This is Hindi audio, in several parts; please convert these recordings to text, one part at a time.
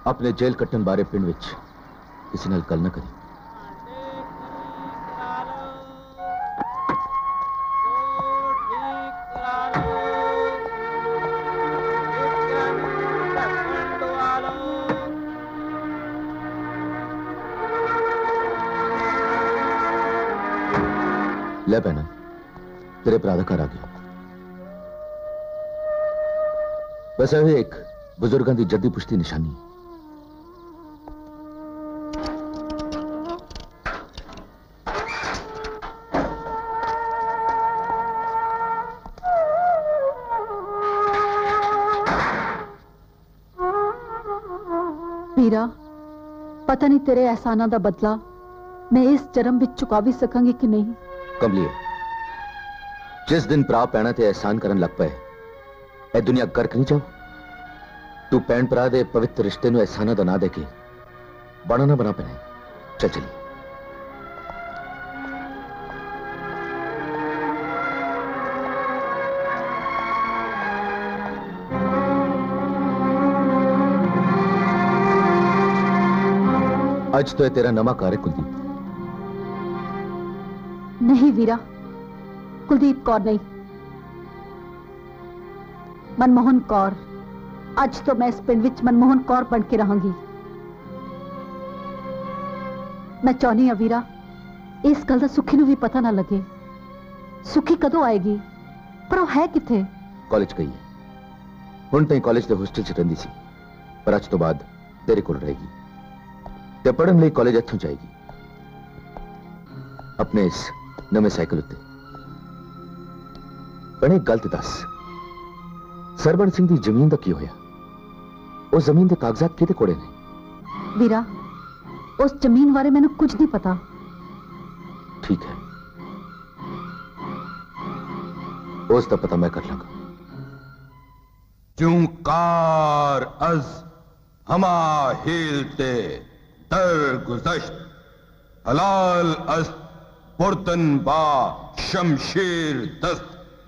अपने जेल कट्टन बारे पिंड विच किसी नाल गल न करी। ले भैना, तेरे भरा दा घर आ गया। वैसे ये एक बुजुर्गों की जद्दी पुश्ती निशानी है। वीरा, पता नहीं तेरे एहसाना दा बदला मैं इस जन्म विच चुका भी सकांगी कि नहीं। कमलिए, जिस दिन भरा भैणा ते एहसान करन लग पे ए दुनिया गर्क नहीं जाओ। तू भैन भरा दे पवित्र रिश्ते नूं एहसाना दा ना दे के बना ना बना पैना। चल चलिए। आज तो तेरा नवा घर है कुलदीप। नहीं वीरा, कुलदीप कौर नहीं, मनमोहन कौर। आज तो मैं इस पिंड विच मनमोहन कौर बन के रहूंगी। मैं चाहनी हां वीरा, इस गल दा सुखी नूं भी पता ना लगे। सुखी कदों आएगी, पर वो है किथे? कॉलेज गई है। हुण ताईं कॉलेज दे होस्टल च रहिंदी सी, पर अज तो बाद तेरे कोल रहेगी ते पढ़न लई कॉलेज इत्थों जाएगी अपने इस नवे साइकिल उत्ते। पर एक गल ते दस, सरवण सिंह दी जमीन दा की होया? उस जमीन दे कागजात किहदे कोले ने? वीरा, उस जमीन बारे मैंने कुछ नहीं पता। ठीक है, उसका पता मैं कर लूंगा। चूंकार अज हमा हेलते दर गुज़श्त हलाल अज पुरतन बा शमशेर दस्त।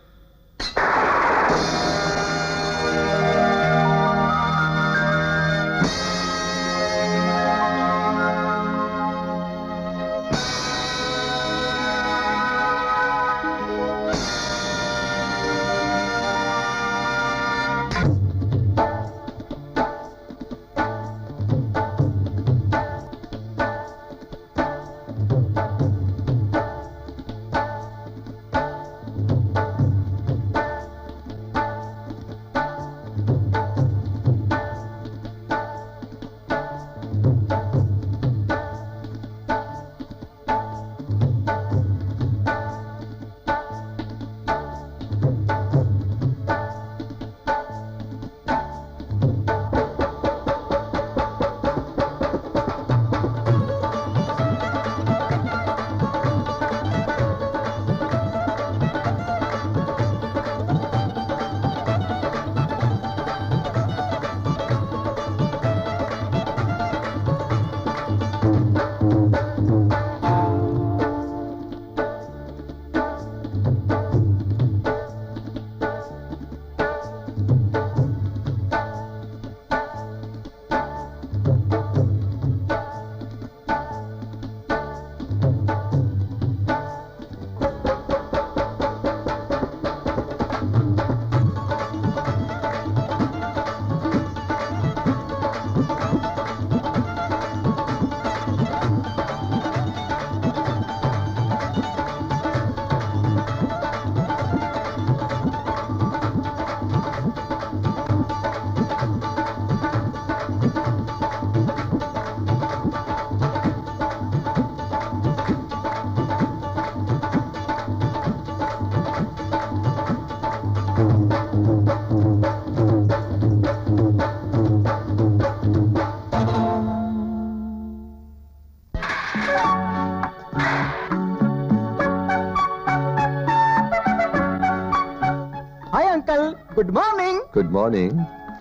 Good morning. Good morning.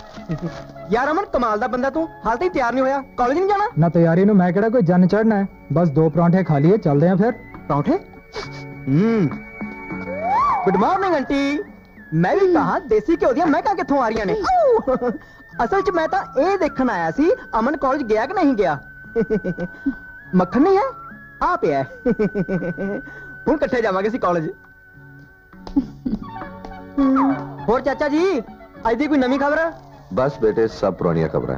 यार अमन, कमाल दा बंदा तू, हाल तक तैयार नहीं होया, कॉलेज नहीं जाना? ना तैयारी नु मैं केड़ा कोई जन चढ़ना है, बस 2 परांठे खा लिए, चलते हैं फिर। परांठे? Good morning aunty. मैं भी कहा देसी घ्यो दियां महकां कित्थों आ रही ने? ਅਸਲ 'ਚ ਮੈਂ ਤਾਂ ਇਹ ਦੇਖਣ ਆਇਆ ਸੀ ਅਮਨ ਕਾਲਜ ਗਿਆ ਕਿ ਨਹੀਂ ਗਿਆ। ਮੱਖਣ ਨਹੀਂ ਹੈ ਆ ਪਿਆ ਹੈ। ਹੁਣ ਇਕੱਠੇ ਜਾਵਾਂਗੇ ਅਸੀਂ ਕਾਲਜ। ਹੋਰ ਚਾਚਾ ਜੀ ਅੱਜ ਦੀ ਕੋਈ ਨਵੀਂ ਖਬਰ? बस बेटे सब पुरानिया खबर है।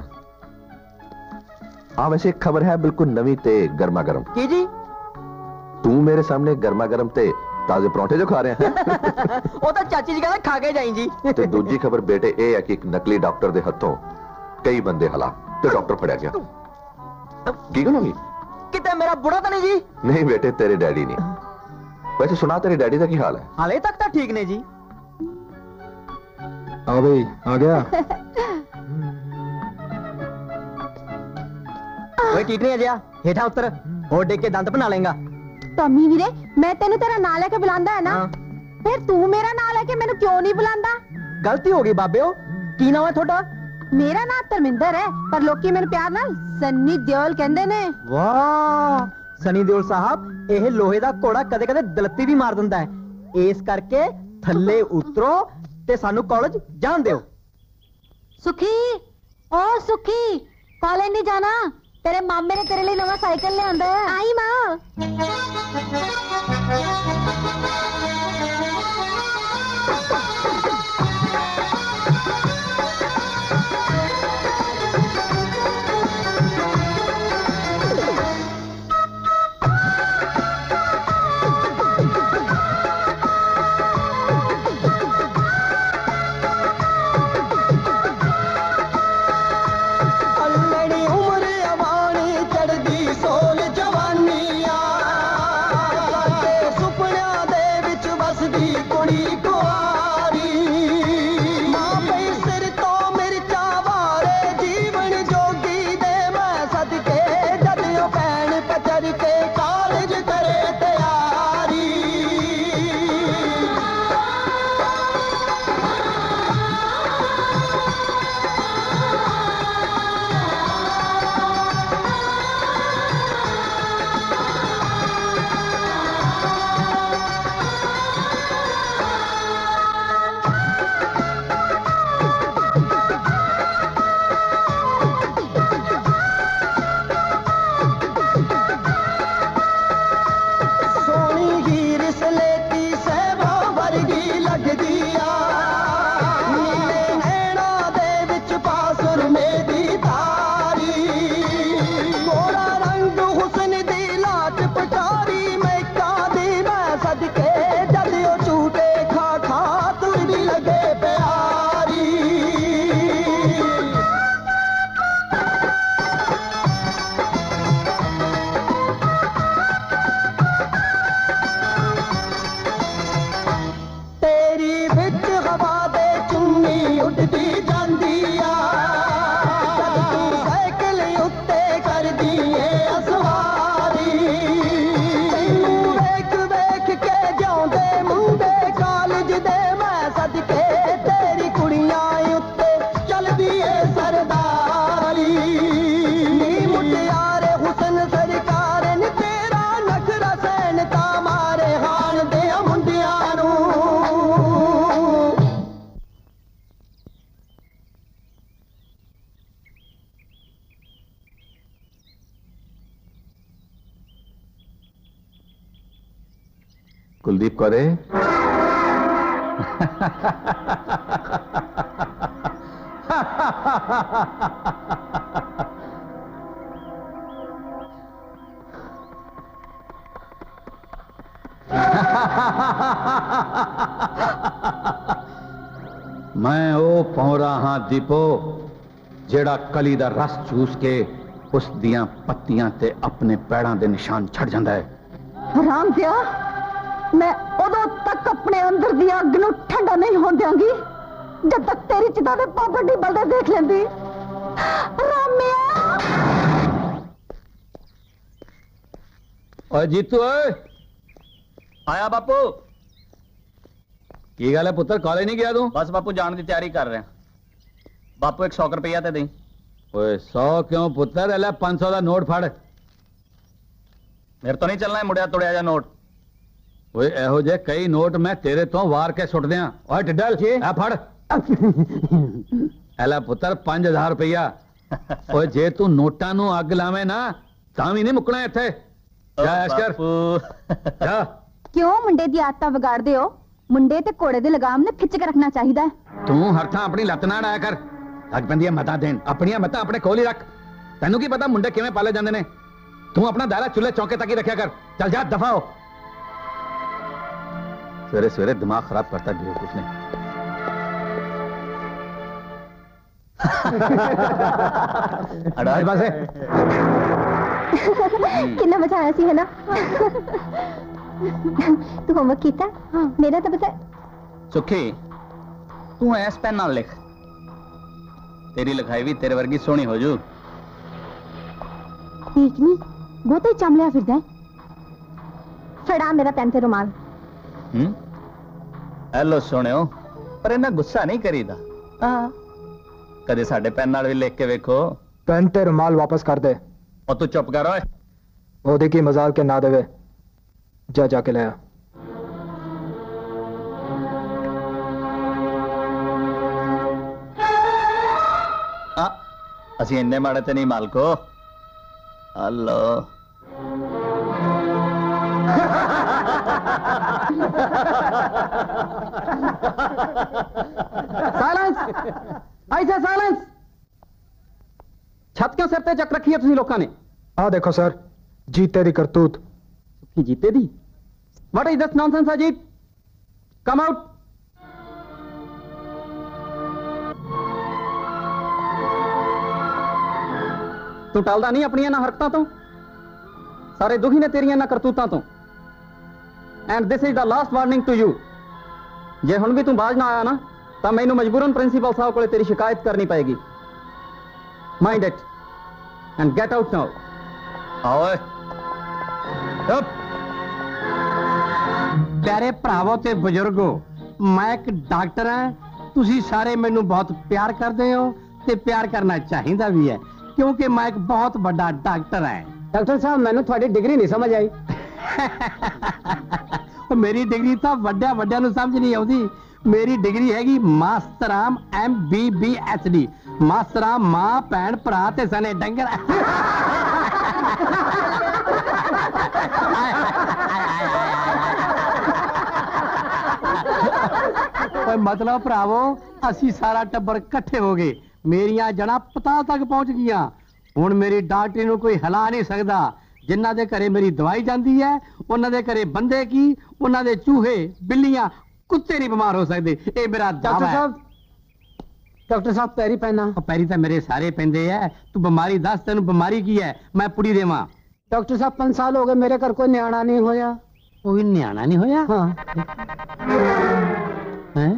हाँ वैसे एक खबर है बिल्कुल नवी ते गर्मा गर्म। की जी? तू मेरे सामने गर्मा गर्म ते ताजे परांठे जो खा रहे हैं। ਉਹ ਤਾਂ ਚਾਚੀ ਜੀ ਕਹਿੰਦਾ ਖਾ ਕੇ ਜਾਈਂ ਜੀ। ਤੇ ਦੂਜੀ ਖਬਰ ਬੇਟੇ ਇਹ ਹੈ ਕਿ ਇੱਕ ਨਕਲੀ ਡਾਕਟਰ ਦੇ ਹੱਥੋਂ ਕਈ ਬੰਦੇ ਹਲਾਕ ਤੇ ਡਾਕਟਰ ਫੜਿਆ ਗਿਆ। ਕੀ ਗੱਲ ਹੋ ਗਈ? ਕਿਤੇ ਮੇਰਾ ਬੁੜਾ ਤਾਂ ਨਹੀਂ ਜੀ? ਨਹੀਂ ਬੇਟੇ ਤੇਰੇ ਡੈਡੀ ਨਹੀਂ। ਵੈਸੇ ਸੁਣਾ ਤੇਰੇ ਡੈਡੀ ਦਾ ਕੀ ਹਾਲ ਹੈ? ਹਾਲੇ ਤੱਕ ਤਾਂ ਠੀਕ ਨੇ ਜੀ। आओ भाई आ गया। ਓਏ ਟੀਟਰੀਆਂ ਜਿਆ ਹੇਠਾਂ ਉੱਤਰ ਹੋਰ ਡੇਕ ਕੇ ਦੰਦ ਬਣਾ ਲੇਗਾ। ਟੌਮੀ ਵੀਰੇ ਮੈਂ ਤੈਨੂੰ ਤੇਰਾ ਨਾਂ ਲੈ ਕੇ ਬੁਲਾਉਂਦਾ ਹੈ ਨਾ, ਫਿਰ ਤੂੰ ਮੇਰਾ ਨਾਂ ਲੈ ਕੇ ਮੈਨੂੰ ਕਿਉਂ ਨਹੀਂ ਬੁਲਾਉਂਦਾ? ਗਲਤੀ ਹੋ ਗਈ ਬਾਬਿਓ। ਕੀ ਨਾਮ ਹੈ ਤੁਹਾਡਾ? ਮੇਰਾ ਨਾਂ ਧਰਮਿੰਦਰ ਹੈ ਪਰ ਲੋਕੀ ਮੈਨੂੰ ਪਿਆਰ ਨਾਲ ਸੰਨੀ ਦਿਓਲ ਕਹਿੰਦੇ ਨੇ। ਵਾਹ ਸਨੀ ਦਿਓਲ ਸਾਹਿਬ ਇਹ ਲੋਹੇ ਦਾ ਘੋੜਾ ਕਦੇ ਕਦੇ ਦਲੱਤੀ ਵੀ ਮਾਰ ਦਿੰਦਾ ਹੈ, ਇਸ ਕਰਕੇ ਥੱਲੇ ਉਤਰੋ ਤੇ ਸਾਨੂੰ ਕਾਲਜ ਜਾਣ ਦਿਓ। ਸੁਖੀ ਓ ਸੁਖੀ ਕਾਲਜ ਨਹੀਂ ਜਾਣਾ, ਤੇਰੇ ਮਾਮੇ ਨੇ ਤੇਰੇ ਲਈ ਨਵਾਂ ਸਾਈਕਲ ਲਿਆਂਦਾ ਹੈ। ਆਈ ਮਾਂ। कुलदीप कौर मैं ओ पौरा हाँ दीपो जेड़ा कली दा रस चूस के उस दियां पत्तियां ते अपने पैरां दे निशान छड़ जांदा है। हराम दिया मैं उदों तक अपने अंदर दी अग नूं ठंडा नहीं होण देंगी जब तक तेरी चिता दे पापड़ बलदे देख लेंदी। रामिया ओए जीतू ओए आया बापू। की गल है पुत्र कॉलेज नहीं गया तू? बस बापू जाने की तैयारी कर रहे हैं। बापू 100 रुपया ते दें। ओए 100 क्यों पुत्र, ले 500 का नोट फड़। मेरे तो नहीं चलना है मुड़िया तोड़िया जा नोट। ओए एहो जे कई नोट मैं तेरे तो वार के सुट दियां। ओए टिड्डल आ फड़। ਐਲਾ ਪੁੱਤਰ 5000 ਰੁਪਇਆ। ਓਏ ਜੇ ਤੂੰ ਨੋਟਾਂ ਨੂੰ ਅੱਗ ਲਾਵੇਂ ਨਾ ਤਾਂ ਵੀ ਨਹੀਂ ਮੁੱਕਣਾ ਇੱਥੇ। ਜਾ ਐਸ਼ ਕਰ ਜਾ। क्यों मुंडे दी आदत बिगाड़दे हो? मुंडे ते घोड़े दे लगाम ने खिच के रखना चाहिए। तू हर थां अपनी लत्त नाल आया कर। लग पैंदी मतां देन, अपनियां मतां अपने कोल ही रख। तैनू की पता मुंडे किवें पाले जांदे ने? तू अपना दायरा चुल्हे चौके तक ही रखा कर। चल जा, दफा हो। सवेरे सवेरे दिमाग खराब करता बेवकूफ ने। कितना मजा आया सी, है ना? तू होमवर्क कीता? मेरा तो पता। सुखी तू ऐस पेन नाल लिख, तेरी लिखाई भी तेरे वर्गी सोहनी हो जू। ठीक नहीं, बहुत ही चमलिया फिरदा है। फड़ा मेरा पेन ते रुमाल। हेलो सुनियो, पर इन्ना गुस्सा नहीं करीदा। कदे साडे पेन नाल भी लिख के वेखो। पेन ते रुमाल वापस कर दे। और तू चुप कर ओए। ओदी की मजाल के ना देवे। जा जाके ले आ। असी इन्ने माड़े ते नहीं मालको। हेलो साइलेंस, ऐसे साइलेंस। छत क्यों सिर पे चक रखी है तुसी लोगों ने? आ देखो सर, जीते दी करतूत। जीते दी? What is this nonsense Ajit? Come out. तू टलदा नहीं अपनी ना हरकतां तो? सारे दुखी ने तेरियां ना करतूतां तो। And this is the last warning to you. जे हुण भी तू बाज ना आया ना तो मैनू मजबूरन प्रिंसीपल साहब को तेरी शिकायत करनी पड़ेगी। Mind it and get out now. आओ प्यारे भरावो ते बुजुर्गो, मैं एक डॉक्टर हां। तुसी सारे मैनू बहुत प्यार करते हो ते प्यार करना चाहिए भी है, क्योंकि मैं एक बहुत बड़ा डॉक्टर है। डॉक्टर साहब मैनू थोड़ी डिग्री नहीं समझ आई। मेरी डिग्री तो वड्या वड्या नू समझ नहीं आती। मेरी डिग्री हैगी मास्टराम MBBSD। मास्टराम मां भैन भरा ते सने डंगर। मतलब भरावो असी सारा टब्बर कट्ठे हो गए। मेरिया जड़ा पताल तक पहुंच गई। हुण मेरी डॉक्टरी नू कोई हिला नहीं सकता। जिन्ना दे घरे मेरी दवाई जाती है, उन्हां दे घरे बंदे की, उन्हां दे चूहे बिल्लियां कुत्ते नहीं बीमार हो सकते। ये मेरा दावा है। डॉक्टर साहब पैरी पहना। पैरी तो मेरे सारे पेंदे है। तू बीमारी दस, तेन बीमारी की है, मैं पुड़ी देवा। डॉक्टर साहब 5 साल हो गए मेरे घर कोई न्याणा नहीं होया। कोई न्याणा नहीं होया? हाँ। हैं?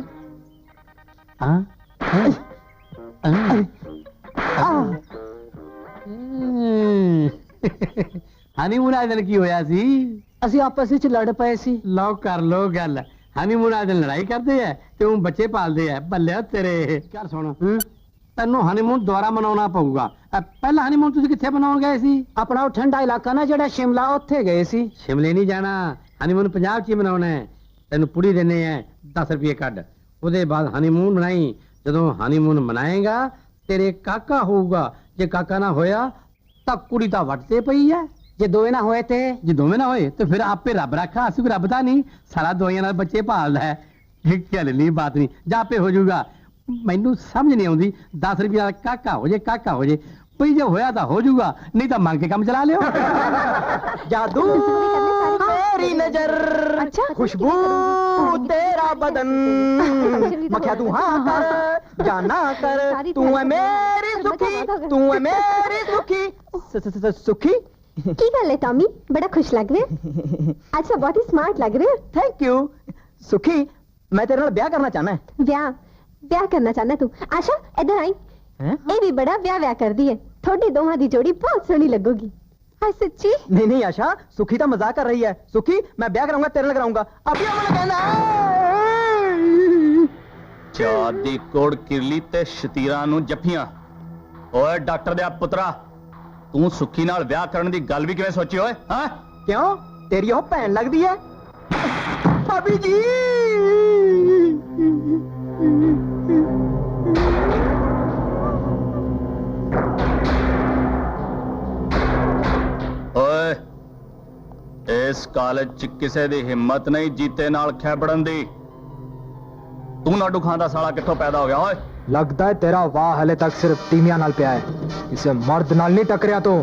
हनीमून आए दिन की होया सी? ਅਸੀਂ ਆਪਸ ਵਿੱਚ ਲੜ ਪਏ ਸੀ। लो कर लो गल। हनीमून आए दिन लड़ाई करते हैं ते वो बच्चे पालते हैं। बल्ले तेरे चल सुन, तेनों हनीमून दोबारा मनाना पऊगा। पहला हनीमून तुसी किथे मनाउण गए सी? अपना वो ठंडा इलाका ना ਜਿਹੜਾ शिमला ਉੱਥੇ गए ਸੀ। शिमले नहीं जाना, हनीमून पंजाब च मनाउणा है। तेनों पुड़ी देने हैं 10 रुपये कड। ਉਹਦੇ बाद हनीमून मनाई। ਜਦੋਂ हनीमून मनाएगा तेरे काका होगा। जे काका ना होया तो कुड़ी तो वटते पई है। ਜੇ ਦੋਵੇਂ ਨਾ ਹੋਏ ਤੇ? जे दोवें ना होए तो फिर आपे रब रखा। असू कोई रब दा नहीं, सारा दवाइयां नाल बच्चे पालदा है। गल नहीं बात नहीं, जा आपे हो जाऊगा। मैनू समझ नहीं आउंदी। 10 रुपया काका हो जे, काका हो जे। भई जे होया तो हो जाऊगा, नहीं तो मंग के काम चला लियो। जादू तेरी नजर, अच्छा खुशबू तेरा बदन, मखिया तू हाँ कर जाना कर, तू है मेरी सुखी, तू है मेरी सुखी। सुखी की गल है टॉमी, बड़ा खुश लग रहे हो। अच्छा बहुत ही स्मार्ट लग रहे हो। Thank you. सुखी मैं तेरे नाल ब्याह करना चाहना है। ब्याह ब्याह करना चाहना तू? आशा इधर आई। ये भी बड़ा ब्याह ब्याह कर दी है। थोड़ी दोहां दी जोड़ी बहुत सोहनी लगोगी। हाँ सच्ची? नहीं नहीं आशा, सुखी तो मजाक कर रही है। सुखी मैं ब्याह कराऊंगा तेरे नाल कराऊंगा। अभी हमने कहना चादी कोड़ किरली ते शतीरा नू जफियां। ओए डॉक्टर दे पुत्रा, तू सुखी नाल ब्याह करने दी गल भी किवें सोची ओए? हां क्यों तेरी वो भैन लगदी है? भाभी जी इस कॉलेज च किसे दी हिम्मत नहीं जीते नाल खैबड़न दी। तू नाडू खां दा साला कित्थों पैदा हो गया ओए? लगता है तेरा वाह हले तक सिर्फ तीमिया नाल पिया है, इसे मर्द नाल नहीं टकरिया तो।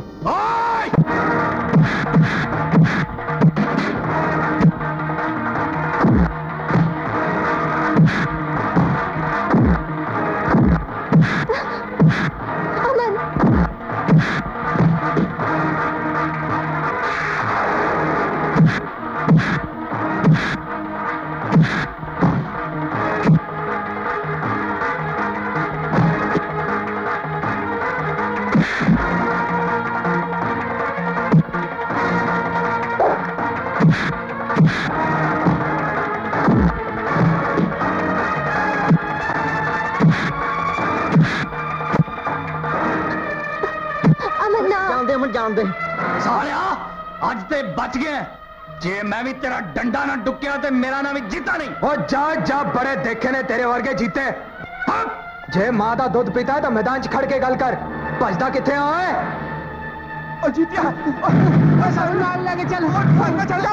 सालिया अज ते बच गए। जे मैं भी तेरा डंडा ना डुक्या ते मेरा ना भी जीता नहीं। ओ जा जा, बड़े देखे ने तेरे वर्गे जीते। जे मां दा दुध पीता है तो मैदान च खड़ के गल कर, भजदा किथे आए? ओ जीतिया नाल लेके चल, चल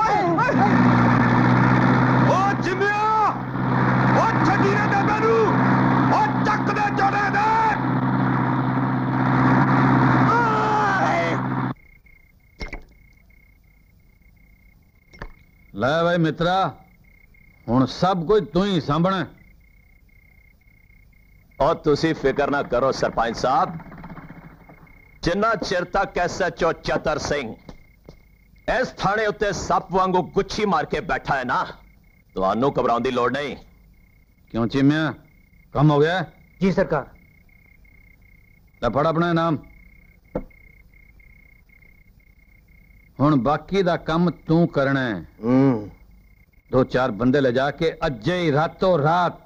ओ जिमिया, ओ छड़ी ने दे मैनू, ओ चक दे जोड़े दे। लै भाई मित्रा, हुण सब कुछ तू ही सांभना। और तुसी फिक्र ना करो सरपंच साहब, जिन्ना चिर तक SHO चतर सिंह इस थाने उत्ते सप वांगू गुच्छी मार के बैठा है ना, तुहानू घबराउण दी लोड़ नहीं। क्यों चिमिया, कम हो गया? जी सरकार। ले फड़ अपना इनाम। हुण बाकी दा काम तू करना है। 2-4 बंदे ले जाके अज्जे ही रातों रात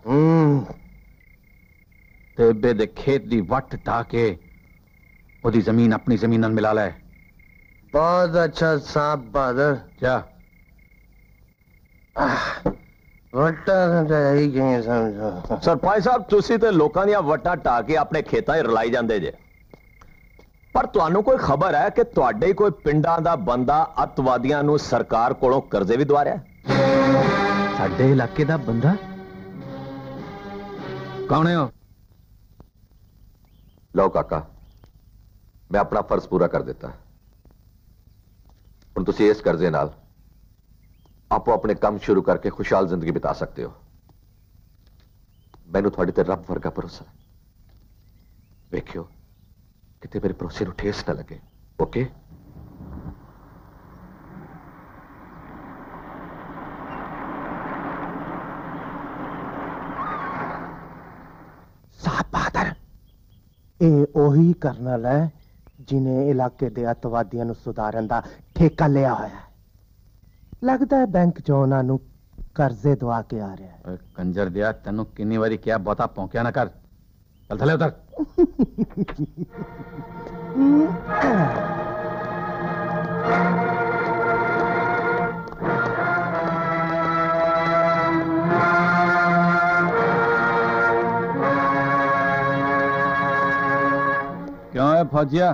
तेबे दे खेत दी वट टा के ओदी जमीन अपनी जमीन नाल मिला ले। बहुत अच्छा सांप बहादुर। क्या वट्टा ही गए समझो। सरपंच साहब, तुसी ते लोकां दियां वट्टां टा के अपने खेतां 'च रलाई जांदे जे, पर तुहानू कोई खबर है कि तुहाडे कोई पिंडां दा बंदा अतवादियां नू सरकार कोलों कर्जे भी दवा रहा है? साडे इलाके दा बंदा कौन है? लो काका, मैं अपना फर्ज पूरा कर देता। हुण तुसीं इस कर्जे नाल आपो अपने काम शुरू करके खुशहाल जिंदगी बिता सकते हो। मैनू तुहाडे ते रब वर्गा भरोसा है। वेखियो किते मेरे भरोसे नू ठेस ना लगे। ओके? साहब बहादुर, ये ओही करनल है जिन्हें इलाके दे अतवादियों नू सुधारन दा ठेका लिया होया है। लगता है बैंक चों उन्हां नू कर्जे दवा के आ रहा है। कंजर दिया, तेनू किन्नी वारी क्या बहुता पौंकिया ना कर। चल थले उतर। क्यों है फौजिया,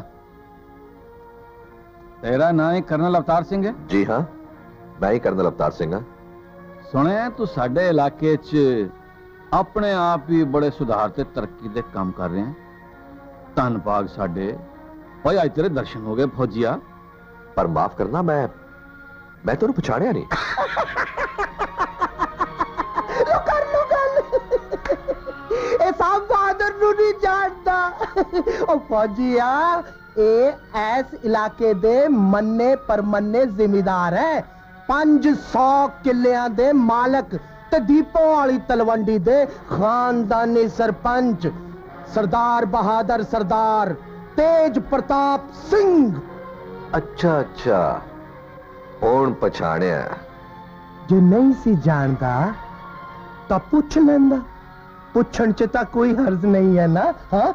तेरा नाम ही कर्नल अवतार सिंह है? जी हाँ, मैं ही कर्नल अवतार सिंह हाँ। सुने तू साडे इलाके च अपने आप ही बड़े सुधार ते तरक्की दे काम कर रहे हैं। धन भाग साडे। भाई आज तेरे दर्शन हो गए फौजिया। पर माफ करना, मैं तो पछाणिया नहीं। साहब बहादुर नू नहीं जानता। ओ फौजिया, ए ऐस इलाके दे मन्ने परमन्ने जिम्मेदार है। 500 किलियां दे मालक ते दीपों वाली तलवंडी दे खानदानी सरपंच सरदार बहादुर सरदार तेज प्रताप सिंह। अच्छा अच्छा, हुण पछाणिया। जे नहीं सी जानदा तां पुछ लैंदा। पुछण च तां कोई हर्ज नहीं है ना? हाँ?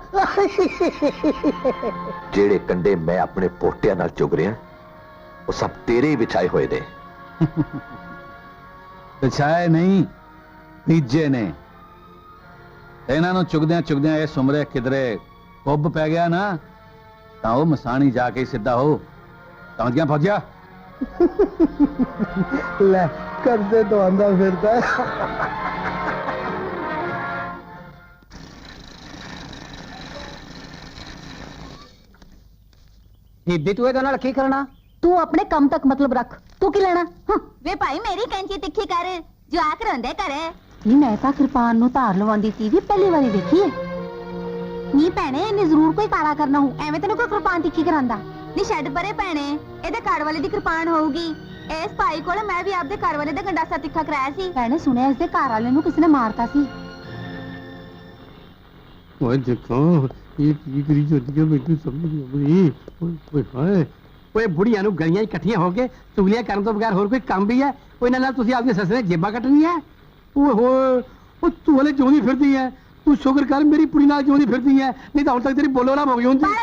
जेड़े कंडे मैं अपने पोटियां नाल चुग रहा, वो सब तेरे ही बिछाए हुए ने। बिछाए नहीं, बीजे ने। इन्हां चुगद्या चुगद्या ये सुमरे किधरे कुब पै गया ना, तो वह मसाणी जाके सीधा हो। समझ गया फौजिया? ਲੈ ਕਰਦੇ ਤੋਂ ਆਂਦਾ ਫਿਰਦਾ ਬੀਬੀ ਤੂੰ ਇਹਦੇ ਨਾਲ ਕੀ ਕਰਨਾ? ਤੂੰ ਆਪਣੇ ਕੰਮ ਤੱਕ ਮਤਲਬ ਰੱਖ, ਤੂੰ ਕੀ ਲੈਣਾ? ਵੇ ਭਾਈ ਮੇਰੀ ਕੈਂਚੀ ਤਿੱਖੀ ਕਰ ਜੋ ਆਖ ਰੋਂਦੇ ਘਰੇ। ਨਹੀਂ ਮੈਂ ਤਾਂ ਕਿਰਪਾਨ ਨੂੰ ਧਾਰ ਲਵਾਉਂਦੀ ਸੀ ਵੀ ਪਹਿਲੀ ਵਾਰੀ ਵੇਖੀ ਹੈ। ਨੀ ਭੈਣੇ ਇਹਨੇ ਜ਼ਰੂਰ ਕੋਈ ਕਾਲਾ ਕਰਨਾ ਹੋ, ਐਵੇਂ ਤੈਨੂੰ ਕੋਈ ਕਿਰਪਾਨ ਤਿੱਖੀ ਕਰਾਂਦਾ। ਨੀ ਛੱਡ ਪਰੇ ਭੈਣੇ, ਇਹਦੇ ਘਰ ਵਾਲੇ ਦੀ ਕਿਰਪਾਨ ਹੋਊਗੀ। ਇਸ ਭਾਈ ਕੋਲ ਮੈਂ ਵੀ ਆਪਦੇ ਘਰ ਵਾਲੇ ਦਾ ਗੰਡਾਸਾ ਤਿੱਖਾ ਕਰਾਇਆ ਸੀ। ਭੈਣੇ ਸੁਣਿਆ ਇਸ ਦੇ ਘਰ ਵਾਲੇ ਨੂੰ ਕਿਸੇ ਨੇ ਮਾਰਤਾ ਸੀ। ਓਏ ਦੇਖੋ ਇਹ ਕੀ ਕਰੀ ਜਾਂਦੀ ਹੈ, ਮੈਨੂੰ ਸਮਝ ਨਹੀਂ ਆਉਂਦੀ। ਓਏ ਹਾਏ ਓਏ ਬੁੜੀਆਂ ਨੂੰ ਗਲੀਆਂ ਇਕੱਠੀਆਂ ਹੋ ਕੇ ਚੁਗਲੀਆਂ ਕਰਨ ਤੋਂ ਬਗੈਰ ਹੋਰ ਕੋਈ ਕੰਮ ਵੀ ਹੈ? ਉਹ ਇਹਨਾਂ ਨਾਲ ਤੁਸੀਂ ਆਪਣੀ ਸੱਸ ਨੇ ਜੇਬਾਂ ਕੱਟਣੀਆਂ? ਓਏ ਹੋਏ ਉਹ ਤੂੰ ਹਲੇ ਜਿਉਂਦੀ ਫਿਰਦੀ ਹੈ। ਤੂੰ ਸ਼ੁਕਰ ਕਰ ਮੇਰੀ ਕੁੜੀ ਨਾਲ ਜਿਉਂਦੀ ਫਿਰਦੀ ਹੈ, ਨਹੀਂ ਤਾਂ ਹੁਣ ਤੱਕ ਤੇਰੀ ਬੋਲੋ ਨਾ ਹੋ ਗਈ ਹੁੰਦੀ।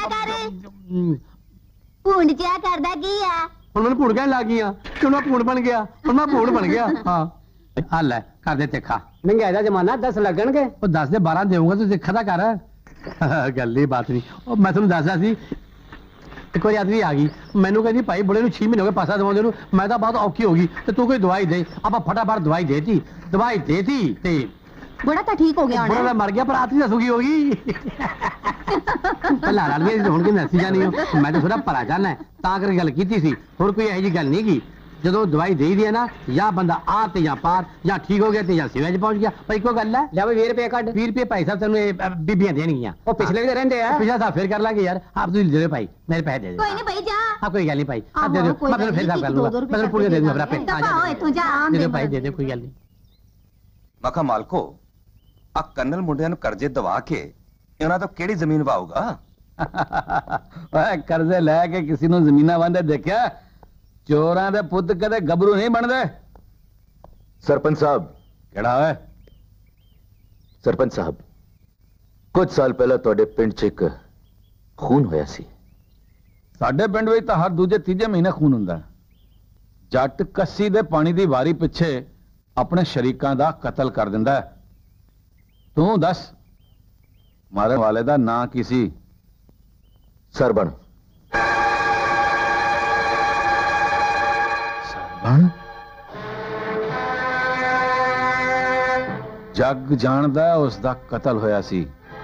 ਭੂੰਡ ਜਿਆ ਕਰਦਾ ਕੀ ਆ? ਹੁਣ ਮੈਨੂੰ ਭੂਣ ਕਹਿਣ ਲੱਗ ਗਈਆਂ ਕਿ ਮੈਂ ਭੂਣ ਬਣ ਗਿਆ, ਹੁਣ ਮੈਂ ਭੂਣ ਬਣ ਗਿਆ। ਹਾਂ ਆ ਲੈ ਕਰ ਦੇ ਤਿੱਖਾ। ਮਹਿੰਗਾਈ ਦਾ ਜ਼ਮਾਨਾ 10 ਲੱਗਣਗੇ। ਉਹ 10 ਦੇ 12 ਦੇਊਂਗਾ, ਤੂੰ ਤਿੱਖਾ ਤਾਂ ਕਰ। ਗੱਲ ਇਹ ਬਾਤ ਨਹੀਂ। ਉਹ ਮੈਂ ਤੁਹਾਨੂੰ ਦੱਸਦਾ ਸੀ ਇੱਕ ਵਾਰੀ ਆਦਮੀ ਆ ਗਈ ਮੈਨੂੰ ਕਹਿੰਦੀ ਭਾਈ ਬੁੜੇ ਨੂੰ 6 ਮਹੀਨੇ ਹੋ ਗਏ ਪਾਸਾ ਦਵਾਉਂਦੇ ਨੂੰ, ਮੈਂ ਤਾਂ ਬਹੁਤ ਔਖੀ ਹੋ ਗਈ ਤੇ ਤੂੰ ਕੋਈ ਦਵਾਈ ਦੇ। ਆਪਾਂ ਫਟਾਫਟ ਦਵਾਈ ਦੇਤੀ ਤੇ ਬੁੜਾ ਤਾਂ ਠੀਕ ਹੋ ਗਿਆ ਬੁੜਾ ਤਾਂ ਮਰ ਗਿਆ ਪਰ ਆਤਮੀ ਤਾਂ ਸੁਖੀ ਹੋ ਗਈ। ਪਹਿਲਾਂ ਨਾਲ ਵੀ ਹੁਣ ਕਿ ਨਸੀ ਜਾਣੀ ਹੋ, ਮੈਂ ਤਾਂ ਥੋੜਾ ਭਰਾ ਜਾਣਾ ਤਾਂ ਕਰਕੇ ਗੱਲ ਕੀਤੀ ਸੀ, ਹੋਰ ਕੋਈ ਇਹੋ ਜਿਹੀ ਗੱਲ ਨਹੀਂ ਗੀ। ਜਦੋਂ ਦਵਾਈ ਦੇ ਦੀ ਹੈ ਨਾ, ਜਾਂ ਬੰਦਾ ਆ ਤੇ ਜਾਂ ਪਾਰ, ਜਾਂ ਠੀਕ ਹੋ ਗਿਆ ਤੇ ਜਾਂ ਸਿਵਿਆਂ 'ਚ ਪਹੁੰਚ ਗਿਆ। ਪਰ ਇੱਕੋ ਗੱਲ ਹੈ, ਲੈ 20 ਰੁਪਏ ਕੱਢ। 20 ਰੁਪਏ ਭਾਈ ਸਾਹਿਬ ਤੈਨੂੰ ਇਹ ਬੀਬੀਆਂ ਦੇਣਗੀਆਂ। ਉਹ ਪਿਛਲੇ ਵੀ ਰਹਿੰਦੇ ਆ। ਪਿਛਲਾ ਸਾਫ ਫੇਰ ਕਰ ਲਾਂਗੇ ਯਾਰ। ਆਪ ਤੁਸੀਂ ਦੇ ਦਿਓ ਭਾਈ, ਮੇਰੇ ਪੈਸੇ ਦੇ ਦਿਓ। ਕੋਈ ਨਹੀਂ ਭਾਈ ਜਾ। हाँ कोई गल नहीं भाई, आप दे दो, मैं फिर साफ कर लूंगा, मैं पूरे दे दूंगा पे। दे दो भाई, दे दो, कोई गल नहीं। ਮੈਂ ਕਿਹਾ ਮਾਲਕੋ ਆ ਕੰਨਲ ਮੁੰਡਿਆਂ ਨੂੰ ਕਰਜ਼ੇ ਦਵਾ ਕੇ ਇਹਨਾਂ ਤੋਂ ਕਿਹੜੀ ਜ਼ਮੀਨ ਵਾਊਗਾ? ਓਏ ਕਰਜ਼ੇ ਲੈ ਕੇ ਕਿਸੇ ਨੂੰ ਜ਼ਮੀਨਾਂ ਵਾਂਦੇ ਦੇਖਿਆ? ਚੋਰਾਂ ਦੇ ਪੁੱਤ ਕਦੇ ਗੱਭਰੂ ਨਹੀਂ ਬਣਦੇ। सरपंच साहब ਕਿਹੜਾ ਓਏ? सरपंच साहब कुछ साल पहले ਤੁਹਾਡੇ ਪਿੰਡ 'ਚ ਇੱਕ ਖੂਨ ਹੋਇਆ ਸੀ। ਸਾਡੇ ਪਿੰਡ ਵਿੱਚ ਤਾਂ ਹਰ ਦੂਜੇ ਤੀਜੇ ਮਹੀਨੇ ਖੂਨ ਹੁੰਦਾ। ਜੱਟ ਕੱਸੀ ਦੇ ਪਾਣੀ ਦੀ ਵਾਰੀ ਪਿੱਛੇ ਆਪਣੇ ਸ਼ਰੀਕਾਂ ਦਾ ਕਤਲ ਕਰ ਦਿੰਦਾ ਹੈ। ਤੂੰ ਦੱਸ ਮਾਰਨ ਵਾਲੇ ਦਾ ਨਾਂ ਕੀ ਸੀ? ਸਰਬਣ। ਸਰਬਣ? ਜੱਗ ਜਾਣਦਾ ਉਸ ਦਾ ਕਤਲ ਹੋਇਆ ਸੀ।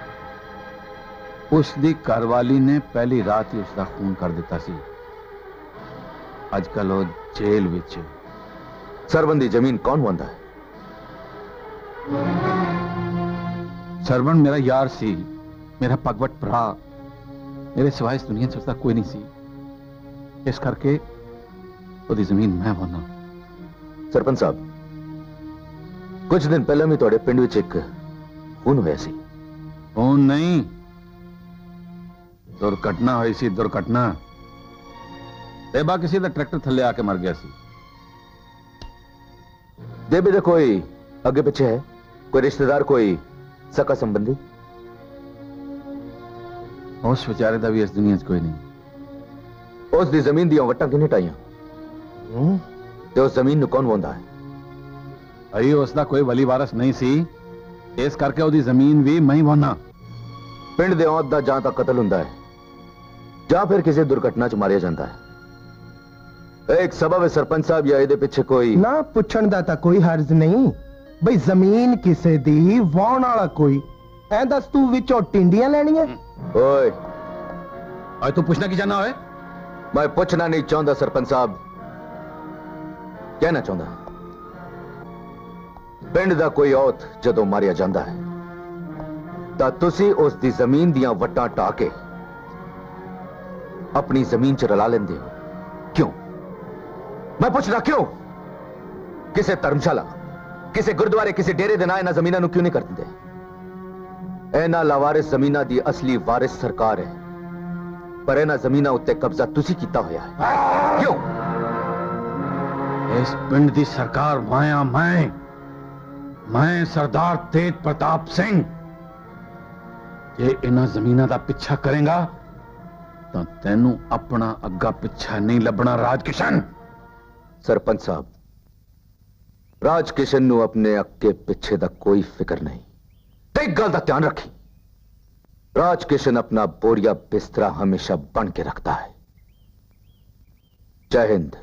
ਉਸ ਦੀ ਘਰਵਾਲੀ ਨੇ ਪਹਿਲੀ ਰਾਤ ਹੀ ਉਸ ਦਾ ਖੂਨ ਕਰ ਦਿੱਤਾ ਸੀ। ਅੱਜ ਕੱਲ ਉਹ ਜੇਲ੍ਹ ਵਿੱਚ। ਸਰਬਣ ਦੀ ਜ਼ਮੀਨ ਕੌਣ ਵਾਂਦਾ ਹੈ? ਸਰਵਣ ਮੇਰਾ ਯਾਰ ਸੀ, ਮੇਰਾ ਭਗਵਤ ਭਰਾ। ਮੇਰੇ ਸਿਵਾਏ ਇਸ ਦੁਨੀਆ 'ਚ ਉਸਦਾ ਕੋਈ ਨਹੀਂ ਸੀ, ਇਸ ਕਰਕੇ ਉਹਦੀ ਜ਼ਮੀਨ ਮੈਂ ਵਾਹੁਣਾ। ਸਰਪੰਚ ਸਾਹਿਬ ਕੁਝ ਦਿਨ ਪਹਿਲਾਂ ਵੀ ਤੁਹਾਡੇ ਪਿੰਡ ਵਿੱਚ ਇੱਕ ਖੂਨ ਹੋਇਆ ਸੀ। ਖੂਨ ਨਹੀਂ, ਦੁਰਘਟਨਾ ਹੋਈ ਸੀ। ਦੁਰਘਟਨਾ। ਦੇਬਾ ਕਿਸੇ ਦਾ ਟਰੈਕਟਰ ਥੱਲੇ ਆ ਕੇ ਮਰ ਗਿਆ ਸੀ। देबे ਦਾ ਕੋਈ ਅੱਗੇ ਪਿੱਛੇ ਹੈ? ਕੋਈ ਰਿਸ਼ਤੇਦਾਰ, ਕੋਈ ਸਕਾ ਸੰਬੰਧੀ? ਉਸ ਵਿਚਾਰੇ ਦਾ ਵੀ ਇਸ ਦੁਨੀਆ 'ਚ ਕੋਈ ਨਹੀਂ। ਉਸ ਦੀ ਜ਼ਮੀਨ ਦੀਆਂ ਵੱਟਾਂ ਕਿੰਨੇ ਟਾਈਆਂ ਤੇ ਉਸ ਜ਼ਮੀਨ ਨੂੰ ਕੌਣ ਵਾਹੁੰਦਾ ਹੈ? ਅਈ ਉਸ ਦਾ ਕੋਈ ਵਲੀ ਵਾਰਸ ਨਹੀਂ ਸੀ, ਇਸ ਕਰਕੇ ਉਹਦੀ ਜ਼ਮੀਨ ਵੀ ਮੈਂ ਹੀ ਵਾਹੁਣਾ। ਪਿੰਡ ਦੇ ਔਰਤ ਦਾ ਜਾਂ ਤਾਂ ਕਤਲ ਹੁੰਦਾ ਹੈ ਜਾਂ ਫਿਰ ਕਿਸੇ ਦੁਰਘਟਨਾ 'ਚ ਮਾਰਿਆ ਜਾਂਦਾ ਹੈ। एक सबब है सरपंच साहब या ਇਹਦੇ ਪਿੱਛੇ ਕੋਈ ਨਾ ਪੁੱਛਣ ਦਾ ਤਾਂ ਕੋਈ ਹਰਜ਼ ਨਹੀਂ ਬਈ ਜ਼ਮੀਨ ਕਿਸੇ ਦੀ ਵਾਹੁਣ ਵਾਲਾ ਕੋਈ ਐ ਦੱਸ ਤੂੰ ਵਿੱਚੋਂ ਟਿੰਡੀਆਂ ਲੈਣੀਆਂ? ਓਏ ਅੱਜ ਤੂੰ ਪੁੱਛਣਾ ਕੀ ਚਾਹਨਾ ਓਏ? ਮੈਂ ਪੁੱਛਣਾ ਨਹੀਂ ਚਾਹੁੰਦਾ ਸਰਪੰਚ ਸਾਹਿਬ, ਕਹਿਣਾ ਚਾਹੁੰਦਾ ਪਿੰਡ ਦਾ ਕੋਈ ਔਰਤ ਜਦੋਂ ਮਾਰਿਆ ਜਾਂਦਾ ਹੈ ਤਾਂ ਤੁਸੀਂ ਉਸ ਦੀ ਜ਼ਮੀਨ ਦੀਆਂ ਵੱਟਾਂ ਢਾ ਕੇ ਆਪਣੀ ਜ਼ਮੀਨ 'ਚ ਰਲਾ ਲੈਂਦੇ ਹੋ। ਕਿਉਂ? मैं पूछना क्यों? किसे धर्मशाला, किसे गुरुद्वारे, किसे डेरे दे ना जमीना क्यों नहीं कर देंगे? एना लावारिस जमीना दी असली वारिस सरकार है, पर एना जमीना उत्ते कब्जा तुसी कीता होया है। क्यों? इस पिंड दी सरकार माया मैं सरदार तेज प्रताप सिंह। जे इन्हां जमीना दा पिछा करेगा तो तेनू अपना अग्गा पिछा नहीं लभना। राजकिशन सरपंच साहब राज किशन नू अपने अक्के पिछे दा कोई फिक्र नहीं। ते एक गल दा ध्यान रखी, राज किशन अपना बोरिया बिस्तरा हमेशा बन के रखता है। जय हिंद।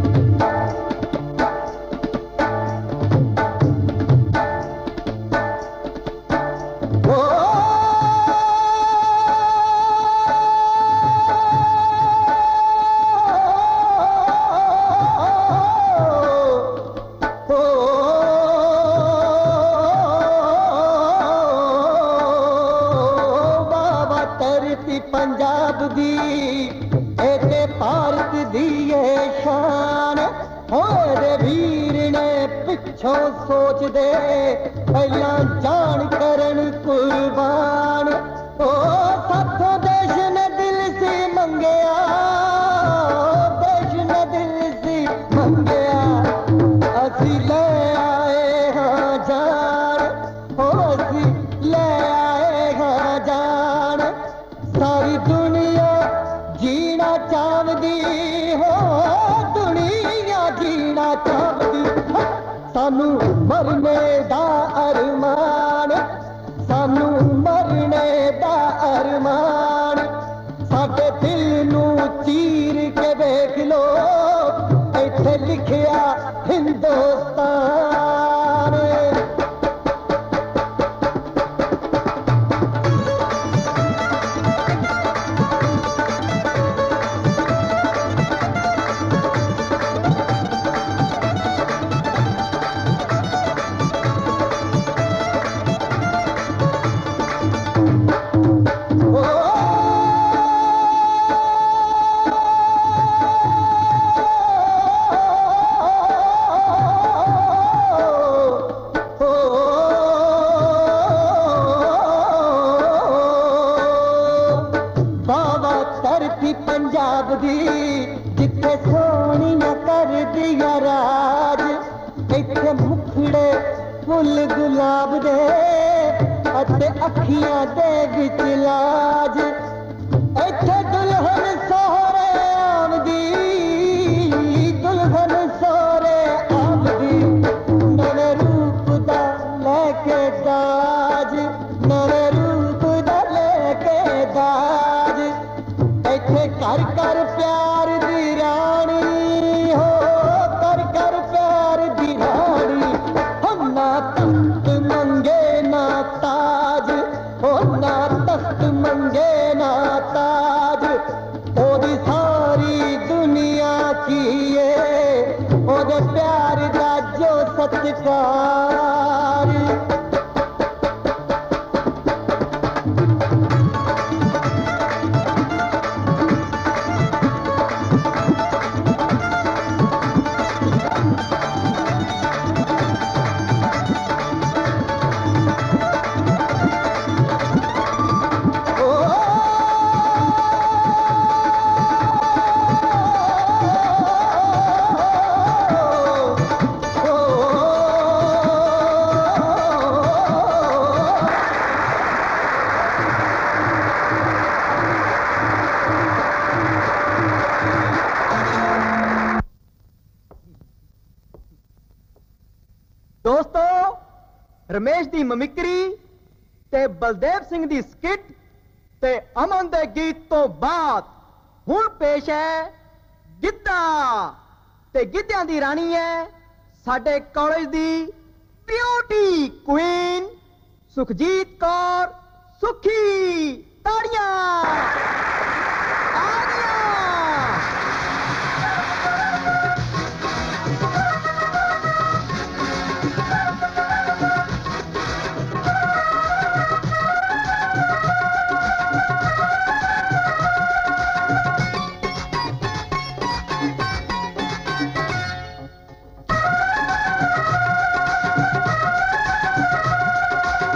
पंजाब दी एते भारत दी शान होए वीर ने पिछों सोच दे पहला जान करन कुर्बान ओ साथों देश ने दिल से मंगया देश ने दिल से मंगया असी ले आए हाँ जान ओ असी ले आए हाँ जान सारी दुनिया जीना चाहती हो दुनिया जीना चाहती सानू मरने दा अरमान सानू मरने दा अरमान साडे दिल नू चीर के देख लो इत्थे लिखिया हिंदुस्तान। पंजाब दी जिथे सोनिया कर दिया राज इथे मुखड़े फुल गुलाब दे अते अखियां दे विच लाज इथे दुल्हन सोहरे आमदी दुल्हन सोहरे आमदी नवे रूप दा लेके दाज नवे रूप दा लेके दाज इथे कर कर प्यार दी रानी हो कर कर प्यार दी रानी हो ना तख्त मंगे ना ताज हो ना तख्त मंगे ना ताज ओदी सारी दुनिया कीए ओदे प्यार दा जो सत्कार। रमेश दी ममिक्री ते बलदेव सिंह दी स्किट ते अमन दे गीत तो बाद हुण पेश है गिद्धा ते गिद्धियां दी रानी है साडे कॉलेज दी ब्यूटी क्वीन सुखजीत कौर सुखी। ताड़ियां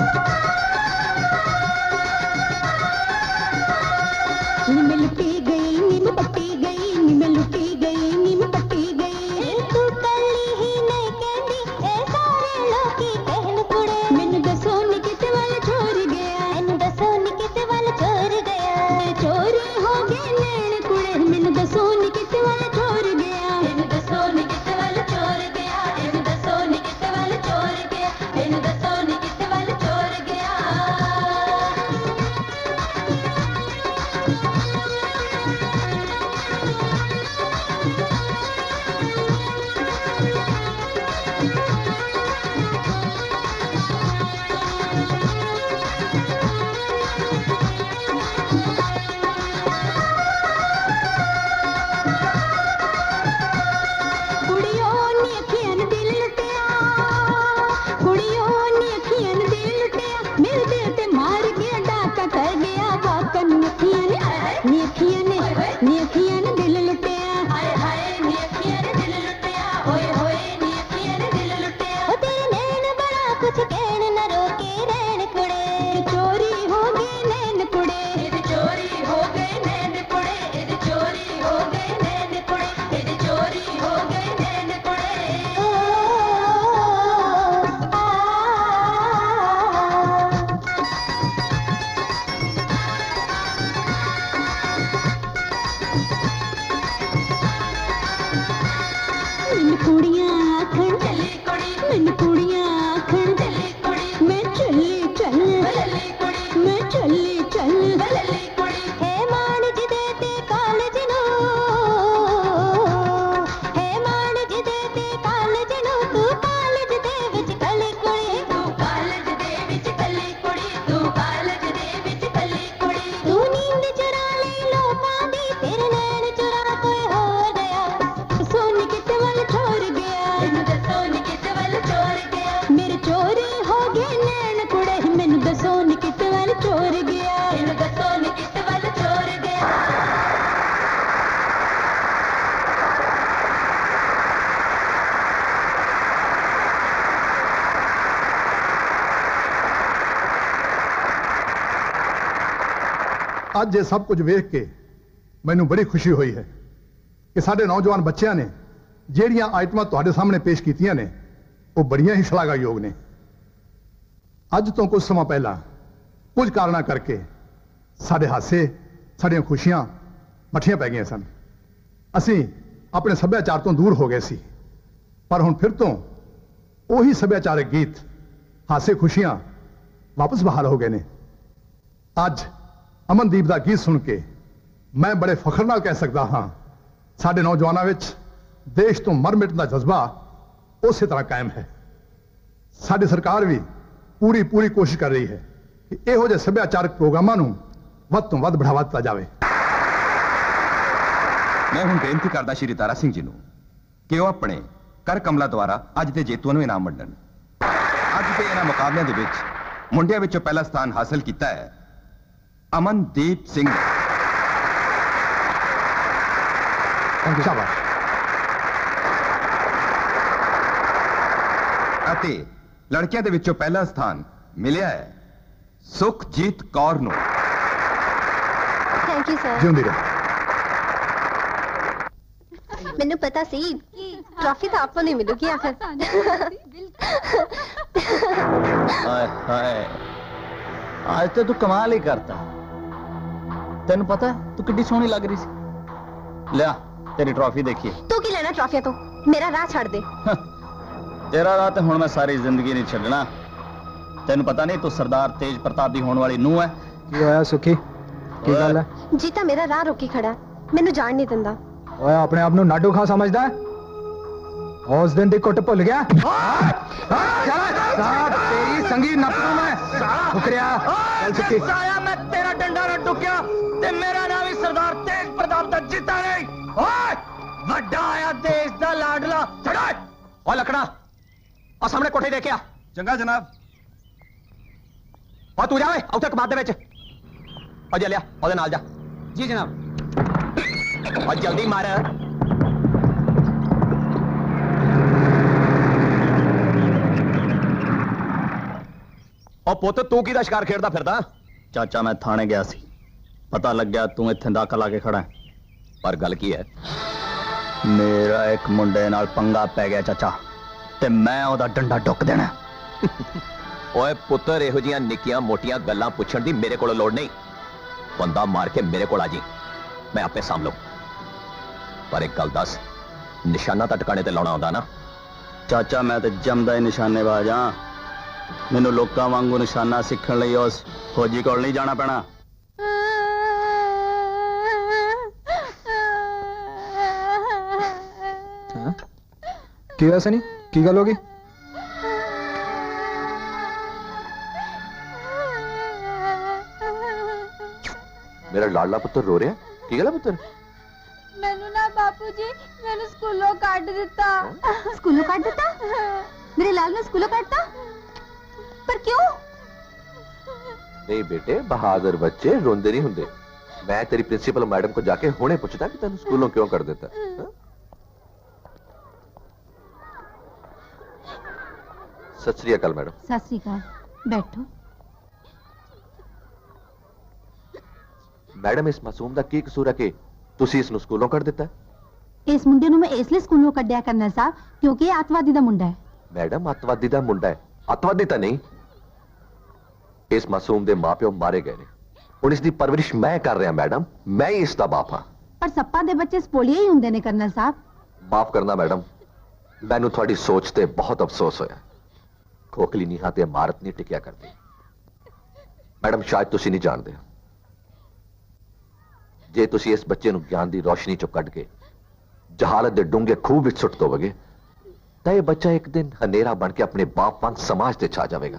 मिल पी गई ਅੱਜ ਇਹ ਸਭ ਕੁਝ ਵੇਖ ਕੇ ਮੈਨੂੰ ਬੜੀ ਖੁਸ਼ੀ ਹੋਈ ਹੈ ਕਿ ਸਾਡੇ ਨੌਜਵਾਨ ਬੱਚਿਆਂ ਨੇ ਜਿਹੜੀਆਂ ਆਈਟਮਾਂ ਤੁਹਾਡੇ ਸਾਹਮਣੇ ਪੇਸ਼ ਕੀਤੀਆਂ ਨੇ ਉਹ ਬੜੀਆਂ ਹੀ ਸ਼ਲਾਘਾਯੋਗ ਨੇ। ਅੱਜ ਤੋਂ ਕੁਝ ਸਮਾਂ ਪਹਿਲਾਂ ਕੁਝ ਕਾਰਨਾਂ ਕਰਕੇ ਸਾਡੇ ਹਾਸੇ, ਸਾਡੀਆਂ ਖੁਸ਼ੀਆਂ ਮੱਠੀਆਂ ਪੈ ਗਈਆਂ ਸਨ। ਅਸੀਂ ਆਪਣੇ ਸੱਭਿਆਚਾਰ ਤੋਂ ਦੂਰ ਹੋ ਗਏ ਸੀ, ਪਰ ਹੁਣ ਫਿਰ ਤੋਂ ਉਹੀ ਸੱਭਿਆਚਾਰਕ ਗੀਤ, ਹਾਸੇ, ਖੁਸ਼ੀਆਂ ਵਾਪਸ ਬਹਾਲ ਹੋ ਗਏ ਨੇ। ਅੱਜ ਅਮਨਦੀਪ ਦਾ ਗੀਤ ਸੁਣ ਕੇ ਮੈਂ ਬੜੇ ਫਖਰ ਨਾਲ ਕਹਿ ਸਕਦਾ ਹਾਂ, ਸਾਡੇ ਨੌਜਵਾਨਾਂ ਵਿੱਚ ਦੇਸ਼ ਤੋਂ ਮਰ ਮਿਟਣ ਦਾ ਜਜ਼ਬਾ ਉਸੇ ਤਰ੍ਹਾਂ ਕਾਇਮ ਹੈ। ਸਾਡੀ ਸਰਕਾਰ ਵੀ ਪੂਰੀ ਕੋਸ਼ਿਸ਼ ਕਰ ਰਹੀ ਹੈ ਕਿ ਇਹੋ ਜਿਹੇ ਸੱਭਿਆਚਾਰਕ ਪ੍ਰੋਗਰਾਮਾਂ ਨੂੰ ਵੱਧ ਤੋਂ ਵੱਧ ਬੜਾਵਾ ਦਿੱਤਾ ਜਾਵੇ। ਮੈਂ ਹੁਣ ਬੇਨਤੀ ਕਰਦਾ ਸ਼੍ਰੀ ਤਾਰਾ ਸਿੰਘ ਜੀ ਨੂੰ ਕਿ ਉਹ ਆਪਣੇ ਕਰ ਕਮਲਾ ਦੁਆਰਾ ਅੱਜ ਦੇ ਜੇਤੂਆਂ ਨੂੰ ਇਨਾਮ ਵੰਡਣ। ਅੱਜ ਦੇ ਇਹਨਾਂ ਮੁਕਾਬਲਿਆਂ ਦੇ ਵਿੱਚ ਮੁੰਡਿਆਂ ਵਿੱਚੋਂ ਪਹਿਲਾ ਸਥਾਨ ਹਾਸਲ ਕੀਤਾ ਹੈ ਅਮਨਦੀਪ ਸਿੰਘ। ਸ਼ਾਬਾਸ਼। ਅਤੇ ਲੜਕਿਆਂ ਦੇ ਵਿੱਚੋਂ ਪਹਿਲਾ ਸਥਾਨ ਮਿਲਿਆ ਹੈ ਸੁਖਜੀਤ ਕੌਰ ਨੂੰ। Thank you sir. ਜਿਉਂਦੀ ਰਹੇ। ਮੈਨੂੰ ਪਤਾ ਸੀ ਟਰਾਫੀ ਤਾਂ ਆਪਾਂ ਨੂੰ ਮਿਲੂਗੀ ਆਖਰ। ਹਾਏ ਹਾਏ, ਅੱਜ ਤੇ ਤੂੰ ਕਮਾਲ ਹੀ ਕਰਤਾ। ਤੈਨੂੰ ਪਤਾ ਤੂੰ ਕਿੱਡੀ ਸੋਹਣੀ ਲੱਗ ਰਹੀ ਸੀ। ਲਿਆ ਤੇਰੀ ਟਰਾਫੀ ਦੇਖੀਏ। ਤੂੰ ਕੀ ਲੈਣਾ ਟਰਾਫੀਆਂ ਤੋਂ? ਮੇਰਾ ਰਾਹ ਛੱਡ ਦੇ। ਤੇਰਾ ਰਾਹ ਤੇ ਹੁਣ ਮੈਂ ਸਾਰੀ ਜ਼ਿੰਦਗੀ ਨਹੀਂ ਛੱਡਣਾ। ਤੈਨੂੰ ਪਤਾ ਨਹੀਂ ਤੂੰ ਸਰਦਾਰ ਤੇਜ ਪ੍ਰਤਾਪ ਦੀ ਹੋਣ ਵਾਲੀ ਨੂੰਹ ਹੈ। ਕੀ ਹੋਇਆ ਸੁਖੀ? ਕੀ ਗੱਲ ਹੈ? ਜੀ ਤਾਂ ਮੇਰਾ ਰਾਹ ਰੋਕੀ ਖੜਾ, ਮੈਨੂੰ ਜਾਣ ਨਹੀਂ ਦਿੰਦਾ। ਓਏ ਆਪਣੇ ਆਪ ਨੂੰ ਨਾਡੂ ਖਾਂ ਸਮਝਦਾ ਹੈ? ਉਸ ਦਿਨ ਦੀ ਕੁੱਟ ਭੁੱਲ ਗਿਆ? ਤੇਰੀ ਸੰਗੀ ਨੱਪ ਦੂੰ ਮੈਂ। ਫੁਕਰਿਆ ਚੱਲ ਸੁਖੀ। ਸਾਇਆ ਮੈਂ ਤੇਰਾ ਡੰਡਾ ਨਾ ਟੁਕਿਆ ਤੇ ਮੇਰਾ ਨਾਮ ਵੀ ਸਰਦਾਰ ਤੇਜ ਪ੍ਰਤਾਪ ਦਾ ਜਿੱਤਾ ਨਹੀਂ। ਓਏ ਵੱਡਾ ਆਇਆ ਦੇਸ਼ ਦਾ ਲਾਡਲਾ। ਛੜਾ ਓ ਲੱਕੜਾ ਆ ਸਾਹਮਣੇ ਕੋਠੇ ਦੇਖਿਆ। ਚੰਗਾ ਜਨਾਬ। ਓ ਤੂੰ ਜਾਵੇ ਉੱਥੇ ਕਬਾਦ ਦੇ ਵਿੱਚ। ਓ ਜਾ ਲਿਆ ਉਹਦੇ ਨਾਲ ਜਾ। ਜੀ ਜਨਾਬ। ਓ ਜਲਦੀ ਮਾਰ। ਓ ਪੁੱਤ ਤੂੰ ਕਿਹਦਾ ਸ਼ਿਕਾਰ ਖੇਡਦਾ ਫਿਰਦਾ? ਚਾਚਾ ਮੈਂ ਥਾਣੇ ਗਿਆ ਸੀ, ਪਤਾ ਲੱਗਿਆ ਤੂੰ ਇੱਥੇ ਦਾਖਲ ਆ ਕੇ ਖੜਾ ਹੈ। ਪਰ ਗੱਲ ਕੀ ਹੈ? ਮੇਰਾ ਇੱਕ ਮੁੰਡੇ ਨਾਲ ਪੰਗਾ ਪੈ ਗਿਆ ਚਾਚਾ, ਤੇ ਮੈਂ ਉਹਦਾ ਡੰਡਾ ਡੁੱਕ ਦੇਣਾ। ਓਏ ਪੁੱਤਰ, ਇਹੋ ਜੀਆਂ ਨਿੱਕੀਆਂ ਮੋਟੀਆਂ ਗੱਲਾਂ ਪੁੱਛਣ ਦੀ ਮੇਰੇ ਕੋਲ ਲੋੜ ਨਹੀਂ। ਬੰਦਾ ਮਾਰ ਕੇ ਮੇਰੇ ਕੋਲ ਆ ਜੀ, ਮੈਂ ਆਪੇ ਸਾਂਭ ਲਊ। ਪਰ ਇੱਕ ਗੱਲ ਦੱਸ, ਨਿਸ਼ਾਨਾ ਤਾਂ ਟਿਕਾਣੇ ਤੇ ਲਾਉਣਾ ਆਉਂਦਾ ਨਾ? ਚਾਚਾ ਮੈਂ ਤੇ ਜੰਮਦਾ ਹੀ ਨਿਸ਼ਾਨੇਬਾਜ਼ ਹਾਂ। ਮੈਨੂੰ ਲੋਕਾਂ ਵਾਂਗੂ ਨਿਸ਼ਾਨਾ ਸਿੱਖਣ ਲਈ ਉਸ ਫੌਜੀ ਕੋਲ ਨਹੀਂ ਜਾਣਾ ਪੈਣਾ। ਕੀ ਹੋਇਆ ਸਨੀ? ਕੀ ਗੱਲ ਹੋ ਗਈ? ਮੇਰਾ ਲਾਡਲਾ ਪੁੱਤਰ ਰੋ ਰਿਹਾ? ਕੀ ਗੱਲ ਹੈ ਪੁੱਤਰ? ਮੈਨੂੰ ਨਾ ਬਾਪੂ ਜੀ ਮੈਨੂੰ ਸਕੂਲੋਂ ਕੱਢ ਦਿੱਤਾ। ਸਕੂਲੋਂ ਕੱਢ ਦਿੱਤਾ? ਮੇਰੇ ਲਾਲ ਨੂੰ ਸਕੂਲੋਂ ਕੱਢਤਾ? ਪਰ ਕਿਉਂ? ਨਹੀਂ ਬੇਟੇ, ਬਹਾਦਰ ਬੱਚੇ ਰੋਂਦੇ ਨਹੀਂ ਹੁੰਦੇ। ਮੈਂ ਤੇਰੀ ਪ੍ਰਿੰਸੀਪਲ ਮੈਡਮ को जाके ਹੁਣੇ ਪੁੱਛਦਾ ਕਿ ਤੈਨੂੰ ਸਕੂਲੋਂ ਕਿਉਂ ਕੱਢ ਦਿੱਤਾ। ਸਤਿ ਸ੍ਰੀ ਅਕਾਲ ਮੈਡਮ। ਸਤਿ ਸ੍ਰੀ ਅਕਾਲ, ਬੈਠੋ। ਮੈਡਮ, ਇਸ ਮਾਸੂਮ ਦਾ ਕੀ ਕਸੂਰ ਹੈ ਕਿ ਤੁਸੀਂ ਇਸ ਨੂੰ ਸਕੂਲੋਂ ਕੱਢ ਦਿੱਤਾ? ਇਸ ਮੁੰਡੇ ਨੂੰ ਮੈਂ ਇਸ ਲਈ ਸਕੂਲੋਂ ਕੱਢਿਆ ਕਰਨਲ ਸਾਹਿਬ ਕਿਉਂਕਿ ਇਹ ਅੱਤਵਾਦੀ ਦਾ ਮੁੰਡਾ ਹੈ। ਮੈਡਮ, ਅੱਤਵਾਦੀ ਦਾ ਮੁੰਡਾ ਹੈ? ਅੱਤਵਾਦੀ ਤਾਂ ਨਹੀਂ। ਇਸ ਮਾਸੂਮ ਦੇ ਮਾਪਿਓ ਮਾਰੇ ਗਏ ਨੇ, ਹੁਣ ਇਸ ਦੀ ਪਰਵਰਿਸ਼ ਮੈਂ ਕਰ ਰਿਹਾ ਮੈਡਮ। ਮੈਂ ਹੀ ਇਸ ਦਾ ਬਾਪ ਹਾਂ। ਪਰ ਸੱਪਾ ਦੇ ਬੱਚੇ ਸਪੋਲੀਆ ਹੀ ਹੁੰਦੇ ਨੇ ਕਰਨਲ ਸਾਹਿਬ। ਮਾਫ ਕਰਨਾ ਮੈਡਮ, ਮੈਨੂੰ ਤੁਹਾਡੀ ਸੋਚ ਤੇ ਬਹੁਤ ਅਫਸੋਸ ਹੋਇਆ। ਖੋਖਲੀ ਨੀਹਾਂ ਤੇ ਇਮਾਰਤ ਨਹੀਂ ਟਿਕਿਆ ਕਰਦੀ। ਮੈਡਮ, ਸ਼ਾਇਦ ਤੁਸੀਂ ਨਹੀਂ ਜਾਣਦੇ, ਜੇ ਤੁਸੀਂ ਇਸ ਬੱਚੇ ਨੂੰ ਗਿਆਨ ਦੀ ਰੋਸ਼ਨੀ ਚੋਂ ਕੱਢ ਕੇ ਜਹਾਲਤ ਦੇ ਡੂੰਘੇ ਖੂਹ ਵਿੱਚ ਸੁੱਟ ਦੋਗੇ ਤਾਂ ਇਹ ਬੱਚਾ ਇੱਕ ਦਿਨ ਹਨੇਰਾ ਬਣ ਕੇ ਆਪਣੇ ਬਾਪ ਵਾਂਗ ਸਮਾਜ ਤੇ ਛਾ ਜਾਵੇਗਾ।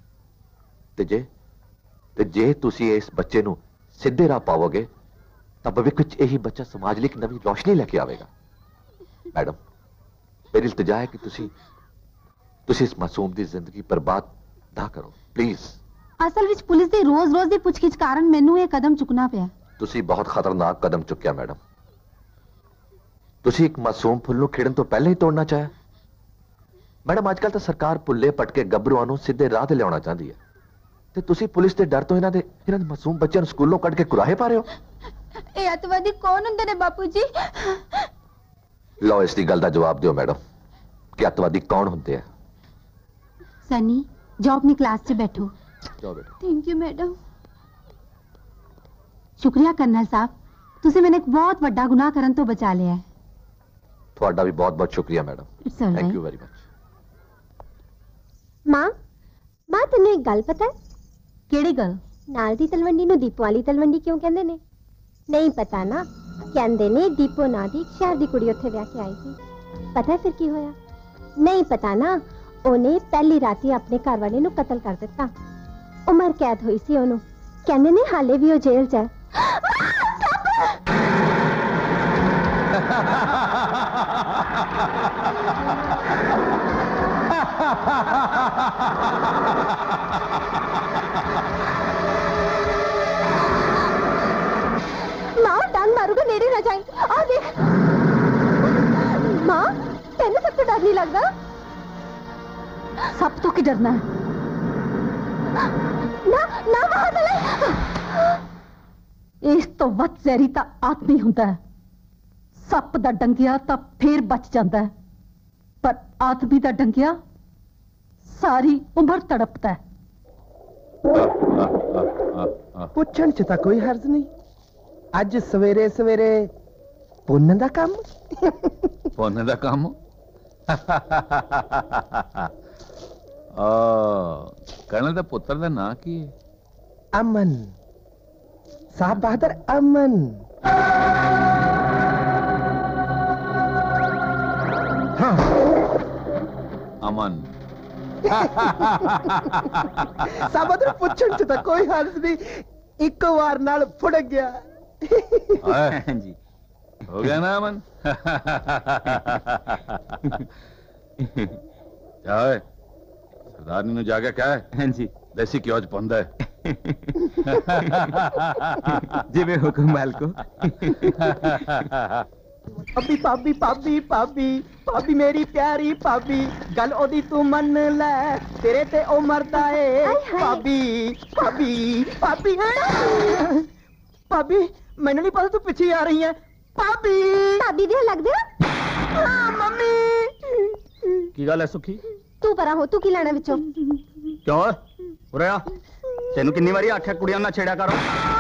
ਤੇ ਜੇ ਤੁਸੀਂ ਇਸ ਬੱਚੇ ਨੂੰ ਸਿੱਧੇ ਰਾਹ ਪਾਵੋਗੇ ਤਾਂ ਭਵਿੱਖ ਵਿੱਚ ਇਹੀ ਬੱਚਾ ਸਮਾਜ ਲਈ ਇੱਕ ਨਵੀਂ ਰੋਸ਼ਨੀ ਲੈ ਕੇ ਆਵੇਗਾ। ਮੈਡਮ, ਮੇਰੀ ਇਲਤਜਾ ਹੈ ਕਿ ਤੁਸੀਂ ਇਸ ਮਾਸੂਮ ਦੀ ਜ਼ਿੰਦਗੀ ਬਰਬਾਦ ਨਾ ਕਰੋ, ਪਲੀਜ਼। ਅਸਲ ਵਿੱਚ ਪੁਲਿਸ ਦੀ ਰੋਜ਼-ਰੋਜ਼ ਦੀ ਪੁੱਛਗਿੱਛ ਕਾਰਨ ਮੈਨੂੰ ਇਹ ਕਦਮ ਚੁੱਕਣਾ ਪਿਆ। ਤੁਸੀਂ ਬਹੁਤ ਖਤਰਨਾਕ ਕਦਮ ਚੁੱਕਿਆ ਮੈਡਮ। ਤੁਸੀਂ ਇੱਕ ਮਾਸੂਮ ਫੁੱਲ ਨੂੰ ਖਿੜਨ ਤੋਂ ਪਹਿਲਾਂ ਹੀ ਤੋੜਨਾ ਚਾਹਿਆ। ਮੈਡਮ, ਅੱਜ ਕੱਲ ਤਾਂ ਸਰਕਾਰ ਪੁੱਲੇ ਪਟਕੇ ਗੱਭਰੂਆਂ ਨੂੰ ਸਿੱਧੇ ਰਾਹ ਤੇ ਲਿਆਉਣਾ ਚਾਹੁੰਦੀ ਹੈ। ਤੇ ਤੁਸੀਂ ਪੁਲਿਸ ਦੇ ਡਰ ਤੋਂ ਇਹਨਾਂ ਦੇ ਮਾਸੂਮ ਬੱਚਿਆਂ ਨੂੰ ਸਕੂਲੋਂ ਕੱਢ ਕੇ ਕੁਰਾਹੇ ਪਾ ਰਹੇ ਹੋ। ਇਹ ਅਤਵਾਦੀ ਕੌਣ ਹੁੰਦੇ ਨੇ ਬਾਪੂ ਜੀ? ਲਓ ਇਸ ਦੀ ਗੱਲ ਦਾ ਜਵਾਬ ਦਿਓ ਮੈਡਮ ਕਿ ਅਤਵਾਦੀ ਕੌਣ ਹੁੰਦੇ ਆ। सनी जाओ अपनी क्लास से बैठो। ਜਾਓ ਬੇਟਾ। Thank you madam. शुक्रिया कर्नल साहब, तुसी मैंने एक बहुत बड़ा गुनाह करन तो बचा लिया है। ਤੁਹਾਡਾ ਵੀ ਬਹੁਤ ਬਹੁਤ ਸ਼ੁਕਰੀਆ madam. It's all thank right। You very much. ਮਾਂ ਮਾਂ ਤੈਨੂੰ ਇੱਕ ਗੱਲ ਪਤਾ ਹੈ? ਕਿਹੜੀ ਗੱਲ? ਨਾਲ ਦੀ ਤਲਵੰਡੀ ਨੂੰ ਦੀਪੋ ਵਾਲੀ ਤਲਵੰਡੀ ਕਿਉਂ ਕਹਿੰਦੇ ਨੇ? ਨਹੀਂ ਪਤਾ ਨਾ? ਕਹਿੰਦੇ ਨੇ ਦੀਪੋ ਨਾਂ ਦੀ ਇੱਕ ਸ਼ਹਿਰ ਦੀ ਕੁੜੀ ਉੱਥੇ ਵਿਆਹ ਕੇ ਆਈ ਸੀ। ਪਤਾ ਫਿਰ ਕੀ ਹੋਇਆ? ਨਹੀਂ ਪਤਾ ਨਾ? ਉਹਨੇ ਪਹਿਲੀ ਰਾਤੀ ਆਪਣੇ ਘਰ ਵਾਲੇ ਨੂੰ ਕਤਲ ਕਰ ਦਿੱਤਾ। ਉਮਰ ਕੈਦ ਹੋਈ ਸੀ ਉਹਨੂੰ। ਕਹਿੰਦੇ ਨੇ ਹਾਲੇ ਵੀ ਉਹ ਜੇਲ੍ਹ 'ਚ ਹੈ। माँ डांग मारूंगा, नेड़े ना जाए। आ देख माँ, तेन सब तो डर नहीं लगता? सब तो की डरना है? ना ना वहां चले। इस तो वध जहरी तो आदमी होता है। सप दा डंगिया तो फिर बच जाता है, पर आदमी दा डंगिया सारी उम्र तड़पता है। ਪੁੱਛਣ ਚ ਤਾਂ ਕੋਈ ਹਰਜ਼ ਨਹੀਂ। ਅੱਜ ਸਵੇਰੇ ਸਵੇਰੇ ਪੁੰਨ ਦਾ ਕੰਮ। ਪੁੰਨ ਦਾ ਕੰਮ? ਕਰਨਲ ਦਾ ਪੁੱਤਰ ਦਾ ਨਾਂ ਕੀ ਹੈ? ਅਮਨ। ਸਾਹਿਬ ਬਹਾਦਰ ਅਮਨ। ਅਮਨ। ਸਾਹਿਬ ਬਹਾਦਰ ਪੁੱਛਣ ਚ ਤਾਂ ਕੋਈ ਹਰਜ਼ ਨਹੀਂ। ਇੱਕ ਵਾਰ ਨਾਲ ਫੁੜ ਗਿਆ। जी हो गया ना अमन? क्या है सरदारनी ने जाके क्या है? जी देसी क्यों पंदा है। जी वे हुक्म माल को। भाभी भाभी भाभी भाभी भाभी मेरी प्यारी भाभी, गल ओदी तू मन ले, तेरे ते ओ मरदा है। भाभी भाभी भाभी भाभी मैंने नहीं पता तू पीछे आ रही है। भाभी भाभी दे लग दे। हाँ मम्मी। की गल है सुखी? तू परा हो, तू की लेना विचों? क्यों उरे आ, तेनू किन्नी बारी आख्या कुड़ियां ना छेड़ा करो।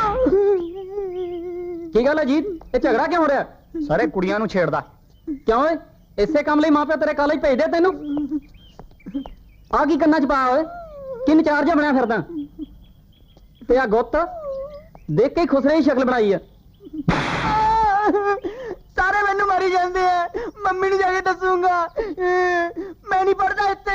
की गल है जीत, ये झगड़ा क्यों हो रहा है? सारे कुड़ियां नू छेड़दा क्यों है? इसे काम ਲਈ ਮਾਂ ਪਿਓ ਤੇਰੇ ਕਾਲਜ ਭੇਜਦੇ ਤੈਨੂੰ? ਆ ਕੀ ਕੰਨਾਂ 'ਚ ਪਾਇਆ ਓਏ? ਕਿੰਨ ਚਾਰਜ ਬਣਿਆ ਫਿਰਦਾ ਤੇ ਆ ਗੁੱਤ ਦੇਖ ਕੇ ਖੁਸਰੇ ਦੀ ਸ਼ਕਲ ਬਣਾਈ ਆ। सारे मैनू मारी जाते हैं, मम्मी ने जाके दसूंगा। मैं नहीं पढ़ता इत्ते।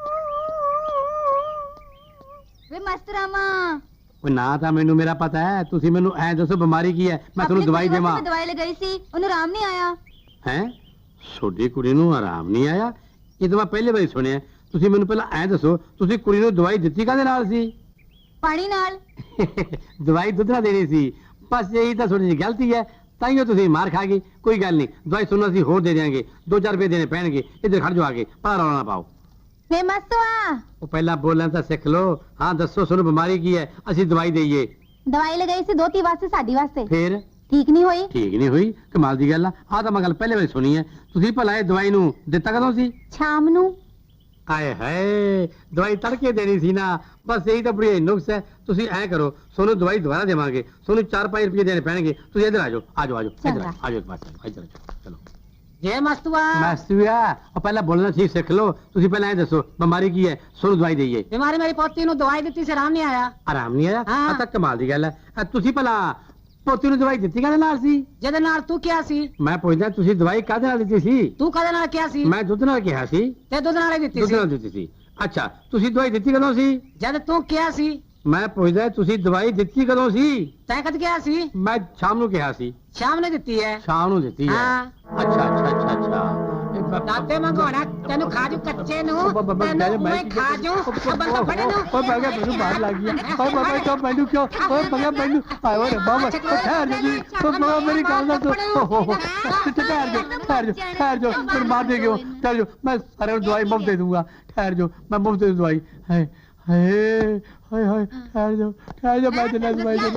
वे मास्टरामा ਉਹ ਨਾ ਤਾਂ ਮੈਨੂੰ ਮੇਰਾ ਪਤਾ ਹੈ। ਤੁਸੀਂ ਮੈਨੂੰ ਐ ਦੱਸੋ ਬਿਮਾਰੀ ਕੀ ਹੈ, ਮੈਂ ਤੁਹਾਨੂੰ ਦਵਾਈ ਦੇਵਾਂ। ਦਵਾਈ ਲਗਾਈ ਸੀ, ਉਹਨੂੰ ਆਰਾਮ ਨਹੀਂ ਆਇਆ। ਹੈ ਛੋਟੀ ਕੁੜੀ ਨੂੰ ਆਰਾਮ ਨਹੀਂ ਆਇਆ? ਇਹ ਤਾਂ ਮੈਂ ਪਹਿਲੇ ਵਾਰੀ ਸੁਣਿਆ। ਤੁਸੀਂ ਮੈਨੂੰ ਪਹਿਲਾਂ ਐ ਦੱਸੋ, ਤੁਸੀਂ ਕੁੜੀ ਨੂੰ ਦਵਾਈ ਦਿੱਤੀ ਕਾਹਦੇ ਨਾਲ ਸੀ? ਪਾਣੀ ਨਾਲ। ਦਵਾਈ ਦੁੱਧ ਨਾਲ ਦੇਣੀ ਸੀ। ਬਸ ਇਹੀ ਤਾਂ ਥੋੜੀ ਜਿਹੀ ਗਲਤੀ ਹੈ, ਤਾਈਓ ਤੁਸੀਂ ਮਾਰ ਖਾ ਗਈ। ਕੋਈ ਗੱਲ ਨਹੀਂ, ਦਵਾਈ ਸੁਣਨਾ ਅਸੀਂ ਹੋਰ ਦੇ ਦਿਆਂਗੇ। 2-4 ਰੁਪਏ ਦੇਣੇ ਪੈਣਗੇ। ਇੱਧਰ ਖੜ ਜਾਓ ਆ ਕੇ, ਭਾਰ ਰੌਲਾ ਨਾ ਪਾਓ। ਵੇ ਮਸਤਵਾ ਉਹ ਪਹਿਲਾਂ ਬੋਲਣਾ ਤਾਂ ਸਿੱਖ ਲਓ। ਹਾਂ ਦੱਸੋ, ਤੁਹਾਨੂੰ ਬਿਮਾਰੀ ਕੀ ਹੈ, ਅਸੀਂ ਦਵਾਈ ਦੇਈਏ। ਦਵਾਈ ਲਗਾਈ ਸੀ ਦੋਤੀ ਵਾਸਤੇ, ਸਾਡੀ ਵਾਸਤੇ। ਫੇਰ ਠੀਕ ਨਹੀਂ ਹੋਈ? ਠੀਕ ਨਹੀਂ ਹੋਈ? ਕਮਾਲ ਦੀ ਗੱਲ ਆ। ਆਹ ਤਾਂ ਮੈਂ ਗੱਲ ਪਹਿਲੇ ਵਾਰੀ ਸੁਣੀ ਹੈ। ਤੁਸੀਂ ਭਲਾ ਇਹ ਦਵਾਈ ਨੂੰ ਦਿੱਤਾ ਕਦੋਂ ਸੀ? ਸ਼ਾਮ ਨੂੰ। ਆਏ ਹਾਏ, ਦਵਾਈ ਤੜਕੇ ਦੇਣੀ ਸੀ ਨਾ। ਬਸ ਇਹੀ ਤਾਂ ਬੜੀ ਨੁਕਸ ਹੈ। ਤੁਸੀਂ ਐ ਕਰੋ, ਤੁਹਾਨੂੰ ਦਵਾਈ ਦੁਬਾਰਾ ਦੇਵਾਂਗੇ। ਤੁਹਾਨੂੰ 4-5 ਰੁਪਏ ਦੇਣੇ ਪੈਣਗੇ। ਤੁਸੀਂ ਇੱਧਰ ਆ ਜਾਓ, ਆ ਜਾਓ, ਆ ਜਾਓ, ਇੱਧਰ ਆ ਜਾਓ, ਇੱਕ ਪਾਸੇ ਇੱਧਰ ਚਲੋ। ਜੇ ਮਸਤੂਆ ਉਹ ਪਹਿਲਾਂ ਬੋਲਣਾ ਠੀਕ ਸਿੱਖ ਲਓ। ਤੁਸੀਂ ਪਹਿਲਾਂ ਇਹ ਦੱਸੋ ਬਿਮਾਰੀ ਕੀ ਹੈ, ਤੁਹਾਨੂੰ ਦਵਾਈ ਦੇਈਏ। ਬਿਮਾਰੀ ਮੇਰੀ ਪੋਤੀ ਨੂੰ ਦਵਾਈ ਦਿੱਤੀ ਸੀ, ਆਰਾਮ ਨਹੀਂ ਆਇਆ। ਆਰਾਮ ਨਹੀਂ ਆਇਆ? ਆ ਤਾਂ ਕਮਾਲ ਦੀ ਗੱਲ ਹੈ। ਤੁਸੀਂ ਭਲਾ ਪੋਤੀ ਨੂੰ ਦਵਾਈ ਦਿੱਤੀ ਕਾਹਦੇ ਨਾਲ ਸੀ? ਜਿਹਦੇ ਨਾਲ ਤੂੰ ਕਿਹਾ ਸੀ। ਮੈਂ ਪੁੱਛਦਾ, ਤੁਸੀਂ ਦਵਾਈ ਕਾਹਦੇ ਨਾਲ ਦਿੱਤੀ ਸੀ? ਤੂੰ ਕਾਹਦੇ ਨਾਲ ਕਿਹਾ ਸੀ? ਮੈਂ ਦੁੱਧ ਨਾਲ ਕਿਹਾ ਸੀ। ਤੇ ਦੁੱਧ ਨਾਲ ਹੀ ਦਿੱਤੀ ਸੀ। ਦੁੱਧ ਨਾਲ ਦਿੱਤੀ ਸੀ। ਅੱਛਾ, ਤੁਸੀਂ ਦਵਾਈ ਦਿੱਤੀ ਕਦੋਂ ਸੀ? ਜਦ ਤੂੰ ਕਿਹਾ ਸੀ। ਮੈਂ ਪੁੱਛਦਾ, ਤੁਸੀਂ ਦਵਾਈ ਦਿੱਤੀ ਕਦੋਂ ਸੀ? ਤੈਂ ਕਦ ਕਿਹਾ ਸੀ? ਮੈਂ ਸ਼ਾਮ ਨੂੰ ਕਿਹਾ ਸੀ। ਸ਼ਾਮ ਨੇ ਦਿੱਤੀ ਹੈ। ਸ਼ਾਮ ਨੂੰ ਦਿੱਤੀ ਹੈ? ਅੱਛਾ ਅੱਛਾ ਅੱਛਾ ਅੱਛਾ। ਦਾਤੇ ਮੰਗਵਾਣਾ ਤੈਨੂੰ ਖਾਜੂ ਕੱਚੇ ਨੂੰ, ਤੈਨੂੰ ਮੈਂ ਖਾਜੂ ਬੰਦਾ ਫੜੇ ਨੂੰ। ਓ ਬਾਗਾ ਮੈਨੂੰ ਬਾਹਰ ਲੱਗ ਗਿਆ। ਓ ਬਾਬਾ ਕਿਉਂ ਮੈਨੂੰ ਕਿਉਂ? ਓ ਬਾਗਾ ਮੈਨੂੰ ਆਏ ਓਏ ਬਾਬਾ ਠਹਿਰ ਜਾ ਜੀ। ਓ ਬਾਬਾ ਮੇਰੀ ਗੱਲ ਨਾ ਤੂੰ ਠਹਿਰ ਜਾ ਫਿਰ ਮਾਰ ਦੇ ਗਿਓ। ਠਹਿਰ ਜਾ, ਮੈਂ ਸਾਰਿਆਂ ਨੂੰ ਦਵਾਈ ਮੁਫਤ ਦੇ ਦੂੰਗਾ। ਠਹਿਰ ਜਾ, ਮੈਂ ਮੁਫਤ ਦੇ ਦਵਾਈ। ਹਾਏ हाय हाय ठहर जाओ मैं तो नहीं भाई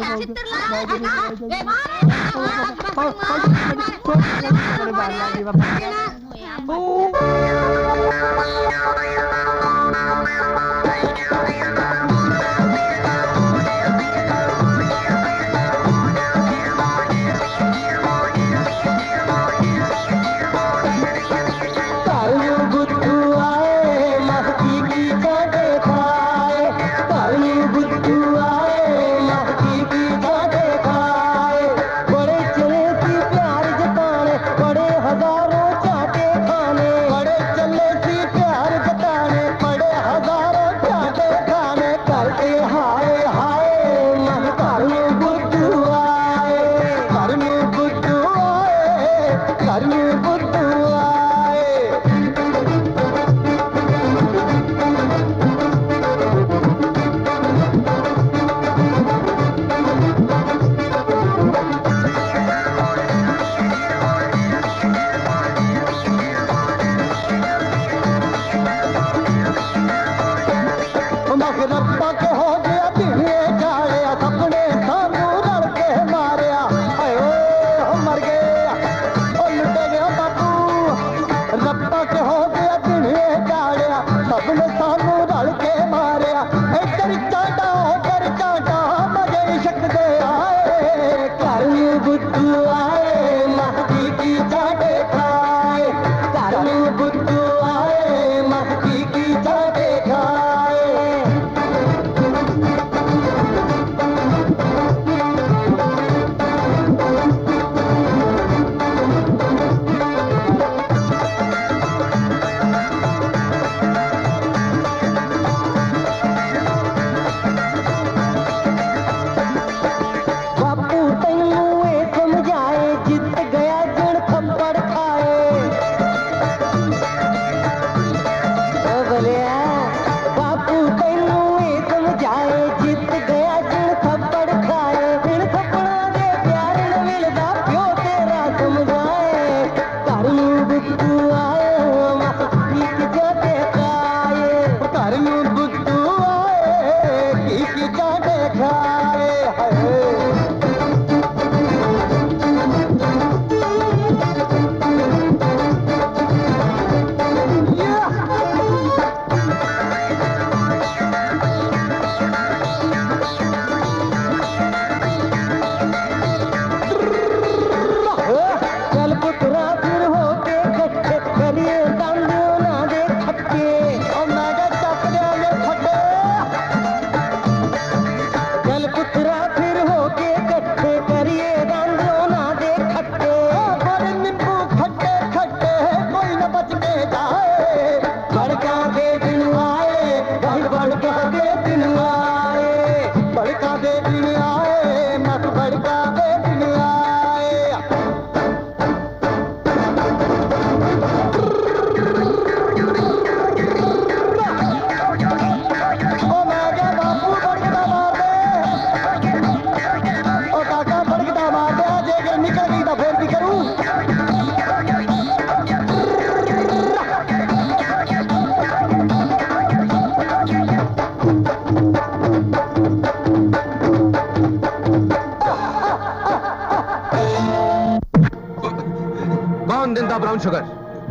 ब्राउन शुगर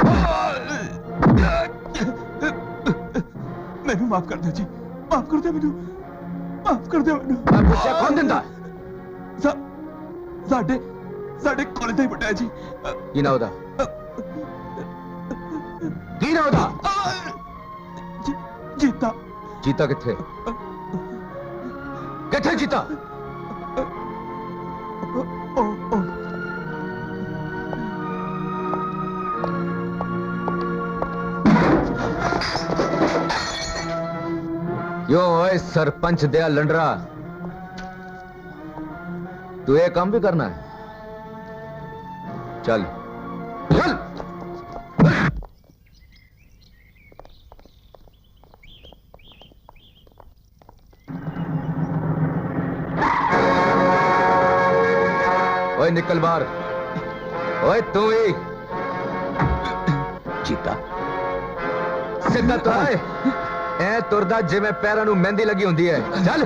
मैनू माफ कर दो जी, माफ कर दो मैनू, माफ कर दो मैनू। मैं पूछा कौन दिंदा? साडे साडे कॉलेज ਦਾ ਹੀ ਬਟਾ ਜੀ। ਕੀ ਨਾ ਉਹਦਾ? ਕੀ ਨਾ ਉਹਦਾ? ਜੀਤਾ। ਜੀਤਾ ਕਿੱਥੇ? ਕਿੱਥੇ ਜੀਤਾ? यो ओए सरपंच दया लंडरा, तू ये काम भी करना है? चल चल। ओए निकल बाहर। ओए तू ही जीता सीधा तो है। ਐ ਤੁਰਦਾ ਜਿਵੇਂ ਪੈਰਾਂ ਨੂੰ ਮਹਿੰਦੀ ਲੱਗੀ ਹੁੰਦੀ ਹੈ। ਚੱਲ।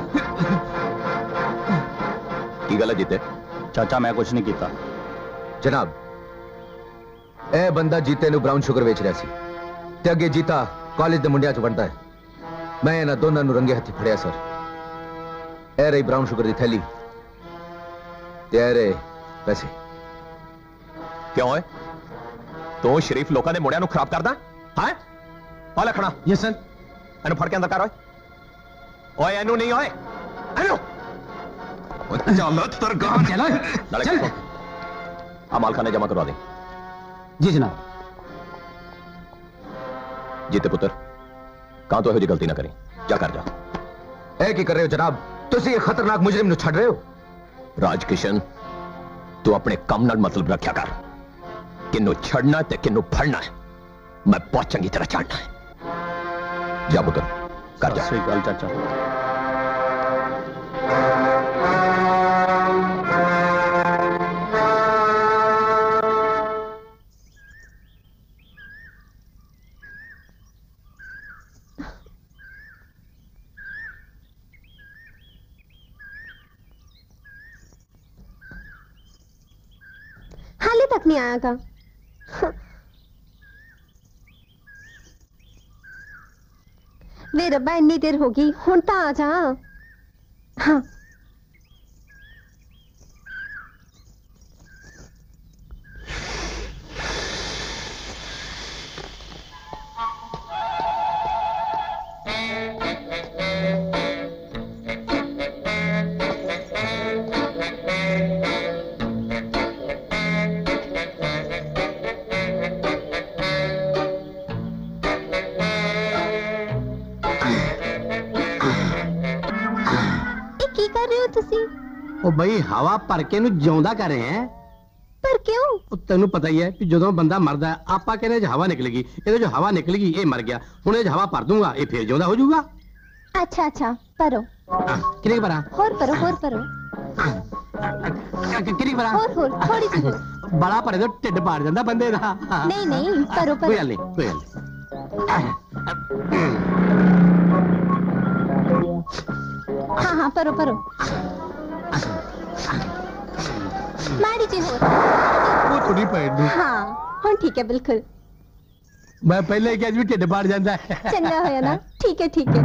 ਕੀ ਗੱਲ ਹੈ ਜੀਤੇ? ਚਾਚਾ ਮੈਂ ਕੁਝ ਨਹੀਂ ਕੀਤਾ ਜਨਾਬ। ਇਹ ਬੰਦਾ ਜੀਤੇ ਨੂੰ ਬ੍ਰਾਊਨ ਸ਼ੂਗਰ ਵੇਚ ਰਿਹਾ ਸੀ ਤੇ ਅੱਗੇ ਜੀਤਾ ਕਾਲਜ ਦੇ ਮੁੰਡਿਆਂ 'ਚ ਵੰਡਦਾ ਹੈ। ਮੈਂ ਇਹਨਾਂ ਦੋਨਾਂ ਨੂੰ ਰੰਗੇ ਹੱਥੀ ਫੜਿਆ ਸਰ। ਇਹ ਰਹੀ ਬ੍ਰਾਊਨ ਸ਼ੂਗਰ ਦੀ ਥੈਲੀ ਤੇ ਇਹ ਰਹੇ ਪੈਸੇ। ਕਿਉਂ ਹੈ ਤੂੰ ਸ਼ਰੀਫ ਲੋਕਾਂ ਦੇ ਮੁੰਡਿਆਂ ਨੂੰ ਖਰਾਬ ਕਰਦਾ ਹੈ? ਆ ਲਖਣਾ। Yes sir. ਇਹਨੂੰ ਫੜ ਕੇ ਅੰਦਰ ਕਰ ਓਏ। ਓਏ ਇਹਨੂੰ ਨਹੀਂ ਓਏ ਇਹਨੂੰ। ਚੱਲ ਤਰਗਾਹ चल। आ मालखाने जमा करवा दे। जी जनाब। जीते पुत्र कहां तो यही गलती ना करें। क्या कर जा ਇਹ ਕੀ ਕਰ ਰਹੇ ਹੋ ਜਨਾਬ? ਤੁਸੀਂ ਇਹ ਖਤਰਨਾਕ ਮੁਜਰਿਮ ਨੂੰ ਛੱਡ ਰਹੇ ਹੋ। राज किशन तू अपने काम नाल मतलब रखा कर। किन्नू छड़ना ते किन्नू फड़ना है मैं बहुत चंगी तरह जानना है। जा पुत्र कर जा। सही गल चाचा। हाले तक नहीं आया था। वे रब्बा इतनी देर होगी हुण तां आ जा। हाँ ਉਹ ਬਈ ਹਵਾ ਭਰ ਕੇ ਨੂੰ ਜਿਉਂਦਾ ਕਰ ਰਹੇ ਹੈ। ਪਰ ਕਿਉਂ? ਉਹ ਤੈਨੂੰ ਪਤਾ ਹੀ ਹੈ ਕਿ ਜਦੋਂ ਬੰਦਾ ਮਰਦਾ ਹੈ, ਆਪਾਂ ਕਹਿੰਦੇ ਜੇ ਹਵਾ ਨਿਕਲੇਗੀ, ਇਹਦੇ ਜੋ ਹਵਾ ਨਿਕਲੇਗੀ ਇਹ ਮਰ ਗਿਆ। ਹੁਣ ਇਹ ਹਵਾ ਭਰ ਦੂੰਗਾ ਇਹ ਫੇਰ ਜਿਉਂਦਾ ਹੋ ਜਾਊਗਾ। अच्छा अच्छा परो कितनी परा होर परो कितनी परा होर थोड़ी सी होर। बड़ा परे तो ढिड पाड़ जाता बंदे दा। नहीं नहीं परो कोई गल नहीं कोई गल नहीं। हाँ हाँ परो परो माड़ी जी होर वो थोड़ी पैर। हाँ हुण ठीक है बिल्कुल। मैं पहले क्या भी ढिड पाड़ जाता है। चंगा होया ना। ठीक है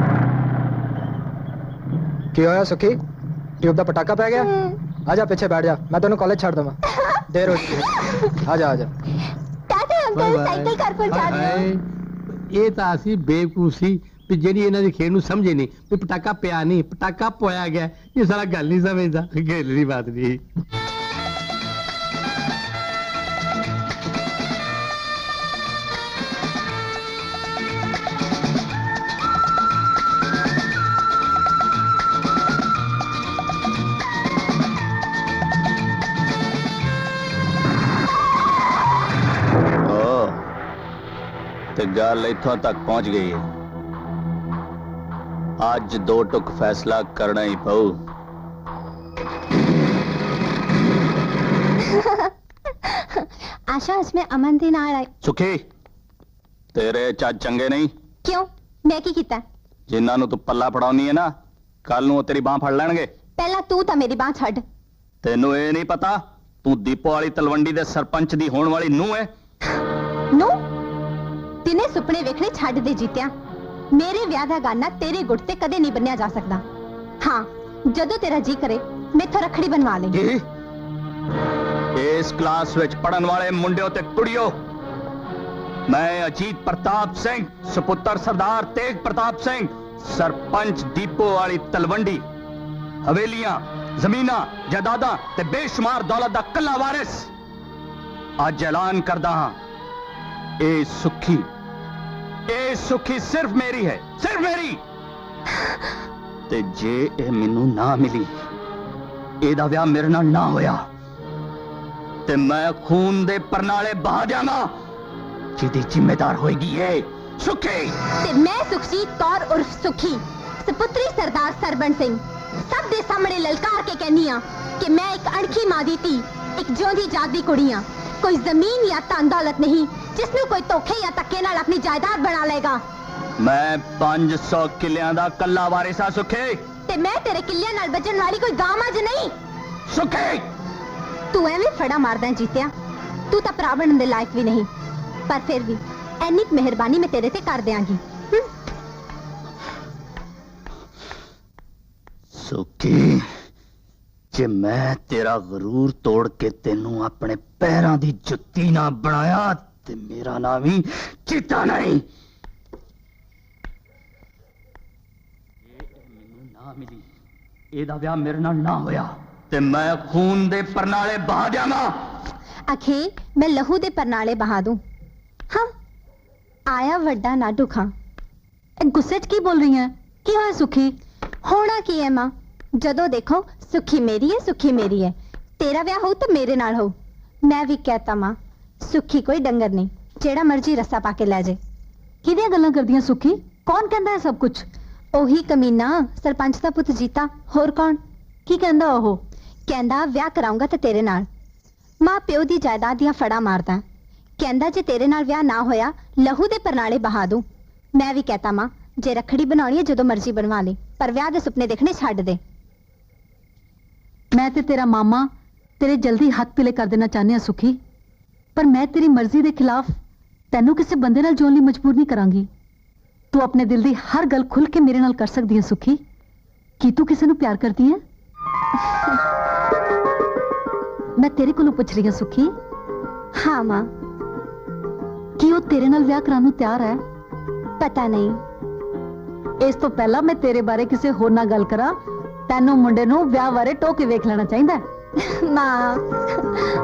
ਕੀ ਹੋਇਆ ਸੁਖੀ? ट्यूब ਦਾ ਪਟਾਕਾ ਪੈ ਗਿਆ? ਆ ਜਾ ਪਿੱਛੇ ਬੈਠ ਜਾ ਮੈਂ ਤੈਨੂੰ ਕਾਲਜ ਛੱਡ ਦਵਾਂ। ਦੇਰ ਹੋ ਗਈ ਹੈ। ਆ ਜਾ टाटा अंकल साइकिल कार पर जा रहे हो। ਇਹ ਤਾਂ ਅਸੀਂ ਬੇਵਕੂਫ ਸੀ ਵੀ ਜਿਹੜੀ ਇਹਨਾਂ ਦੀ ਖੇਡ ਨੂੰ ਸਮਝੇ ਨਹੀਂ ਵੀ ਪਟਾਕਾ ਪਿਆ ਨਹੀਂ ਪਟਾਕਾ ਪੋਇਆ ਗਿਆ। ਇਹ ਸਾਲਾ ਗੱਲ ਨਹੀਂ ਸਮਝਦਾ। ਗੱਲ ਦੀ ਬਾਤ ਨਹੀਂ। गल इथों तक पहुंच गई है। आज दो टुक फैसला करना ही पऊ। आशा इसमें अमन दे नाल आई। सुखी तेरे चाच चंगे नहीं। क्यों मैं की कीता? जिन्हां नूं तू पल्ला फड़ाउनी है ना कल नूं तेरी बांह फड़ लैणगे। पहला तू तां मेरी बांह छड्ड। तेनू ये नहीं पता तू दीपो वाली तलवंडी दे सरपंच दी होण वाली नूं है। नूं तिने सुपने वेखने छड्ड दे जीत्या। मेरे ब्याह दा गाना तेरे गुट ते कदे नहीं बन्निया जा सकदा। हाँ जदों तेरा जी करे मेथों रखड़ी बनवा ले। इस क्लास विच पढ़न वाले मुंडियों ते कुड़ियों मैं अजीत प्रताप सिंह सुपुत्र सरदार तेज प्रताप सिंह सरपंच दीपो वाली तलवंडी हवेलियां जमीना जायदादां ते बेशुमार दौलत दा कल्ला वारिस अज ऐलान करदा हां ए सुखी सिर्फ मेरी है सिर्फ मेरी। ते जे ए मैनू ना मिली एदा व्याह मेरे नाल ना होया ते मैं खून दे परनाले बहा जाना जिहदी जिम्मेदार होएगी ये सुखी। ते मैं सुखजीत कौर उर्फ सुखी सपुत्री सरदार सरबन सिंह सब दे सामने ललकार के कहनी हां कि मैं एक अणखी मां दी धी एक जिउंदी जागदी कुड़ी हां। कोई जमीन या धन दौलत नहीं जिसनू कोई धोखे या धक्के नाल अपनी जायदाद बना लेगा। मैं 500 किलियां दा कल्ला वारिस आ सुखे। ते मैं तेरे किलियां नाल बचन वाली कोई गां मज नहीं। सुखे तू एवें फड़ा मारदा है जीतिया। तू तां भरा बनन दे लायक भी नहीं, पर फिर भी एनी मेहरबानी मैं तेरे ते कर देंगी। सुखी, जे मैं तेरा गरूर तोड़ के तेनू अपने पैरों की जुत्ती ना बनाया ते मेरा नाम ही चिता नहीं। मैनू ना मिली, एदा ब्याह मेरे नाल ना होया ते मैं खून दे परनाले बहा जावां। आखे मैं लहू दे परनाले बहा दूं। हाँ आया वड्डा ना दुखा। गुस्से च की बोल रही है? की होया सुखी? होना की है मां, जदों देखो सुखी मेरी है, सुखी मेरी है। तेरा ब्याह हो तो मेरे नाल हो। मैं भी कहता मां, सुखी कोई डंगर नहीं जेड़ा मर्जी रस्सा पाके ले जाए। किदियां गल्लां करदियां सुखी? कौन कहंदा है सब कुछ? ओही कमीना सरपंच दा पुत जीता, होर कौन? की कहंदा ओह? कहंदा ब्याह कराऊंगा ते तेरे नाल। मां प्यो दी जायदाद दियां फड़ा मारदा। कहंदा जे तेरे नाल ब्याह ना होया लहू दे परनाले बहा दूं। मैं भी कहता मां, जे रखड़ी बनानी है जदों मर्जी बनवा ले, पर ब्याह दे सुपने देखने छड्ड दे। मैं ते तेरा मामा तेरे जल्दी हाथ पीले कर देना चाहने सुखी, पर मैं तेरी मर्जी के खिलाफ तेनू किसी बंदे नाल जोन लई मजबूर नहीं करांगी। तू अपने दिल की हर गल खुल के मेरे नाल कर सकदी है सुखी। की तू किसी नू प्यार करती है? मैं तेरे कोलों पुछ रही हूं सुखी। हाँ मां। की वो तेरे नाल ब्याह कराने नू तैयार है? पता नहीं। इस तो पहला मैं तेरे बारे किसी होर नाल गल करा, तैनू मुंडे नू ब्याह बारे टोके वेख लेना चाहिए। मां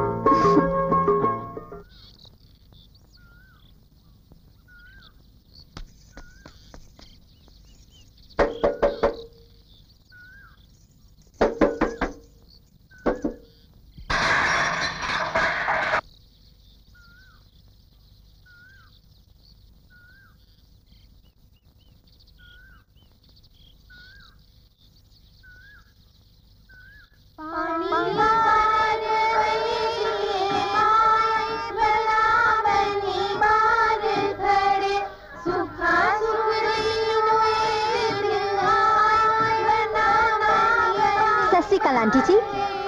आंटी जी।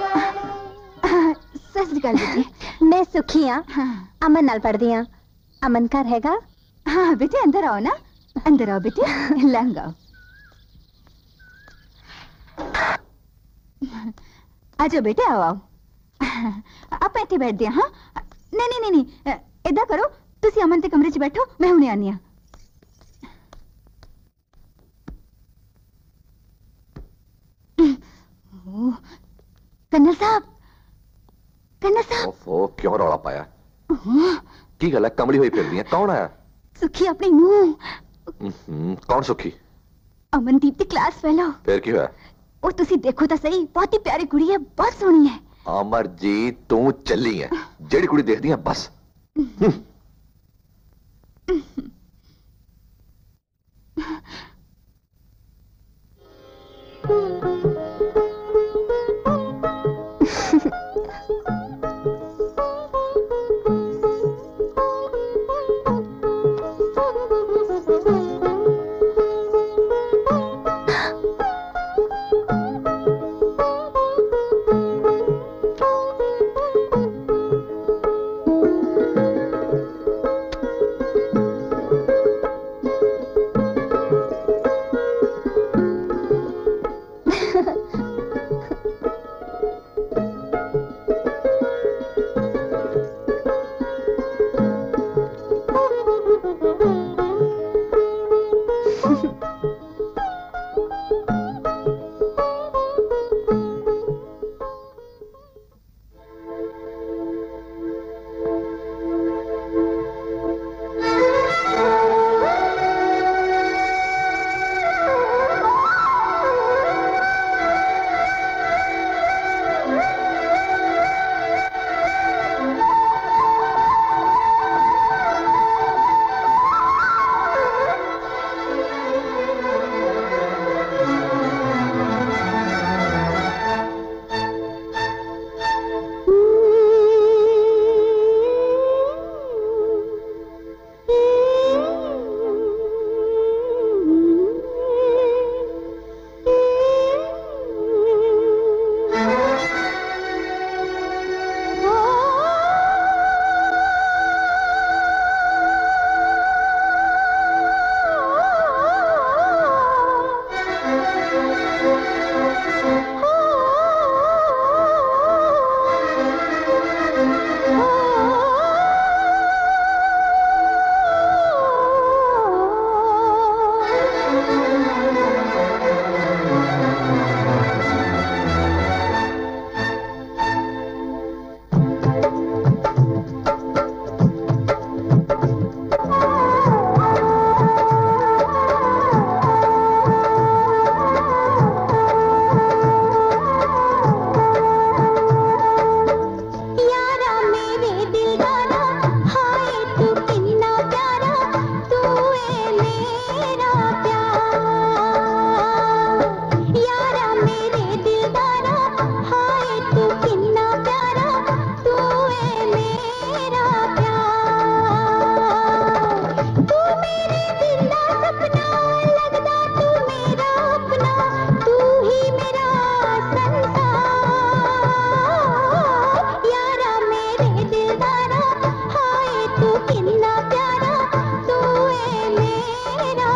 सत श्री अकाल जी। मैं सुखी हाँ। अमन नाल पढ़दी हाँ। अमन घर हैगा? हाँ बेटे अंदर आओ ना, अंदर आओ बेटे, लंघ आओ। आजो बेटे आओ आओ। आप इत्थे बैठदे हाँ? नहीं नहीं नहीं नहीं, इदा करो तुसी अमन के कमरे च बैठो, मैं हुणे आनी हाँ। कन्नल साहब, कन्नल साहब। ओफो, क्यों रौला पाया? की गल है, कमली हुई फिरदी है? कौन आया? सुखी अपनी नूं। कौन सुखी? अमनदीप दी क्लास फेलो। फिर की होया? ओ तुसी देखो तो सही, बहुत ही प्यारी कुड़ी है, बहुत सोहनी है। अमरजीत तू चली है, जेड़ी कुड़ी देखदी है बस। कितना प्यारा तू है मेरा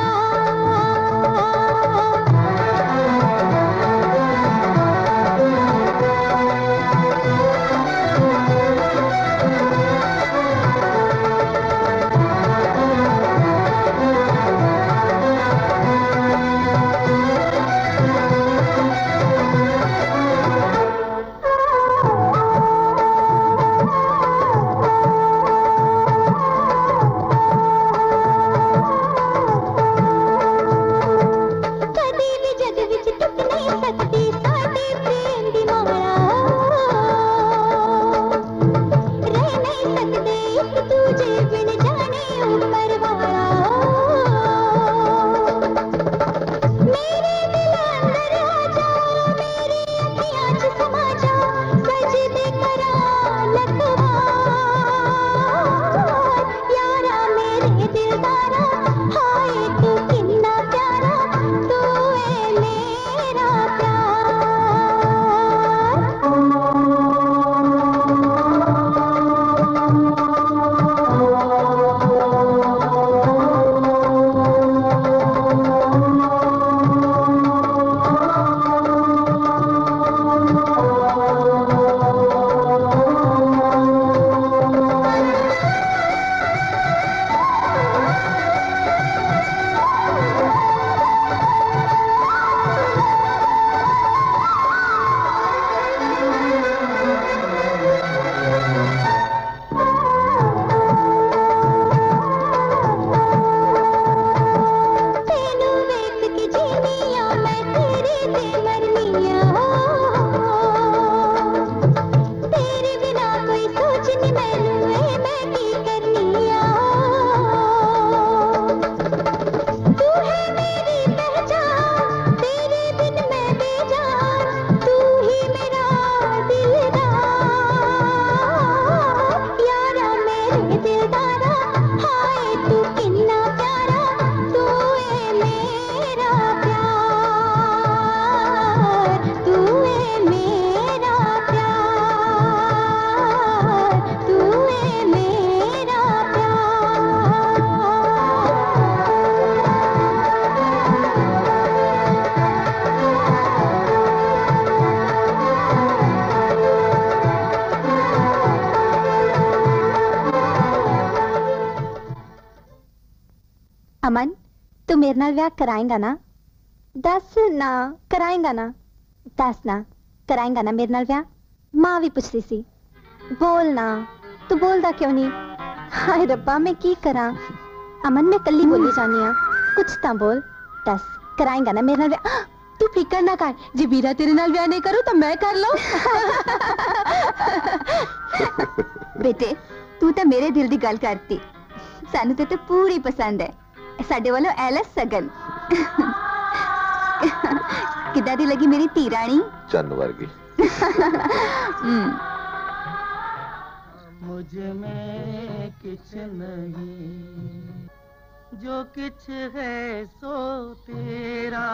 अमन तू मेरे नाल विआह कराएगा ना? दस ना कराएगा ना? दस ना कराएगा ना मेरे नाल विआह? मां भी पुछदी सी। बोल ना, तू बोलदा क्यों नहीं? हाय रब्बा मैं की करा? अमन मैं कल्ली बोली जानी आ, कुछ ता बोल। दस कराएगा ना मेरे नाल विआह? तू फिकर ना कर, जे वीरा तेरे नाल विआह नहीं करूं तो मैं कर लूं। बेटे तू तो मेरे दिल दी गल करती, सानू ते पूरी पसंद है। साडे वालों एलस सगन। किदा दी लगी मेरी धी रानी? चन्न वर्गी। मुझ में किछ नहीं, जो किछ है सो तेरा।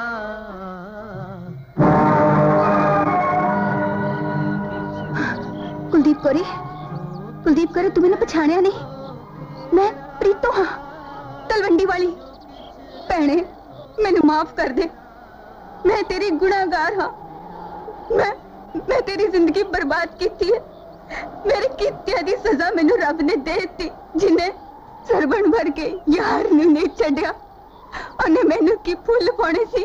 कुलदीप कौरी तू मैंने पछाणिया नहीं? मैं प्रीतो हाँ, तलवंडी वाली। भैणे मैनू माफ कर दे, मैं तेरी गुनाहगार हाँ। मैं तेरी जिंदगी बर्बाद की है। मेरे कीतिया दी सजा मैनू रब ने दे दी, जिन्हें सरबन भर के यार नू नहीं छड्या। उन्हें मैनू की फुल पाने सी।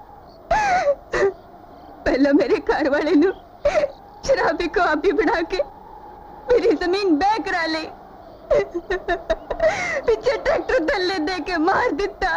पहला मेरे घर वाले नू शराबी को आप बना के मेरी जमीन बैक करा ली, पीछे ट्रैक्टर थल्ले दे के मार दिता।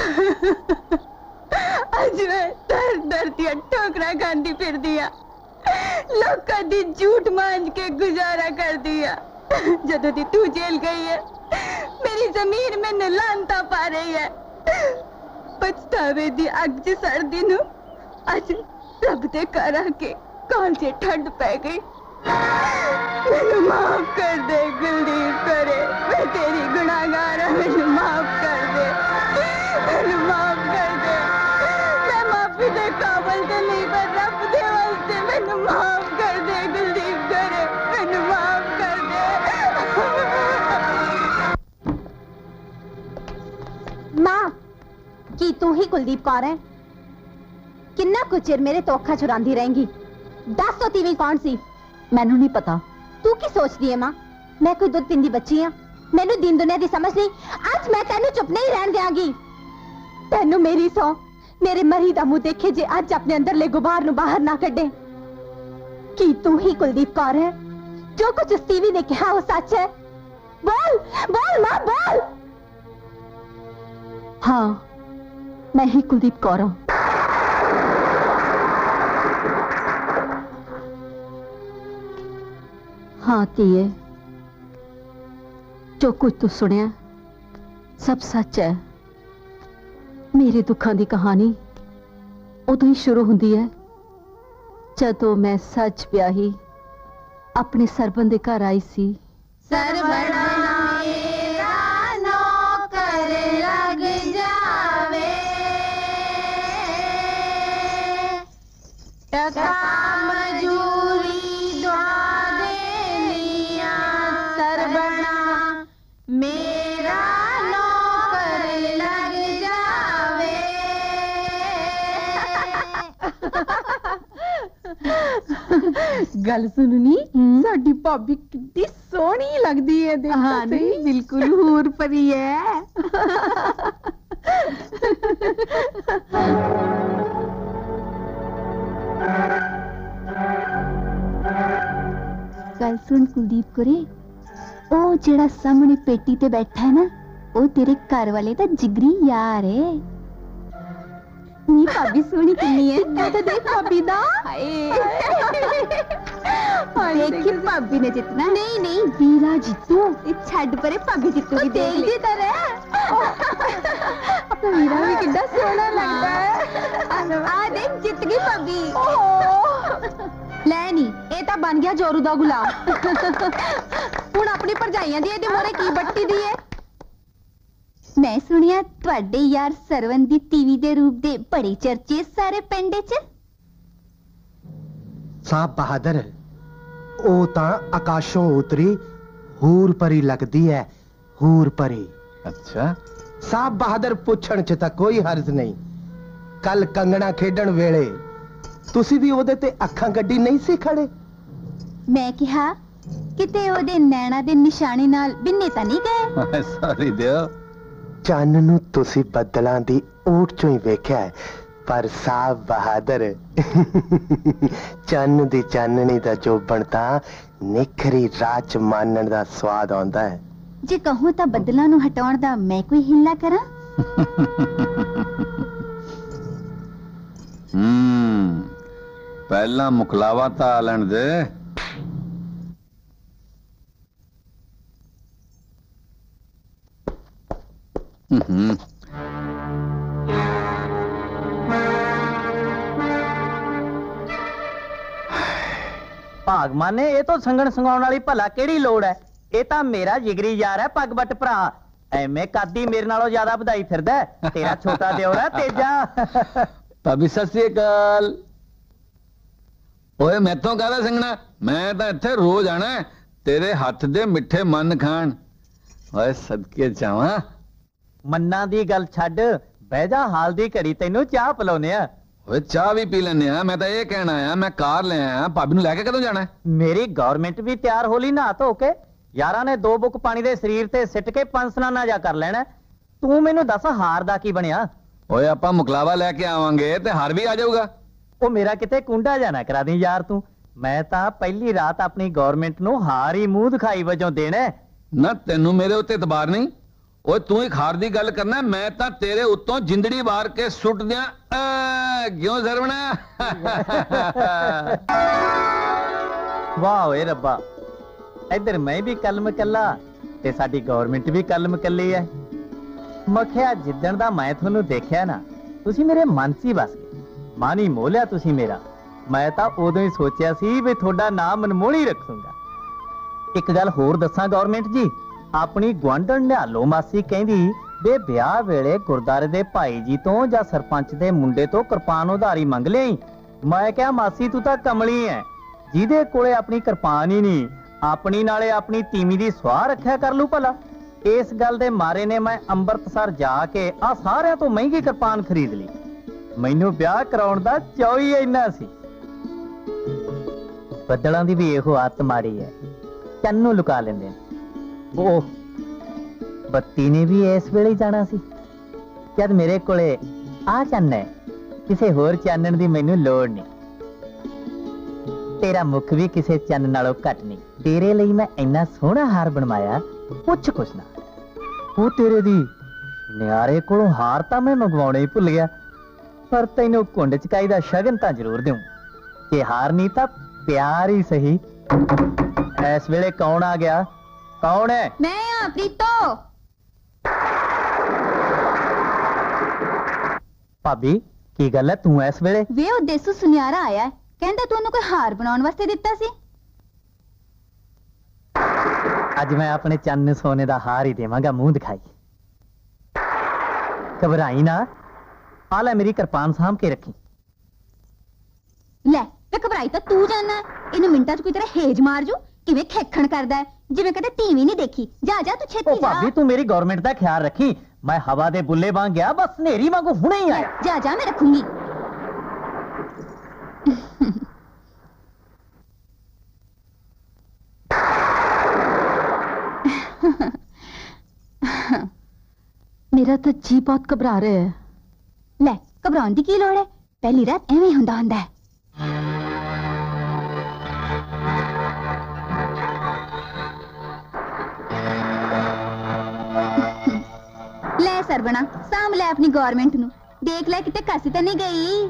आज मैं दर दर दिया ठोकरा खांदी फिर दिया, लोगों दी झूठ मांझ के गुजारा कर दिया। जदों दी तू जेल गई है मेरी जमीन में लानता पा रही है। पछतावे दी अग च सड़दी नू अज रब दे घर आके काल च ठंड पै गई। मैनू माफ कर दे कुलदीप करे, मैं तेरी गुनाहगार हूं, मैनू माफ कर दे, मैनू माफ कर दे। मैं माफी दे काबल तो नहीं, पर रब दे वास्ते मैनू माफ कर दे कुलदीप करे, मैनू माफ कर दे। कि तू ही कुलदीप कौर है? किन्ना कुछ चिर मेरे तो अखा चुरांदी रहेंगी? दस तो तीवी कौन सी? मैनू नहीं पता। तू की सोचती है मां? मैं कोई दुध पींदी बच्ची हाँ? मैनू दिन दुनिया की समझ नहीं। आज मैं तेनू चुप नहीं रहन देंगी। तेनू मेरी सौ मेरे मरी दा मुंह देखे जे आज अपने अंदर ले गुबार नु बाहर ना कढे। कि तू ही कुलदीप कौर है? जो कुछ उस टीवी ने कहा वो सच है? बोल बोल मां बोल। हाँ, मैं ही कुलदीप कौर हूं। हाँ धीए, जो कुछ तू सुनिया सब सच है। मेरे दुखों की कहानी उदों ही शुरू होंदी है जदों मैं सच ब्याही अपने सरबन दे घर आई सी। सरबना मेरा नौकर लग जावे, टका मजूरी द्वा देनिया। सरबना मेरा नौकर लग जावे। गल सुननी, साडी भाभी कितनी सोहनी लगदी है। देख हाँ तो सही। नहीं, बिल्कुल हूर परी है। गल सुन कुलदीप कुरे, ओ जेड़ा सामने पेटी ते बैठा है ना, ओ तेरे घर वाले दा जिगरी यार है। नी भाभी सोहनी किन्नी है? तो देख भाभी दा। देखी भाभी ने जितना। नहीं नहीं वीरा जीतू। छड़ परे भाभी जीतूगी। देख ली तरह अपना वीरा भी कितना सोहना लगता है। आ देख जित गई भाभी। ਲੈ ਨੀ, ਇਹ ਤਾਂ ਬਣ ਗਿਆ ਜੋਰੂ ਦਾ ਗੁਲਾਮ। ਹੁਣ ਆਪਣੀ ਭਰਜਾਈਆਂ ਦੀ ਇਹਦੇ ਮੋਰੇ ਕੀ ਬੱਟੀ ਦੀ ਏ? मैं सुनिया ਤੁਹਾਡੇ यार सरवन दी टीवी दे रूप दे बड़े चर्चे सारे पिंड च। साहब बहादुर, ओ तां आकाशों उतरी हूर परी लगदी है। हूर परी। अच्छा साहब बहादुर पुछण च तां कोई हर्ज नहीं। कल कंगना खेडण वेले तुसी भी ओदे ते अखां गड्डी नहीं सी खड़े? मैं कहा किते ओदे नैना दे निशाने नाल बिन्ने तां नहीं गए? सॉरी दियो। चन्न नूं तुसी बदलां दी ओट चों ही वेख्या है, पर साहब बहादुर चन्न दी चाननी दा जोबण तां निखरी राच मानण दा स्वाद आउंदा है। जे कहूं तां बदलां नूं हटाउण दा मैं कोई हिल्ला करां? पहला मुकलावा तां आलण दे। भागमान ने ये तो संगण संगाउण वाली भला केड़ी लोड़ है? ये तो मेरा जिगरी यार है, पग बट भरा। एवें कादी मेरे नालों ज्यादा बधाई फिरदा है। तेरा छोटा दिओर है तेजा। भाभी सत श्री अकाल। ओए मैं तो कहदा संगना, मैं तो इत्थे रोज आना है तेरे हाथ दे मिठे मन खान। ओए सदके जावां। मन्ना दी गल छड्ड, बह जा हाल दी घड़ी तैनू चाह पिलाउने आ। ओए चाह भी पी लेने आ। मैं तो ये कहना आया, मैं कार ले आया, भाभी नूं लैके कदों जाना है? मेरी गवर्नमेंट भी तैयार हो ली नहा धो के। यारां ने 2 बुक पानी दे शरीर ते सिट के 5 स्नाना जा कर लेना। तू मैनू दस हार दा की बनिया? ओए आपां मुकलावा लैके आवांगे ते हार भी आ जाऊगा। ओ मेरा किते कुंडा जाना करा दी यार तू। मैं तां पहली रात अपनी गवर्नमेंट नूं हार ही मूंह दिखाई वजों देना। ना तेनू मेरे उत्ते इतबार नहीं। ओए तू ही हार दी गल करना, मैं तां तेरे उत्तों जिंदड़ी वार के सुट दियां। क्यों सरवणा? वाह ओए रब्बा, इधर मैं भी कलम कला ते साडी गवर्नमेंट भी कलम कली है। मखिया जिद्दण दा मैं तुहानू देखिया ना, तुसी मेरे मन च ही बस गए। मन ही मोह लिया तुसी मेरा। मैं तां उदों ही सोचिया सी भी तुहाडा नाम मनमोहनी रखूंगा। एक गल होर दसां गवर्नमेंट जी, अपनी गुआंढण निहालो मासी कहंदी बे ब्याह वेले गुरदारे दे भाई जी तो जां सरपंच दे मुंडे तो किरपान उधारी मंग लई। मैं क्या मासी तू तां कमली है, जिहदे कोले अपनी किरपान ही नहीं, अपनी नाले अपनी तीमी दी स्वाह रखिया कर लू भला। इस गल दे मारे ने मैं ਅੰਮ੍ਰਿਤਸਰ जा के आ सारिਆਂ ਤੋਂ ਮਹਿੰਗੀ ਕਿਰਪਾਨ खरीद ली। ਮੈਨੂੰ ਵਿਆਹ ਕਰਾਉਣ ਦਾ ਚਾਅ ਹੀ ਇੰਨਾ ਸੀ। ਬੱਦਲਾਂ ਦੀ ਵੀ ਇਹੋ ਆਦਤ ਮਾੜੀ ਹੈ, ਚੰਨ ਨੂੰ ਲੁਕਾ ਲੈਂਦੇ ਨੇ। ਉਹ ਬੱਤੀ ਨੇ ਵੀ ਇਸ ਵੇਲੇ ਜਾਣਾ ਸੀ ਜਦ ਮੇਰੇ ਕੋਲੇ ਆ ਚੰਨ ਹੈ, ਕਿਸੇ ਹੋਰ ਚਾਨਣ ਦੀ ਮੈਨੂੰ ਲੋੜ ਨਹੀਂ। ਤੇਰਾ ਮੁਖ ਵੀ ਕਿਸੇ ਚੰਨ ਨਾਲੋਂ ਘੱਟ ਨਹੀਂ। ਤੇਰੇ ਲਈ ਮੈਂ ਇੰਨਾ ਸੋਹਣਾ ਹਾਰ ਬਣਵਾਇਆ, ਪੁੱਛ ਕੁਛ ਨਾ। ਉਹ ਤੇਰੇ ਦੀ ਨਿਆਰੇ ਕੋਲੋਂ ਹਾਰ ਤਾਂ ਮੈਂ ਮੰਗਵਾਉਣਾ ਹੀ ਭੁੱਲ ਗਿਆ, ਪਰ ਤੈਨੂੰ ਕੁੰਡ ਚਕਾਈ ਦਾ ਸ਼ਗਨ ਤਾਂ ਜ਼ਰੂਰ ਦਿਉ। ਜੇ ਹਾਰ ਨਹੀਂ ਤਾਂ ਪਿਆਰ ਹੀ ਸਹੀ। ਇਸ ਵੇਲੇ ਕੌਣ ਆ ਗਿਆ? ਕੌਣ ਹੈ? मैं हाँ प्रीतो। ਭਾਬੀ ਕੀ ਗੱਲ ਹੈ, ਤੂੰ ਇਸ ਵੇਲੇ? ਵੇ ਉਹ ਦੇਸੂ ਸੁਨਿਆਰਾ ਆਇਆ ਹੈ, ਕਹਿੰਦਾ ਤੂੰ ਉਹਨੂੰ ਕੋਈ ਹਾਰ ਬਣਾਉਣ ਵਾਸਤੇ ਦਿੱਤਾ ਸੀ। ਅੱਜ ਮੈਂ ਆਪਣੇ ਚੰਨ ਨੂੰ ਸੋਨੇ ਦਾ ਹਾਰ ਹੀ ਦੇਵਾਂਗਾ, ਮੂੰਹ ਦਿਖਾਈ। ਘਬਰਾਈ ਨਾ, ਆ ਲੈ ਮੇਰੀ ਕਿਰਪਾਨ ਸਾਂਭ ਕੇ ਰੱਖੀ। ਲੈ ਵੇ ਘਬਰਾਈ ਤਾਂ ਤੂੰ ਜਾਨਾ ਹੈ, ਇਹਨੂੰ ਮਿੰਟਾਂ 'ਚ ਕੋਈ ਤੇਰਾ ਹੇਜ ਮਾਰ ਜੂ। ਕਿਵੇਂ ਖੇਖਣ ਕਰਦਾ ਹੈ, ਜਿਵੇਂ ਕਦੇ ਟੀਵੀ ਨਹੀਂ ਦੇਖੀ। ਜਾ ਜਾ ਤੂੰ ਛੇਤੀ ਉਹ ਜਾ। ਭਾਬੀ ਤੂੰ ਮੇਰੀ ਗਵਰਨਮੈਂਟ ਦਾ ਖਿਆਲ ਰੱਖੀ। ਮੈਂ ਹਵਾ ਦੇ ਬੁੱਲੇ ਵਾਂਗ ਗਿਆ, ਬਸ ਹਨੇਰੀ ਵਾਂਗੂ ਹੁਣੇ ਹੀ ਆਇਆ। ਜਾ ਜਾ ਮੈਂ ਰੱਖੂੰਗੀ। मेरा तो जी बहुत घबरा रहा है। ਲੈ ਘਬਰਾਉਣ ਦੀ ਕੀ ਲੋੜ ਹੈ, ਪਹਿਲੀ ਰਾਤ ਐਵੇਂ ਹੁੰਦਾ ਹੁੰਦਾ ਹੈ। ਲੈ ਸਰਵਣਾ, ਸਾਂਭ ਲੈ ਆਪਣੀ ਗਵਰਨਮੈਂਟ ਨੂੰ। ਦੇਖ ਲੈ ਕਿਤੇ ਕੱਸ ਤਾਂ ਨਹੀਂ ਗਈ।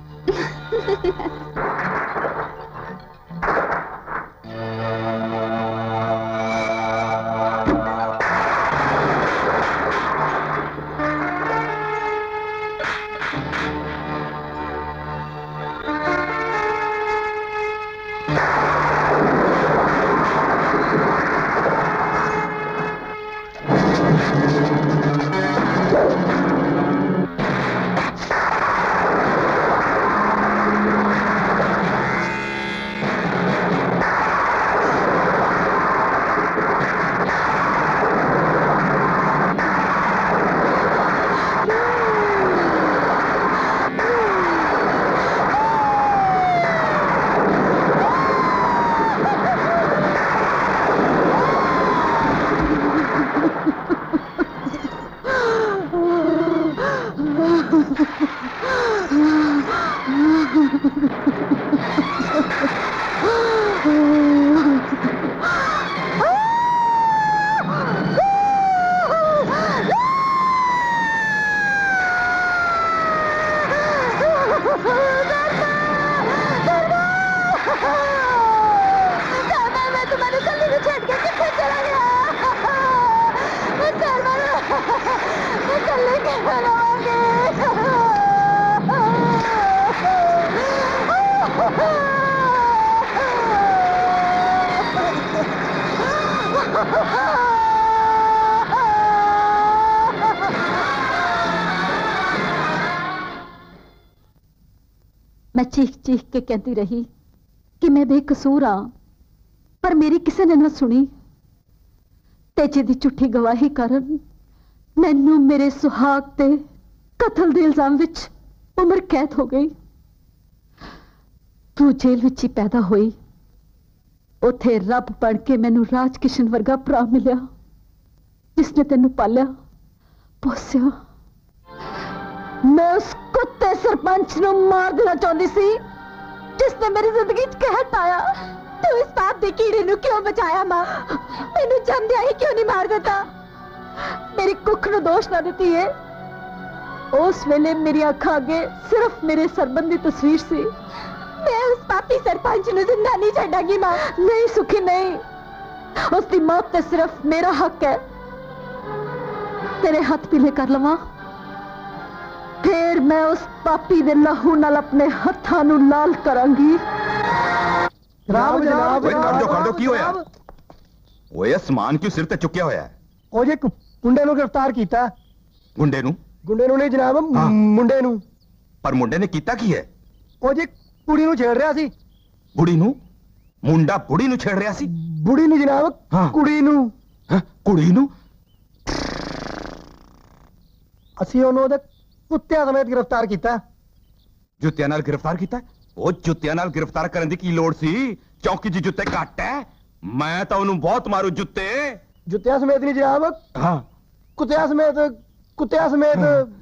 मैं चीख चीख के कहती रही कि मैं बेकसूर हाँ, पर मेरी किसी ने ना सुनी। तेजे दी झूठी गवाही कारण मैनू मेरे सुहाग ते कतल दे इल्जाम विच उम्र कैद हो गई। तू जेल विच ही पैदा हुई, उथे रब बन के मैनू राज किशन वर्गा भरा मिलिया, जिसने तेनू पालिया पोसिया। मैं उस कुत्ते सरपंच नू मार देना चाहती सी जिसने मेरी जिंदगी च कहर पाया। तू इस पाप दे कीड़े नू क्यों बचाया मां? मैनू जमदिया ही क्यों नहीं मार देता? मेरी कुख नू दोष ना देती है। उस वेले मेरी अखां अगे सिर्फ मेरे सरबंध दी तस्वीर सी। मैं उस पापी सरपंच नू जिंदा नहीं छड्डांगी मां। नहीं सुखी नहीं, उसकी मौत ते सिर्फ मेरा हक है। तेरे हाथ पीले कर लवां, फिर मैं उस पापी दे लहू नाल अपने हत्थां नू लाल करांगी। जनाब जनाब कर दो की होया? ओए समान क्यों सिर ते चुक्या होया है? ओ जे गुंडे नू गिरफ्तार कीता। गुंडे नू? गुंडे नू नहीं जनाब, मुंडे नू। पर मुंडे ने कीता की है? ओ जे कुड़ी नू छेड़ रहा सी। बुड़ी नू? मुंडा बुड़ी नू छेड़ रहा सी? बुड़ी नू जनाब, कुड़ी नू। कुड़ी नू? ਅਸੀਂ ਉਹਨੂੰ ਉਹਦੇ ਕੁੱਤਿਆਂ ਸਮੇਤ ਗ੍ਰਿਫਤਾਰ ਕੀਤਾ। ਜੁੱਤਿਆਂ ਨਾਲ ਗ੍ਰਿਫਤਾਰ ਕੀਤਾ? ਉਹ ਜੁੱਤਿਆਂ ਨਾਲ ਗ੍ਰਿਫਤਾਰ ਕਰਨ ਦੀ ਕੀ ਲੋੜ ਸੀ? ਚੌਕੀ 'ਚ ਜੁੱਤੇ ਘੱਟ ਹੈ, ਮੈਂ ਤਾਂ ਉਹਨੂੰ ਬਹੁਤ ਮਾਰੂ ਜੁੱਤੇ। ਜੁੱਤਿਆਂ ਸਮੇਤ ਨਹੀਂ ਜਨਾਬ, ਹਾਂ ਕੁੱਤਿਆਂ ਸਮੇਤ, ਕੁੱਤਿਆਂ ਸਮੇਤ।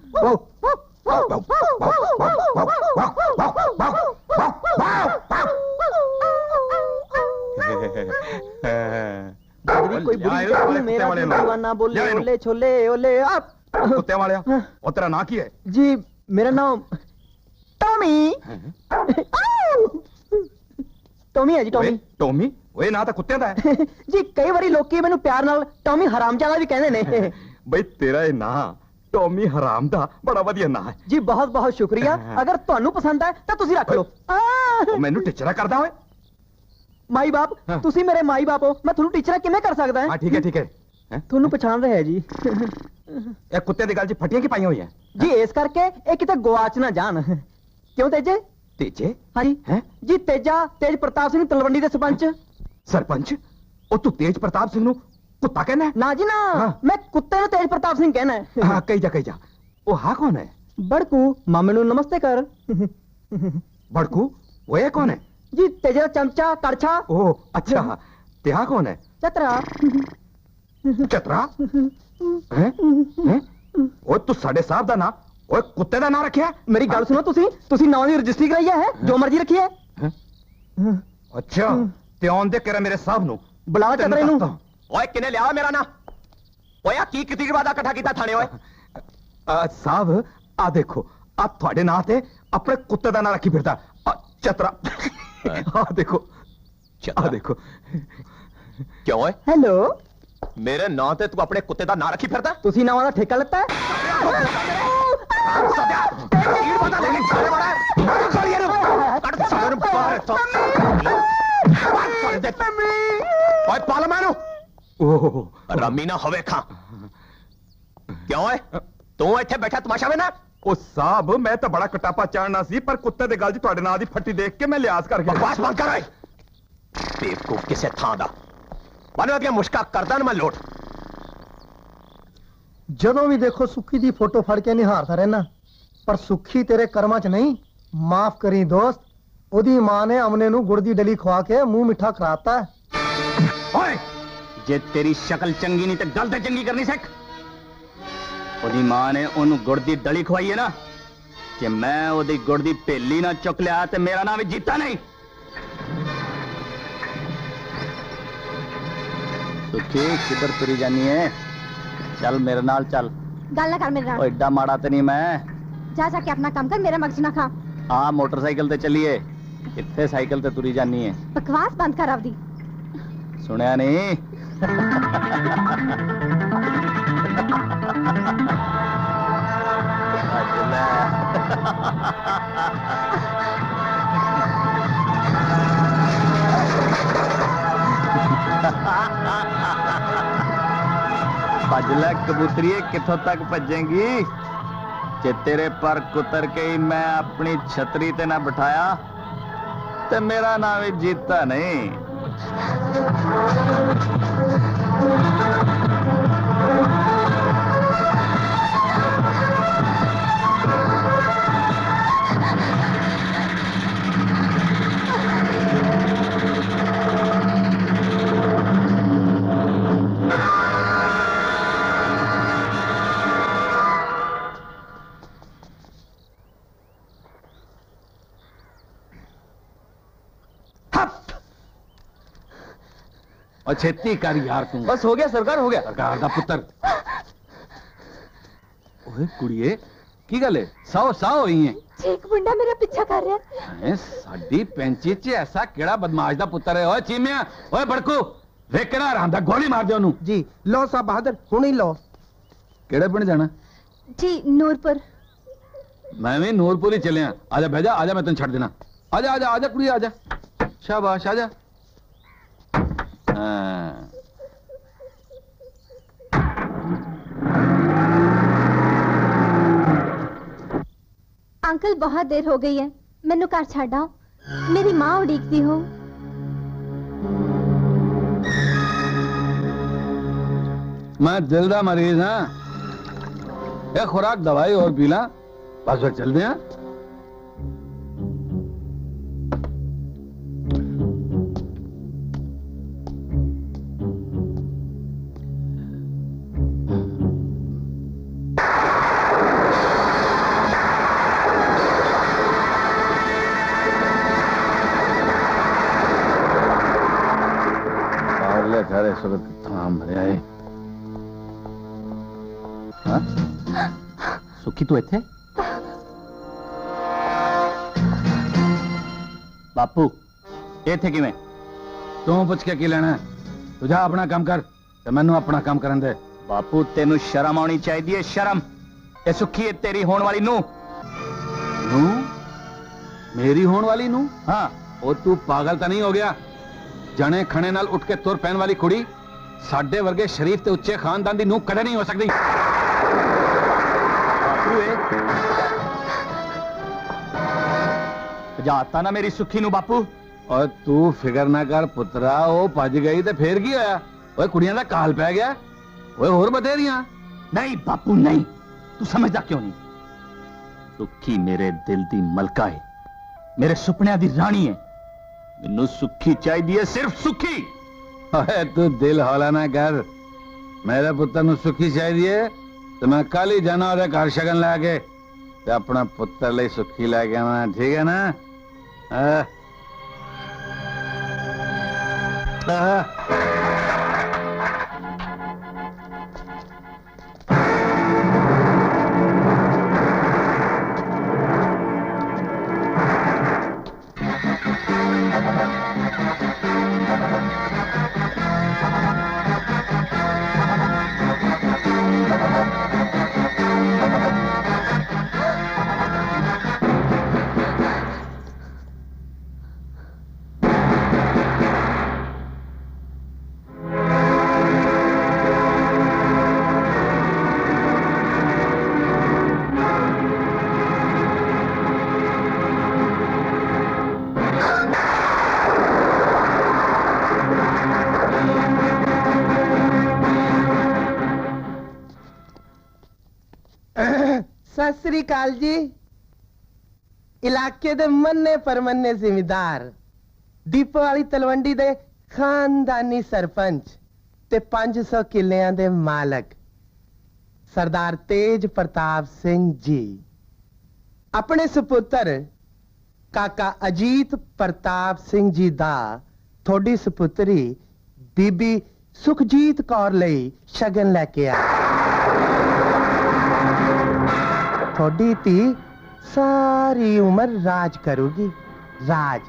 ਕੋਈ बुरी मेरा दीवाना बोले ओले छोले ओले आप कुत्ते वाले और तेरा नाम की है? जी मेरा नाम टॉमी। टॉमी है जी टॉमी। टॉमी ओए ना तो कुत्ते दा है जी। कई बारी लोग मैनू प्यार नाल टॉमी हरामजादा भी कहंदे ने। बई तेरा ये नाम टॉमी हराम दा बड़ा वधिया नाम है जी। बहुत बहुत शुक्रिया। अगर तुहानू पसंद है तो तुसी रख लो। मैनू टिचरा करदा ओए। माई बाप तुसी मेरे माई बाप हो, मैं थोनू टीचर किवें कर सकदा है? हां ठीक है ठीक है। थोनू पहचान रहे है जी। ए कुत्ते दी गल च फटियां की पाई हुई है जी, इस करके ए किते गवाच ना जान। क्यों तेजे? तेजे? हां जी हैं जी। तेजा तेज प्रताप सिंह तलवंडी दे सरपंच। सरपंच? ओ तू तेज प्रताप सिंह नु कुत्ता कहना है? ना जी ना, मैं कुत्ते नु तेज प्रताप सिंह कहना है। हां कही जा। ओ हां कौन है? बड़कू। मामे नु नमस्ते कर। बड़कू वो ये कौन है? जी तेजा चमचा कड़छा। ओ अच्छा। तेहा कौन है? चतरा। चतरा? हैं? ओ तू साडे साहब दा ना ओए कुत्ते दा नाम रखिया? मेरी गल सुनो, तुसी नाम दी रजिस्ट्री कराई है, जो मर्जी रखी है। अच्छा ते आउण दे करे मेरे साहब नु बुला चतरे नु। ओए किने लिया मेरा ना? ओए आ की किती वादा इकट्ठा कीता थाने ओए? साहब आ देखो आ थोड़े नाम ते अपने कुत्ते दा नाम रखी फिरदा चतरा। आ देखो आ देखो। क्यों है? हेलो मेरे नाम ते तू अपने कुत्ते दा नाम रखी फिरदा? तुसी नाम दा ठेका लेता है? रमी ना होवे खां। क्यों है तू इत्थे बैठा तमाशा वे ना? ओ साहब मैं तो बड़ा कटापा चाहना सी, पर कुत्ते दे गल च तुहाडे नाम दी फट्टी देख के मैं लिहाज करके। बकवास बंद कर ओए। बेवकूफ किसे थां दा मानो अगे मुश्का करदा ना मैं लोट। ਜਦੋਂ ਵੀ ਦੇਖੋ ਸੁੱਖੀ ਦੀ ਫੋਟੋ ਫੜ ਕੇ ਨਿਹਾਰਦਾ ਰਹਿਣਾ, ਪਰ ਸੁੱਖੀ ਤੇਰੇ ਕਰਮਾਂ 'ਚ ਨਹੀਂ। ਮਾਫ ਕਰੀ ਦੋਸਤ, ਉਹਦੀ ਮਾਂ ਨੇ ਅਮਨੇ ਨੂੰ ਗੁੜ ਦੀ ਡਲੀ ਖਵਾ ਕੇ ਮੂੰਹ ਮਿੱਠਾ ਕਰਾਤਾ। ਓਏ ਜੇ ਤੇਰੀ ਸ਼ਕਲ ਚੰਗੀ ਨਹੀਂ ਤੇ ਗੱਲ ਤੇ ਚੰਗੀ ਕਰਨੀ ਸਿੱਖ। ਉਹਦੀ ਮਾਂ ਨੇ ਉਹਨੂੰ ਗੁੜ ਦੀ ਡਲੀ ਖਵਾਈ ਹੈ ਨਾ, ਕਿ ਮੈਂ ਉਹਦੀ ਗੁੜ ਦੀ ਭੇਲੀ ਨਾ ਚੁੱਕ ਲਿਆ ਤੇ ਮੇਰਾ ਨਾਮ ਵੀ ਜੀਤਾ ਨਹੀਂ। ਸੁੱਖੀ ਕਿੱਧਰ ਤੁਰੀ ਜਾਨੀ ਹੈ? चल मेरे नाल चल। गल ना कर मेरे नाल। एडा माड़ा तो नहीं मैं। जा जाके अपना काम कर, मेरा मगज ना खा। हाँ मोटरसाइकिल ते चलिए। इत्थे साइकिल ते तुरी जानी है। बकवास बंद कर आवदी। सुनिया नहीं? भजला कबूतरिए किथों तक भजेंगी? जे तेरे पर कुतर के ही मैं अपनी छतरी ते ना बिठाया ते मेरा नाम ही जीता नहीं। छेती कर यार तू। बस हो गया सरकार, हो गया। सरकार दा पुत्र। ओए कुड़िए की गल है? साओ साओ होई है। एक मुंडा मेरा पीछा कर रहा है। साडी पेंची च ऐसा केड़ा बदमाश दा पुत्र है? ओए चीमिया, ओए बड़कू, वे केड़ा हराम दा गोली मार दे ओनू। जी लो साहब बहादुर हुण ही लो। केड़े पिंड जाना? जी नूरपुर। मैं भी नूरपुर ही चलिया। आजा भेजा, आजा मैं तैਨੂੰ छड़ देना। आजा आजा आजा कुड़ी आजा। शाबाश आजा। अंकल बहुत देर हो गई है, मैनू घर छड़ आओ, मेरी मां उड़ीकती हो। मैं दिल दा मरीज हाँ, एक खुराक दवाई और पी ला, बस फिर चलते हैं। सारे सुबह थाम भरे आए। सुखी तू इत्थे? बापू इत्थे किवें? तू पुछ के की लेना? तू जा अपना काम कर ते मैनू अपना काम करन दे। बापू तेनू शर्म आनी चाहिए, शर्म। ये सुखी है तेरी होने वाली नू। नू? मेरी होने वाली नू? हाँ। ओ तू पागल तो नहीं हो गया? जने खने नाल उठ के तुर पैन वाली कुड़ी साडे वर्गे शरीफ ते उच्चे खानदान दी नूह कदे नहीं हो सकती। जाता ना मेरी सुखी नू बापू। और तू फिकर ना कर पुत्रा, ओ भज गई ते फिर की होया? ओए कुड़ियां दा काल पै गया। ओए होर बथेरियां। नहीं बापू नहीं, तू समझदा क्यों नहीं? सुखी मेरे दिल दी मलका है, मेरे सुपनियां दी रानी है। मैनू सुखी चाहिए, सिर्फ सुखी। ओए तू दिल हौला ना कर। मेरे पुत्र नू सुखी चाहिए तो मैं कल ही जाना और घर शगन लैके ते अपना पुत्र ले सुखी लैके आना, ठीक है ना? सत श्री अकाल जी। इलाके दे मन्ने परमन्ने जिमीदार, डिपो वाली तलवंडी दे खानदानी सरपंच ते 500 किलियां दे मालक सरदार तेज प्रताप सिंह जी अपने सुपुत्र काका अजीत प्रताप सिंह जी दा थोड़ी सुपुत्री बीबी सुखजीत कौर लई शगन लेके आए। थोड़ी धी सारी उम्र राज करूगी, राज।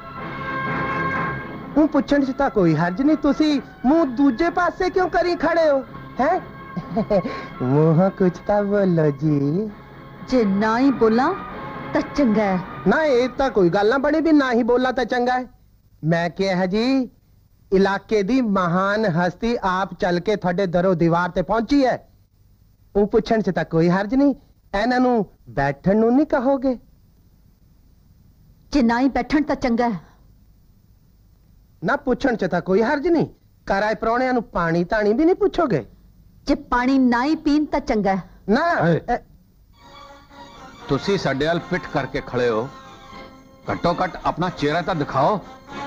हूं पुछण च तां कोई हर्ज नहीं, तुसी मुंह दूजे पासे क्यों करी खड़े हो? हैं मुंह कुछ तां बोलो जी। जे ना ही बोला तां चंगा है। ना ये तां कोई गल ना बनी भी ना ही बोला तां चंगा है। मैं क्या है जी, इलाके दी महान हस्ती आप चल के थोड़े दरो दीवार ते पहुंची है। हूं पुछण च तां कोई हर्ज नहीं, ਇਹਨਾਂ ਨੂੰ ਬੈਠਣ ਨੂੰ ਨਹੀਂ ਕਹੋਗੇ? ਜੇ ਨਾ ਹੀ ਬੈਠਣ ਤਾਂ ਚੰਗਾ ਹੈ। ਨਾ ਪੁੱਛਣ ਚ ਤਾਂ ਕੋਈ ਹਰਜ ਨਹੀਂ, ਘਰ ਆਏ ਪ੍ਰਾਹੁਣਿਆਂ ਨੂੰ ਪਾਣੀ ਧਾਣੀ ਵੀ ਨਹੀਂ ਪੁੱਛੋਗੇ? ਜੇ ਪਾਣੀ ਨਾ ਹੀ ਪੀਣ ਤਾਂ ਚੰਗਾ ਹੈ। ਨਾ ਤੁਸੀਂ ਸਾਡੇ ਵੱਲ ਪਿੱਠ ਕਰਕੇ ਖੜੇ ਹੋ, ਘੱਟੋ ਘੱਟ ਆਪਣਾ ਚਿਹਰਾ ਤਾਂ ਦਿਖਾਓ।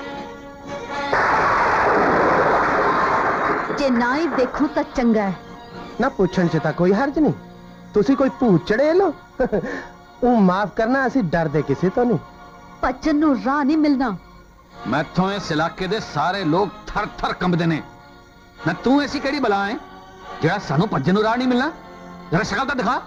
ਜੇ ਨਾ ਹੀ ਦੇਖੋ ਤਾਂ ਚੰਗਾ ਹੈ। ਨਾ ਪੁੱਛਣ ਚ ਤਾਂ ਕੋਈ ਹਰਜ ਨਹੀਂ, ਤੁਸੀਂ ਕੋਈ ਭੂਤ ਚੜੇ ਲੋ। ਉਹ ਮਾਫ ਕਰਨਾ, ਅਸੀਂ ਡਰਦੇ ਕਿਸੇ ਤੋਂ ਨਹੀਂ। ਭੱਜਣ ਨੂੰ ਰਾਹ ਨਹੀਂ ਮਿਲਣਾ। ਮੈਥੋਂ ਇਸ ਇਲਾਕੇ ਦੇ ਸਾਰੇ ਲੋਕ ਥਰ ਥਰ ਕੰਬਦੇ ਨੇ। ਨਾ ਤੂੰ ਐਸੀ ਕਿਹੜੀ ਬਲਾ ਹੈ ਜਿਹੜਾ ਸਾਨੂੰ ਭੱਜਣ ਨੂੰ ਰਾਹ ਨਹੀਂ ਮਿਲਣਾ? ਜਰਾ ਸ਼ਕਲ ਤਾਂ ਦਿਖਾ।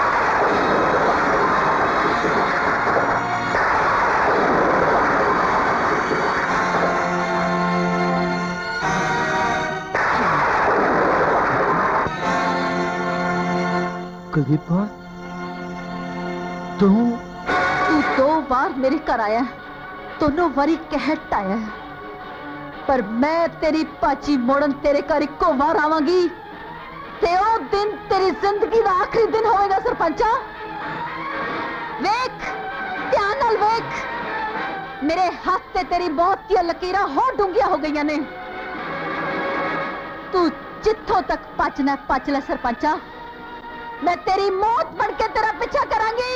तू 2 बार मेरे घर आया, दोनों बारी कहट आया, पर मैं तेरी पाची मोड़न तेरे घर इको बार आवांगी ते ओ दिन तेरी जिंदगी का आखिरी दिन होएगा। सरपंचा वेख, ध्यान नाल वेख, मेरे हाथ से तेरी मौत दी लकीरां होर डूंगियां हो गई ने। तू जिथों तक पचना पच ले सरपंचा, मैं तेरी मौत पढ़ के तेरा पीछा करांगी।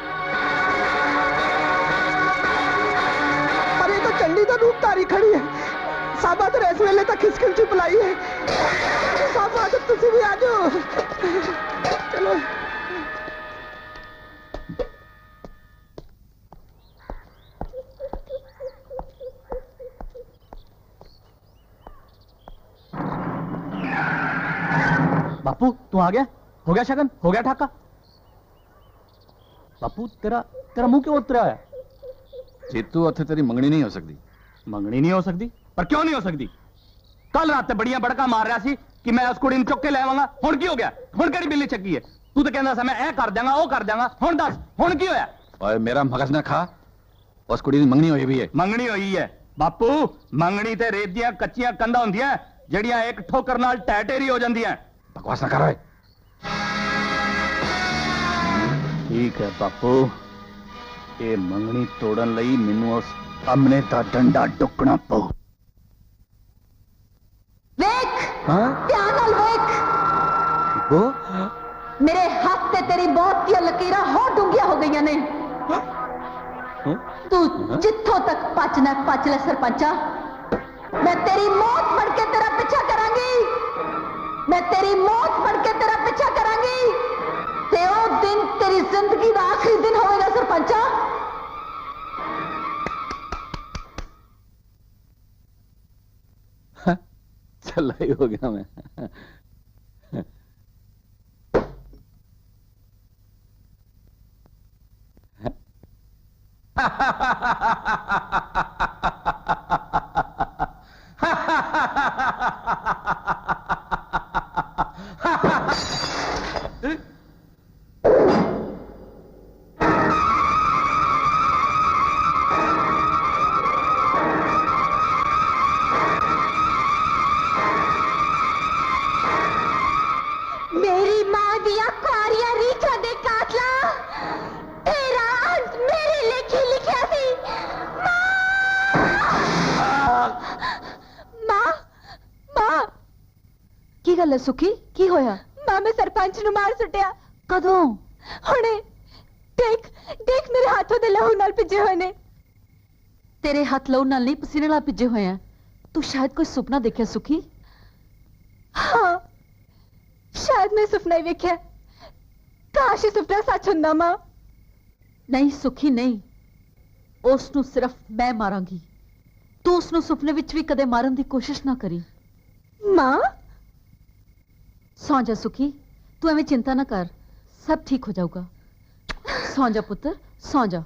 अरे तो चंडी तो रूप तारी खड़ी है। साबा तो इस वेले तक खिसकिल च बुलाई है। साबा तो तुसी भी आ जाओ। चलो बापू तू आ गया? हो गया शगन? हो गया ठाका? बापू तेरा तेरा मुंह क्यों उतरा है? जीतू उत्थे तेरी मंगनी नहीं हो सकती। मंगनी नहीं हो सकती? पर क्यों नहीं हो सकती? कल रात बड़िया बड़का मार रहा सी कि मैं उस कुड़ी ਨੂੰ ਚੁੱਕ ਕੇ ਲੈ ਆਵਾਂਗਾ। ਹੁਣ ਕੀ ਹੋ ਗਿਆ? ਹੁਣ ਕਿਹੜੀ ਬਿੱਲੀ ਚੱਕੀ ਹੈ? ਤੂੰ ਤਾਂ ਕਹਿੰਦਾ ਸੀ ਮੈਂ ਇਹ ਕਰ ਦਿਆਂਗਾ ਉਹ ਕਰ ਦਿਆਂਗਾ। ਹੁਣ ਦੱਸ ਹੁਣ ਕੀ ਹੋਇਆ? ਓਏ ਮੇਰਾ ਮਗਜ਼ ਨਾ ਖਾ। ਉਸ ਕੁੜੀ ਦੀ ਮੰਗਣੀ ਹੋਈ ਵੀ ਹੈ। ਮੰਗਣੀ ਹੋਈ ਹੈ ਬਾਪੂ। ਮੰਗਣੀ ਤੇ ਰੇਤ ਦੀਆਂ ਕੱਚੀਆਂ ਕੰਧਾਂ ਹੁੰਦੀਆਂ ਜਿਹੜੀਆਂ ਇੱਕ ਠੋਕਰ ਨਾਲ ਟੈਟੇਰੀ ਹੋ ਜਾਂਦੀਆਂ। बकवास ना कर रहे। ठीक है बापू, ये मंगनी तोड़न लई मैनू उस अमने दा डंडा टुकना पऊ। वेख, हाँ? ध्यान नाल वेख। वो मेरे हाथ ते तेरी मौत दी लकीरां हो डूंघियां हो गईयां ने। तू जिथों तक पचना पच ले सरपंचा। मैं तेरी मौत फड़ के तेरा पीछा करांगी। मैं तेरी मौत फड़ के तेरा पीछा करांगी। ते ओ दिन तेरी जिंदगी का आखिरी दिन होएगा सरपंचा। चल ही हो गया मैं। मेरी मां दिया कुआरियां रीछा दे कातला तेरा अंत मेरे लेखी लिखिया सी। मां मां की गल है सुखी? की होया? मां मैं सरपंच नु मार सुटिया। कदों? हुणे देख देख मेरे हाथों दे लहू नाल भिजे होए ने। तेरे हाथ लहू नाल नहीं पसीने नाल भिजे होए हैं। तू शायद कोई सुपना देखिया सुखी। हाँ शायद मैं सुपना ही वेख्या। काश ये सुपना सच हुंदा मां। नहीं सुखी नहीं, उसनु सिर्फ मैं मारांगी। तू उसनु सुपने विच भी कदे मारन दी कोशिश ना करी। मां सौ जा सुखी, तू एवें चिंता ना कर, सब ठीक हो जाऊगा। सौ जा पुत्र, सौ जा।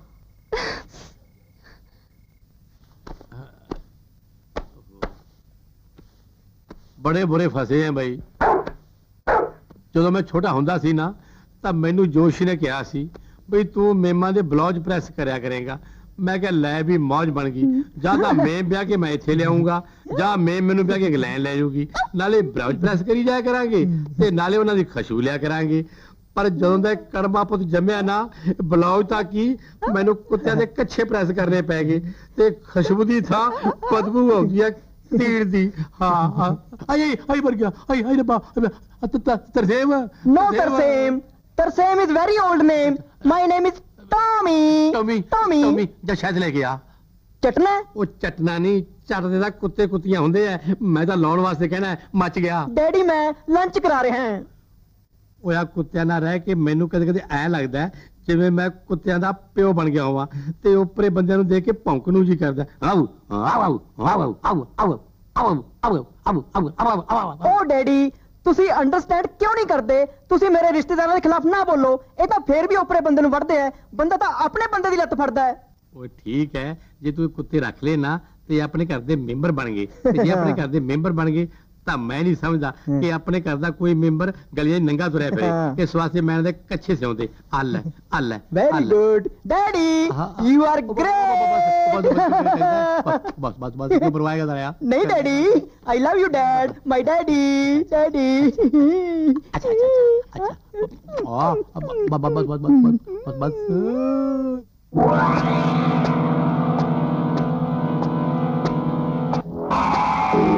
बड़े बुरे फसे हैं भाई। ਜਦੋਂ ਮੈਂ ਛੋਟਾ ਹੁੰਦਾ ਸੀ ਨਾ ਤਾਂ ਮੈਨੂੰ ਜੋਸ਼ੀ ਨੇ ਕਿਹਾ ਸੀ ਬਈ ਤੂੰ ਮੇਮਾਂ ਦੇ ਬਲੌਜ ਪ੍ਰੈਸ ਕਰਿਆ ਕਰੇਗਾ। ਮੈਂ ਕਿਹਾ ਲੈ ਵੀ ਮੌਜ ਬਣ ਗਈ। ਜਾਂ ਤਾਂ ਮੇਮ ਵਿਆਹ ਕੇ ਮੈਂ ਇੱਥੇ ਲਿਆਉਂਗਾ ਜਾਂ ਮੇਮ ਮੈਨੂੰ ਵਿਆਹ ਕੇ ਇੰਗਲੈਂਡ ਲੈ ਜਾਊਗੀ। ਨਾਲੇ ਬਲੌਜ ਪ੍ਰੈਸ ਕਰੀ ਜਾਇਆ ਕਰਾਂਗੇ ਤੇ ਨਾਲੇ ਉਹਨਾਂ ਦੀ ਖੁਸ਼ਬੂ ਲਿਆ ਕਰਾਂਗੇ। ਪਰ ਜਦੋਂ ਦਾ ਕੜਮਾ ਪੁੱਤ ਜੰਮਿਆ ਨਾ ਬਲੌਜ ਤਾਂ ਕੀ ਮੈਨੂੰ ਕੁੱਤਿਆਂ ਦੇ ਕੱਛੇ ਪ੍ਰੈਸ ਕਰਨੇ ਪੈ ਗਏ ਤੇ ਖੁਸ਼ਬੂ ਦੀ ਥਾਂ ਬਦਬੂ ਆਉਂਦੀ ਹੈ तीर दी। हाँ आई आई मर गया। आई आई रब्बा Tarsem. No Tarsem. Tarsem is very old name. My name is Tommy. Tommy Tommy Tommy जा शायद ले गया। चटना वो चटना नहीं चटदे दा कुत्ते कुत्तियां होंदे हैं। मैं तो लाउण वास्ते कहना है मच गया। डैडी मैं लंच करा रहे हैं। ਉਹ ਆ ਕੁੱਤਿਆਂ ਨਾਲ ਰਹਿ ਕੇ ਮੈਨੂੰ ਕਦੇ ਕਦੇ ਐ ਲੱਗਦਾ ਜਿਵੇਂ ਮੈਂ ਕੁੱਤਿਆਂ ਦਾ ਪਿਓ ਬਣ ਗਿਆ ਹੋਵਾਂ ਤੇ ਉੱਪਰੇ ਬੰਦਿਆਂ ਨੂੰ ਦੇਖ ਕੇ ਭੌਂਕ ਨੂੰ ਜੀ ਕਰਦਾ। ਆਉ ਆਉ ਆਉ ਆਉ ਆਉ ਆਉ ਆਉ ਆਉ ਆਉ ਆਉ। ओ डैडी ਤੁਸੀਂ ਅੰਡਰਸਟੈਂਡ ਕਿਉਂ ਨਹੀਂ ਕਰਦੇ? ਤੁਸੀਂ ਮੇਰੇ ਰਿਸ਼ਤੇਦਾਰਾਂ ਦੇ ਖਿਲਾਫ ਨਾ ਬੋਲੋ। ਇਹ ਤਾਂ ਫੇਰ ਵੀ ਉੱਪਰੇ ਬੰਦੇ ਨੂੰ ਵੜਦੇ ਆ। ਬੰਦਾ ਤਾਂ ਆਪਣੇ ਬੰਦੇ ਦੀ ਲੱਤ ਫੜਦਾ ਹੈ। ਉਹ ਠੀਕ ਹੈ ਜੇ ਤੂੰ ਕੁੱਤੇ ਰੱਖ ਲੈ ਨਾ ਤੇ ਆਪਣੇ ਘਰ ਦੇ ਮੈਂਬਰ ਬਣ ਗਏ ਤੇ ਜੇ ਆਪਣੇ ਘਰ ਦੇ ਮੈਂਬਰ ਬਣ ਗਏ ਤਾਂ ਮੈਂ ਨਹੀਂ ਸਮਝਦਾ ਕਿ ਆਪਣੇ ਘਰ ਦਾ ਕੋਈ ਮੈਂਬਰ ਗਲੀਆਂ 'ਚ ਨੰਗਾ ਤੁਰਿਆ ਫਿਰੇ। ਇਸ ਵਾਸਤੇ ਮੈਂ ਇਹਦੇ ਕੱਛੇ ਸਿਉਂਦੇ। All all very good daddy you are great. ਬਸ ਬਸ ਬਸ ਕਿਉਂ ਪਰਵਾਏਗਾ ਜ਼ਰਾ? ਨਹੀਂ daddy I love you dad my daddy daddy. ਅੱਛਾ ਅੱਛਾ ਅੱਛਾ ਬਸ ਬਸ ਬਸ ਬਸ ਬਸ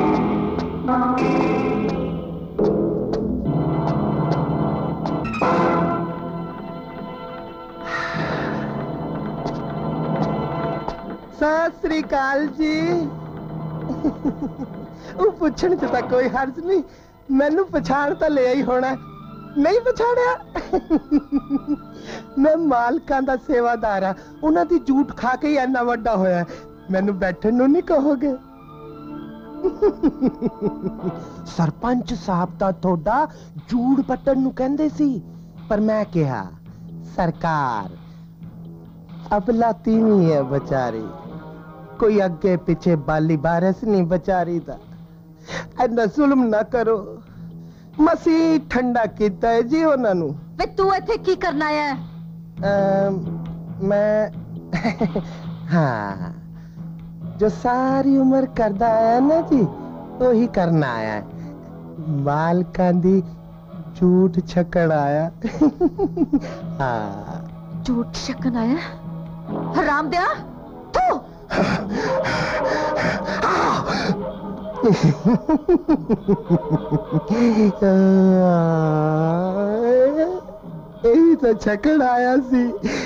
बस। सत श्री अकाल जी। वो पुछण च तां कोई हर्ज नहीं, मैनू पछाण तां लिया ही होना। नहीं पछाड़िया? मैं मालकां दा सेवादार हाँ, उन्हां दी झूठ खा के ही इन्ना वड्डा होया। मैनू बैठण नूं नहीं कहोगे? सरपंच साहब दा थोड़ा झूठ पट्टण नूं कहंदे सी, पर मैं कहा सरकार अबला तीवी है बेचारी, कोई अगे पीछे बाली बारस नहीं बेचारी दा, इन्ना जुल्म ना करो। मसी ठंडा कीता है जी उन्हां नूं। वे तू इत्थे की करना है? मैं हाँ, जो सारी उम्र करदा आया ना जी, वही करना आया। मालकां दी झूठ छकण आया। हाँ, झूठ छकन आया? हराम दिया तू। यही तो छकन आया सी।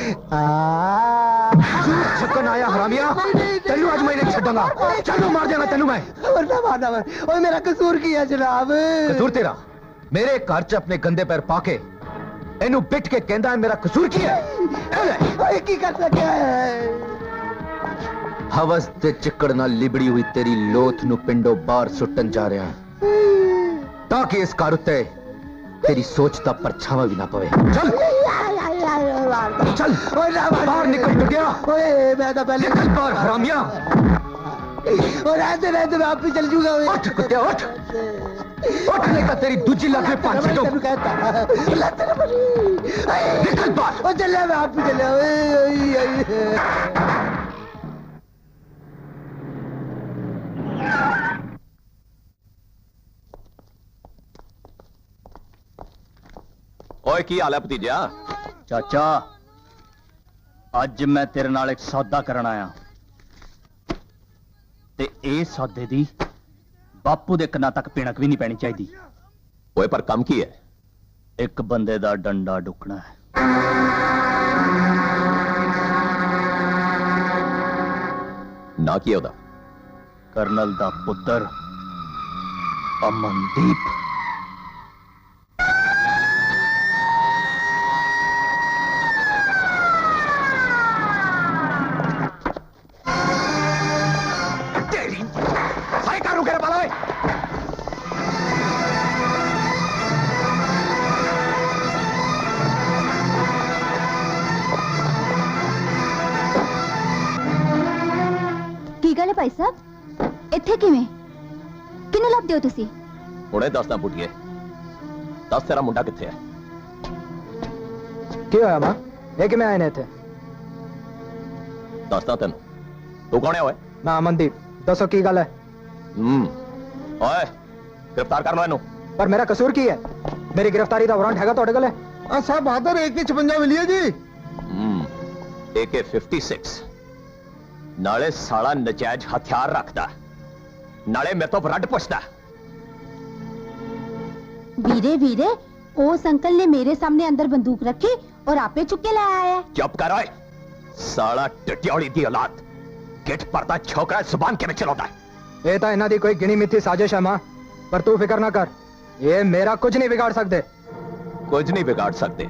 छकन आया हरामिया, तेनू आज मैं नहीं छड्डांगा। चलो मार देना तेनू मैं। और ना मारना मैं। ओए मेरा कसूर की है जनाब? कसूर तेरा मेरे घर च अपने गंदे पैर पाके इनू बिठ के कहंदा है मेरा कसूर की है। ओए की कर सके? हवस ते चिक्कड़ नाल लिबड़ी हुई तेरी लोथ नू पिंडों बाहर सुट्टन जा रहा है, ताकि इस घर उत्ते तेरी सोच दा परछावा भी ना पवे। चल चल बाहर निकल टुटिया। ओए मैं तो पहले निकल बाहर हरामिया। और रहते रहते मैं आप भी चल जूंगा। उठ कुत्ते उठ, उठ लेकर तेरी दूजी लात में पांच दो। निकल बाहर। ओ चल मैं आप भी चले। ओए की हाल है भतीजा? चाचा अज मैं तेरे नाल एक सौदा करन आया, ते ए सौदे दी बापू दे कन्ना तक पिणक भी नहीं पैनी चाहिदी। ओए पर कम की है? एक बंदे दा डंडा डुकना है। ना की ओदा? कर्नल दा पुत्र अमनदीप। भाई साहब इत्थे किवें किन्ने लभदे हो तुसी? हुणे दसदा पुटिए, दस तेरा मुंडा कित्थे है? की होया मां? ये किवें आए ने इत्थे? दसदा तेन। तू कौन है? ओए मैं अमनदीप। दसो की गल है? ओए गिरफ्तार कर लो इनू। पर मेरा कसूर की है? मेरी गिरफ्तारी दा वारंट हैगा तुहाडे कोल? साहब बहादुर AK-56 मिली है जी। AK-56 नाले साला नजायज हथियार रखता, नाले मेरे तो रड पुछता। वीरे वीरे उस अंकल ने मेरे सामने अंदर बंदूक रखी और आपे चुप के लाया है। चुप कर ओए साला टटियोड़ी दी औलाद, गिट पड़ता छोकरा जुबान के में चलाता है। ये तो इन्हां दी कोई गिनी मिथी साजिश है मां, पर तू फिक्र ना कर, ये मेरा कुछ नहीं बिगाड़ सकते। कुछ नहीं बिगाड़ सकते?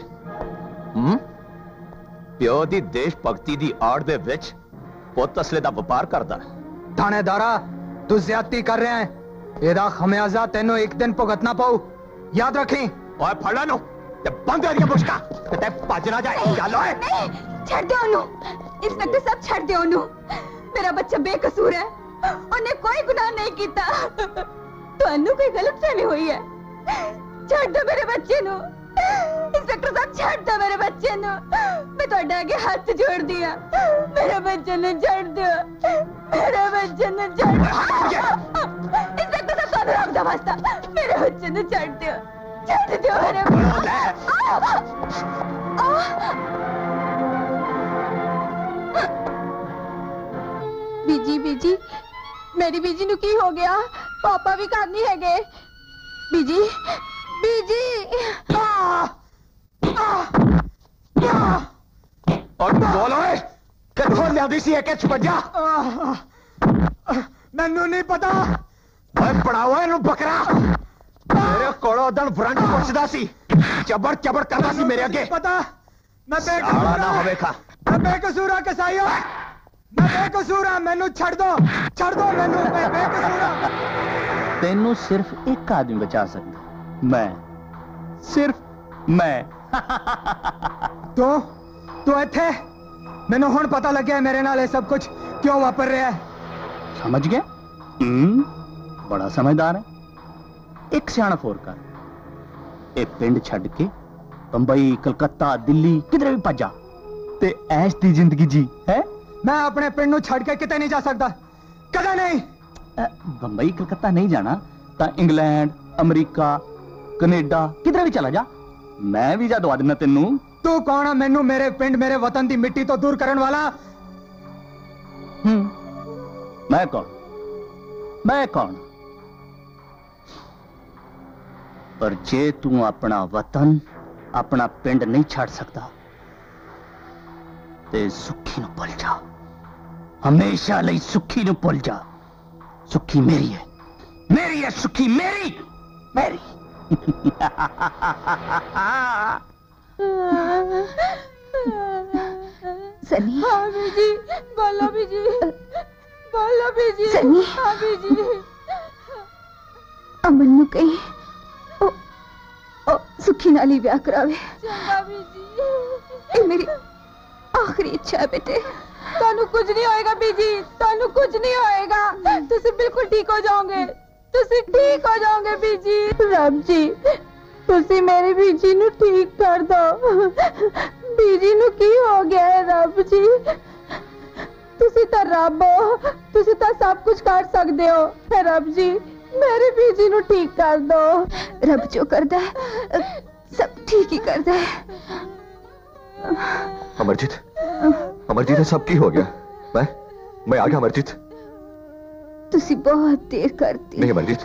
प्यो दी देश भक्ति दी आड़ दे विच पुत असले दा व्यापार करदा। थानेदारा तू ज्यादती कर रहे हैं, एदा खमियाजा तेनों एक दिन भुगतना पाऊ, याद रखी। ओए फड़ लो ते बंद कर दिया मुश्का ते भज ना जाए। चल ओए नहीं छड़ दे ओनू, इंस्पेक्टर साहब छड़ दे ओनू, मेरा बच्चा बेकसूर है, उन्हें कोई गुनाह नहीं कीता। तुहानू कोई गलतफहमी हुई है, छड़ दो मेरे बच्चे नू। इंस्पेक्टर साहब छड़ दो मेरे बच्चे नू, मैं तुहाडे आगे हाथ जोड़ दिया, मेरे बच्चे ने छड़ दो, मेरे बच्चे ने छड़ दो। इंस्पेक्टर साहब तुहानू रोक दो वास्ता, मेरे बच्चे ने छड़ दो, छड़ दो मेरे बीजी बीजी मेरी बीजी नु की हो गया? पापा भी घर नहीं है गए। बीजी बीजी और बोलो है कि खोल दे ਲਿਆਂਦੀ ਸੀ AK-56? ਮੈਨੂੰ ਨਹੀਂ ਪਤਾ। ਓਏ ਪੜਾਓ ਇਹਨੂੰ ਬੱਕਰਾ। ਮੇਰੇ ਕੋਲੋਂ ਉਦੋਂ ਫਰੰਟ ਪੁੱਛਦਾ ਸੀ, ਚਬੜ ਚਬੜ ਕਰਦਾ ਸੀ ਮੇਰੇ ਅੱਗੇ। ਪਤਾ ਮੈਂ ਬੇਕਸੂਰ ਨਾ ਹੋਵੇਗਾ। ਮੈਂ ਬੇਕਸੂਰ ਆ ਕਸਾਈਓ, ਮੈਂ ਬੇਕਸੂਰ ਆ। ਮੈਨੂੰ ਛੱਡ ਦੋ ਮੈਨੂੰ, ਮੈਂ ਬੇਕਸੂਰ ਆ। ਤੈਨੂੰ ਸਿਰਫ ਇੱਕ ਆਦਮੀ ਬਚਾ ਸਕਦਾ, ਮੈਂ, ਸਿਰਫ ਮੈਂ। ਤੂੰ ਇੱਥੇ? ਮੈਨੂੰ ਹੁਣ ਪਤਾ ਲੱਗਿਆ ਮੇਰੇ ਨਾਲ ਇਹ ਸਭ ਕੁਝ ਕਿਉਂ ਵਾਪਰ ਰਿਹਾ ਹੈ। ਸਮਝ ਗਿਆ? ਬੜਾ ਸਮਝਦਾਰ ਹੈ। ਇੱਕ ਸਿਆਣਪ ਹੋਰ ਕਰ, ਇਹ ਪਿੰਡ ਛੱਡ ਕੇ ਬੰਬਈ, ਕਲਕੱਤਾ, ਦਿੱਲੀ ਕਿਧਰੇ ਵੀ ਭੱਜਾ ਤੇ ਐਸ਼ ਦੀ ਜ਼ਿੰਦਗੀ ਜੀ ਹੈ। ਮੈਂ ਆਪਣੇ ਪਿੰਡ ਨੂੰ ਛੱਡ ਕੇ ਕਿਤੇ ਨਹੀਂ ਜਾ ਸਕਦਾ, ਕਦੇ ਨਹੀਂ। ਬੰਬਈ ਕਲਕੱਤਾ ਨਹੀਂ ਜਾਣਾ ਤਾਂ ਇੰਗਲੈਂਡ, ਅਮਰੀਕਾ, ਕੈਨੇਡਾ ਕਿਧਰੇ ਵੀ ਚਲਾ ਜਾ, ਮੈਂ ਵੀਜ਼ਾ ਦਵਾ ਦਿੰਦਾ ਤੈਨੂੰ। ਤੂੰ ਕੌਣ ਆ ਮੈਨੂੰ ਮੇਰੇ ਪਿੰਡ, ਮੇਰੇ ਵਤਨ ਦੀ ਮਿੱਟੀ ਤੋਂ ਦੂਰ ਕਰਨ ਵਾਲਾ? ਮੈਂ ਕੌਣ? ਪਰ ਜੇ ਤੂੰ ਆਪਣਾ ਵਤਨ, ਆਪਣਾ ਪਿੰਡ ਨਹੀਂ ਛੱਡ ਸਕਦਾ ਤੇ ਸੁੱਖੀ ਨੂੰ ਭੁੱਲ ਜਾ, ਹਮੇਸ਼ਾ ਲਈ ਸੁੱਖੀ ਨੂੰ ਭੁੱਲ ਜਾ। ਸੁੱਖੀ ਮੇਰੀ ਹੈ ਸੁੱਖੀ ਮੇਰੀ। सनी। हाँ बीजी, बोलो बीजी, सनी। हाँ बीजी। अमन नु कहीं सुखी नाल ही ब्याह करावे। चंगा बीजी। ये मेरी आखिरी इच्छा है बेटे। तानू कुछ नहीं होएगा बीजी, तानू कुछ नहीं होएगा। तुसी बिल्कुल ठीक हो जाओगे, बीजी। रब जी, तुसी मेरी बीजी नु ठीक कर दो। बीजी नु की हो गया है रब जी? तुसी तो रब हो, तुसी तो सब कुछ कर सकते हो। रब जी, मेरी बीजी नु ठीक कर दो। रब जो करता है सब ठीक ही करता है। अमरजीत सब की हो गया? मैं आ गया अमरजीत। तुसी बहुत देर करती। नहीं अमरजीत।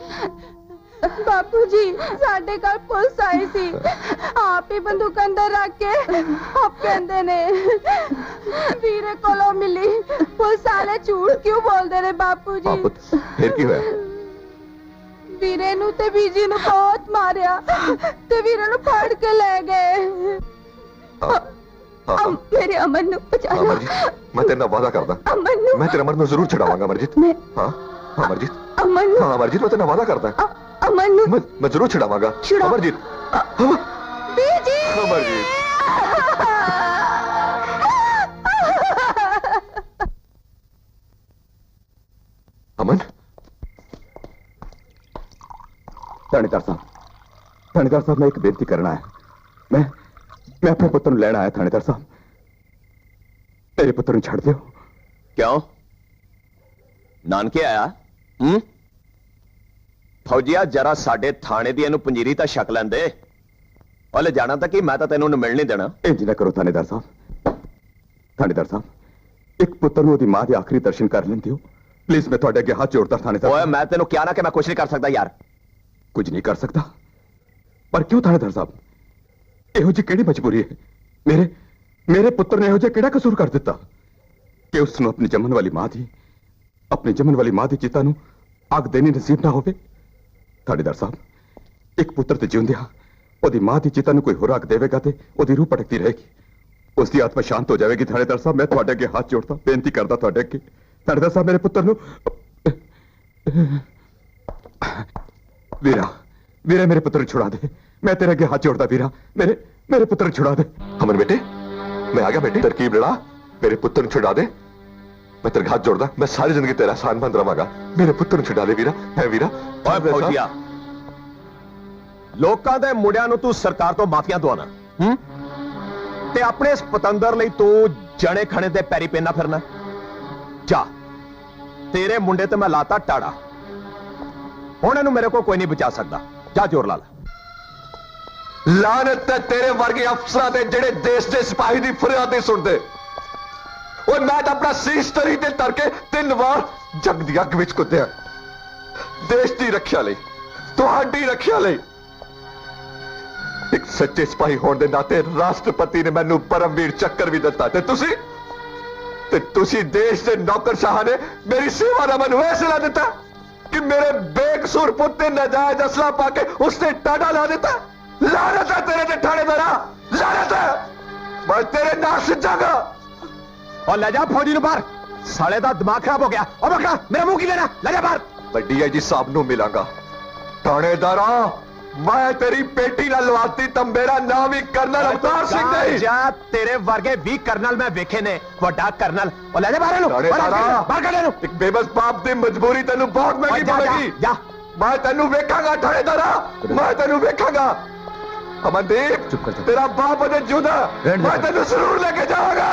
बापू जी, साडे घर पुलिस आई सी, आप ही बंदूक अंदर रख के आप कहंदे ने वीरे कोलों मिली। पुलिस वाले झूठ क्यों बोलदे ने बापू जी? फिर की होया? वीरे नू ते बीजी नू बहुत मारिया ते वीरे नू फड़ के ले गए। मेरे अमन नू बचा लो। मैं तेरे नाल वादा करदा, मैं तेरे अमर नू जरूर छुड़ावांगा अमरजीत। अमरजीत। अमन अमरजीत, मैं तेरे नाल वादा करदा, अमन नू मैं जरूर छुड़ावांगा। अमरजीत। बीजी। अमरजीत। अमन। थानेदार साहब मैं एक बेनती करना है। मैं अपने पुत्र लेना आया। थानेदार साहब मेरे पुत्र छड़ दो। क्यों नानके आया? फौजिया जरा साडे थाने दी इहनूं पंजीरी तां छक लैंदे। ले जाना तां कि मैं तां तैनूं मिल नहीं देना। इंज ना करो थानेदार साहब, एक पुत्र नूं ओहदी मां दे आखिरी दर्शन कर लेंदे हो प्लीज। मैं तुहाडे अगे हाथ जोड़दा थानेदार। ओए मैं तैनूं क्या ना कि मैं कुछ नहीं कर सकदा यार। कुछ नहीं कर सकता पर क्यों थानेदार साहब? ਇਹੋ ਜਿਹੀ ਕਿਹੜੀ ਮਜਬੂਰੀ ਹੈ? ਮੇਰੇ ਪੁੱਤਰ ਨੇ ਇਹੋ ਜਿਹਾ ਕਿਹੜਾ ਕਸੂਰ ਕਰ ਦਿੱਤਾ ਕਿ ਉਸ ਨੂੰ ਆਪਣੀ ਜੰਮਣ ਵਾਲੀ ਮਾਂ ਦੀ ਚਿਤਾ ਨੂੰ ਅੱਗ ਦੇਣੀ ਨਸੀਬ ਨਾ ਹੋਵੇ? ਥਾਣੇਦਾਰ ਸਾਹਿਬ, ਇੱਕ ਪੁੱਤਰ ਤੇ ਜਿਉਂਦਿਆਂ ਉਹਦੀ ਮਾਂ ਦੀ ਚਿਤਾ ਨੂੰ ਕੋਈ ਹੋਰ ਅੱਗ ਦੇਵੇਗਾ ਤੇ ਉਹਦੀ ਰੂਹ ਭਟਕਦੀ ਰਹੇਗੀ, ਉਸ ਦੀ ਆਤਮਾ ਸ਼ਾਂਤ ਹੋ ਜਾਵੇਗੀ। ਥਾਣੇਦਾਰ ਸਾਹਿਬ, ਮੈਂ ਤੁਹਾਡੇ ਅੱਗੇ ਹੱਥ ਜੋੜਦਾ, ਬੇਨਤੀ ਕਰਦਾ ਤੁਹਾਡੇ ਅੱਗੇ। ਥਾਣੇਦਾਰ ਸਾਹਿਬ, ਮੇਰੇ ਪੁੱਤਰ ਨੂੰ ਵੀਰਾ ਮੇਰੇ ਪੁੱਤਰ ਨੂੰ ਛੁੜਾ ਦੇ। मैं तेरे अगे हाथ जोड़ता वीरा, मेरे पुत्र छुड़ा दे। अमन बेटे, मैं आ गया बेटे। तरकीब लड़ा, मेरे पुत्र छुड़ा दे। मैं तेरे हाथ जोड़दा, मैं सारी जिंदगी तेरा एहसान मंद रवांगा। मेरे पुत्र छुड़ा दे वीरा, है वीरा। ओए फौजिया, लोकां दे मुंडियां नूं तू सरकार तो माफियां दवाना ते अपने इस पतंदर लई तू जने खणे ते पैरी पेना फिरना। जा, तेरे मुंडे ते मैं लाता टाड़ा, हुण इहनूं मेरे को कोई नहीं बचा सकदा। जा जोर ला ला। लानत है तेरे वर्गे अफसरां ते जेड़े देश दे सिपाही दी फरियाद नहीं सुनदे। और मैं तो अपना शीश तरी ते तर के 3 वार जग दी अग विच कुद्दिया, देश दी रखिया लई, तुहाडी रखिया लई। एक सच्चे सिपाही होने दे नाते राष्ट्रपति ने मैनू परमवीर चक्कर भी दिता ते ते तुसी देश के नौकरशाह ने मेरी सेवा का मैनू यह सलाह दिता कि मेरे बेकसूर पुत ने नाजायज असला पाके उसने टाडा ला दिता। लानत है तेरे ते ठाणेदारा, लानत है। मैं तेरे नाल सिजागा। और ले जा फौजी नु बाहर, साले दा दिमाग खराब हो गया। और बकरा मेरा मुंह की लेना, ले जा बाहर। मैं डीआईजी साहब नू मिलांगा। ठाणेदारा मैं तेरी बेटी ना लवाती तो मेरा नाम ही कर्नल अवतार सिंह नहीं। जा तेरे वर्गे भी कर्नल मैं वेखे ने, वड्डा कर्नल। और ले जा बाहर नु, बाहर कर ले। एक बेबस बाप दी मजबूरी तेनू बहुत महंगी पड़ेगी। जा मैं तेनू वेखांगा ठाणेदारा, मैं तेनू वेखांगा। अमनदीप तेरा बाप अजे जुदा, मैं तेनू जरूर लेके जाऊंगा।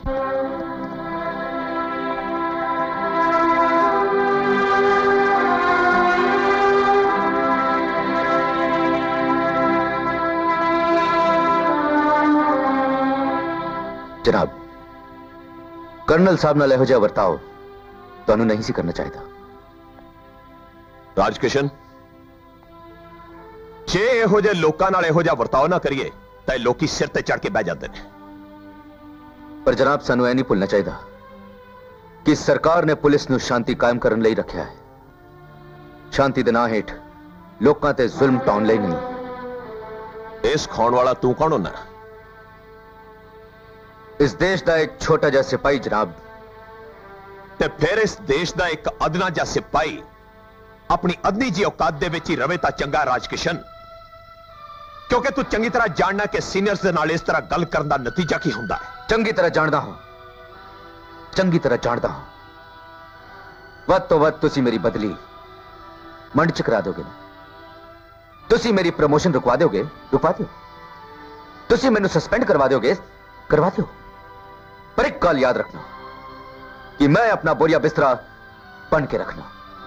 जनाब, कर्नल साहब नाल इहो जिहा वर्ताओ तुहानू नहीं सी करना चाहिए। राजकिशन, जे इहो जे लोकां नाल इहो जिहा वर्ताओ ना करिए तो लोकी सिर ते चढ़ के बह जाते हैं। पर जनाब सानू यह नहीं भुलना चाहिए कि सरकार ने पुलिस नू शांति कायम करने लई रखा है। शांति दे नां हेठ लोकां ते जुल्म ढाउण लई नहीं। इस खाण वाला तू कौन होना? इस देश का एक छोटा जा सिपाही जनाब। ते फिर इस देश का एक अदना जा सिपाही अपनी अदनी जी औकात दे विच ही रवे तां चंगा राजकिशन, क्योंकि तू चंगी तरह जानना कि सीनियर्स दे नाल इस तरह गल करन दा नतीजा की हुंदा है। चंगी तरह जानदा हूं, चंगी तरह जानदा हूं। वद तो वद तुसी मेरी बदली मंड च करा दोगे ना? तुसी मेरी प्रमोशन रुकवा दोगे? रुकवा दो। तुसी मैनू सस्पेंड करवा दोगे? करवा दो। पर एक गल याद रखना कि मैं अपना बोरिया बिस्तरा बन के रखना।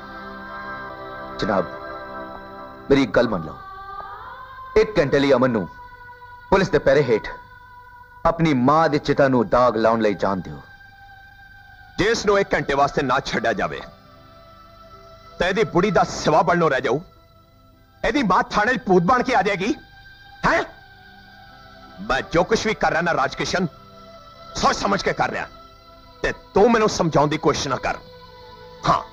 जनाब मेरी एक गल मान लो, एक घंटे लिए अमन नू पुलिस के पैरे हेठ अपनी मां की चिता नू दाग लाउण लई जान दिओ। जिस नू एक घंटे वास्ते ना छड्या जावे तो यदी बुढ़ी का सिवा बननो रह जाऊ, यदी मां थाने भूत बन के आ जाएगी। है मैं जो कुछ भी कर रहा ना राजकिशन, सोच समझ के कर रहा, ते तू मैनू समझाने की कोशिश ना कर। हाँ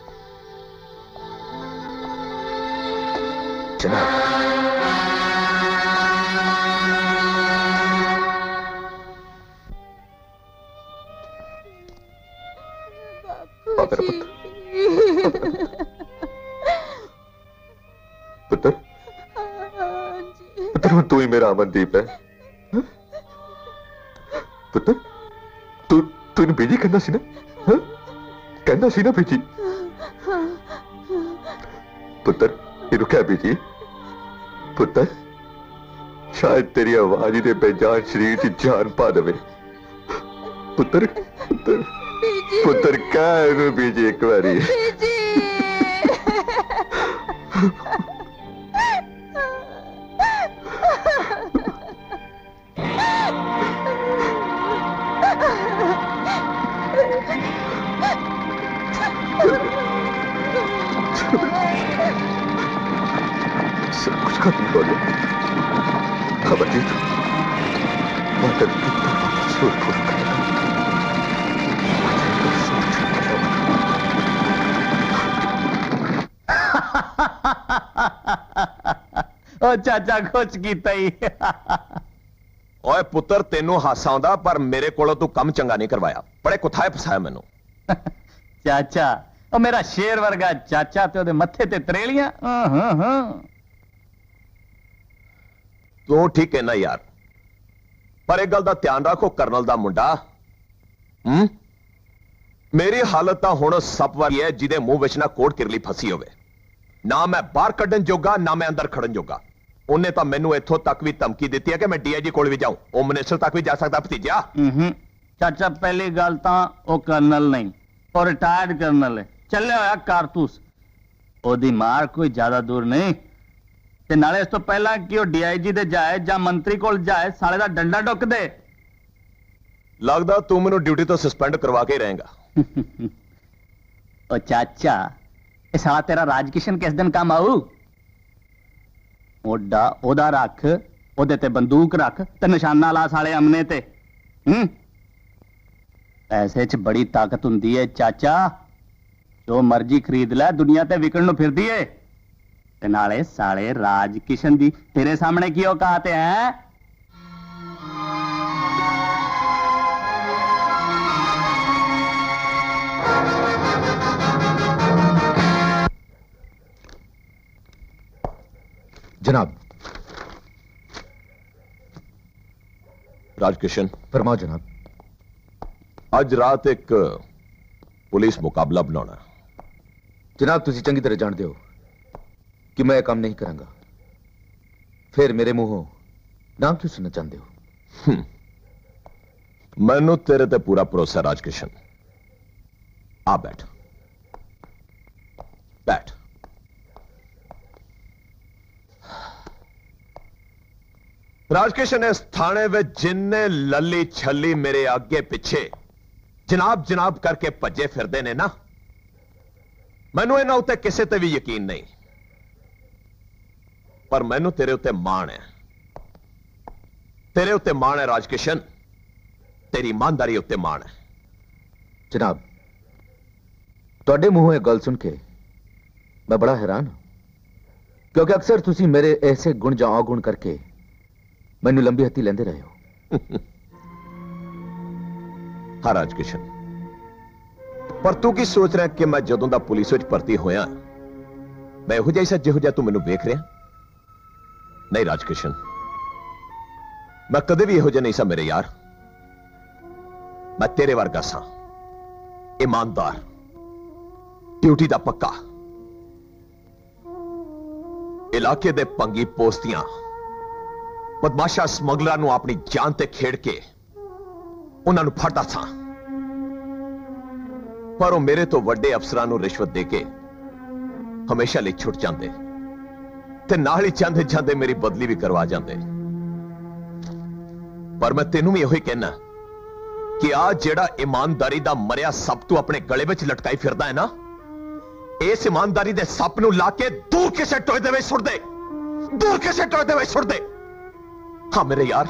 पुत्र, पुत्र तू ही मेरा अमनदीप है। पुत्र तू इन बीजी कहना सी ना? कहना सी ना बीजी? पुत्र इनू क्या बीजी? पुत्र शायद तेरी आवाज ही बेजान शरीर की जान पा दे। पुत्र पुत्र पुत्र कह इनू बीजी एक बारी। सब कुछ खत्म हो गया। खबर दी तो मैं तेरे पुत्र को पूरा करेगा। ओ चाचा कुछ कीता ही। ओए पुत्र तेनू हासा आउंदा, पर मेरे कोलों तू कम चंगा नहीं करवाया। बड़े कुथाए फसाया मैनू। चाचा ओ मेरा शेर वर्गा चाचा ते ओदे मत्थे ते त्रेलियां। तू ठीक है ना यार, पर एक गल का ध्यान रखो कर्नल दा मुंडा। मेरी हालत तो हुण सप वाली है जिदे मुंह विच ना कोट किरली फसी होवे। ना मैं बाहर कड्ढन जोगा, ना मैं अंदर खड़न जोगा। उन्हें तो मैनू इत्थों तक भी धमकी दी है कि मैं डीआईजी कोल भी जाऊं। वो मिनिस्टर तक भी जा सकता भतीजा। चाचा पहली गल तां ओ कर्नल नहीं, और रिटायर्ड कर्नल है, चले होया कारतूस। ओदी मार कोई ज्यादा दूर नहीं। ते नाले इस तो पहला कि वो डीआईजी दे जाए या मंत्री कोल जाए, साले दा डंडा डुक दे। लगदा तू मैनू ड्यूटी तो सस्पेंड करवा के ही रहेगा। ओ चाचा ये साला तेरा राजकिशन किस दिन काम आऊ? ओडा ओदा रख, ओदे ते बंदूक रख ते निशाना ला साले अमने ते। पैसे च बड़ी ताकत हुंदी है चाचा, जो मर्जी खरीद लै, दुनिया ते विकण नूं फिरदी है। ते नाले साले राज किशन दी तेरे सामने की औकात है? जनाब। राजकिशन। फरमाओ जनाब। अज रात एक पुलिस मुकाबला बनाना। जनाब तुसी चंगी तरह जानते हो कि मैं काम नहीं करांगा, फिर मेरे मुंहों नाम क्यों सुनना चाहते हो? मैनू तेरे ते पूरा भरोसा राजकिशन। आ बैठ बैठ। राजकिशन, इस थाने में जिन्ने लली छली मेरे आगे पिछे जनाब जनाब करके भजे फिरदे ने ना, मैनू इन्हां उत्ते किसे ते भी यकीन नहीं, पर मैनू तेरे उत्ते माण है। तेरे उत्ते माण है राजकिशन, तेरी ईमानदारी उत्ते माण है। जनाब तुहाडे मुंहों एक गल सुन के मैं बड़ा हैरान हूं, क्योंकि अक्सर तुसी मेरे ऐसे गुण जां अवगुण करके मैनू लंबी हत्ती लेंदे रहे हो। हाँ राजकिशन, पर तू की सोच रहा कि मैं जदों दा पुलिस विच भर्ती होया मैं इहो जिहा जिहो जिहा तू मैनू वेख रहा? नहीं राजकिशन, मैं कदे भी इहो जिहा नहीं सा मेरे यार। मैं तेरे वर्गा सा, ईमानदार, ड्यूटी दा पक्का, इलाके दे पंगी पोस्तियां बदमाशा स्मगलर नूं अपनी जान ते खेड़ के उन्हां नूं फड़दा था, पर वो मेरे तो वड्डे अफसरां नूं रिश्वत दे के हमेशा लिए छुट जाते ते नाल ही चाहते चाहते मेरी बदली भी करवा जाते। पर मैं तेनू भी यही कहना कि आ जेड़ा ईमानदारी दा मरिया सप तू अपने गले विच लटकाई फिरदा है ना, इस ईमानदारी दे सप नूं ला के दूर किसे टोए दे विच सुट दे, दूर किसे टोए दे विच सुट दे। हाँ मेरे यार,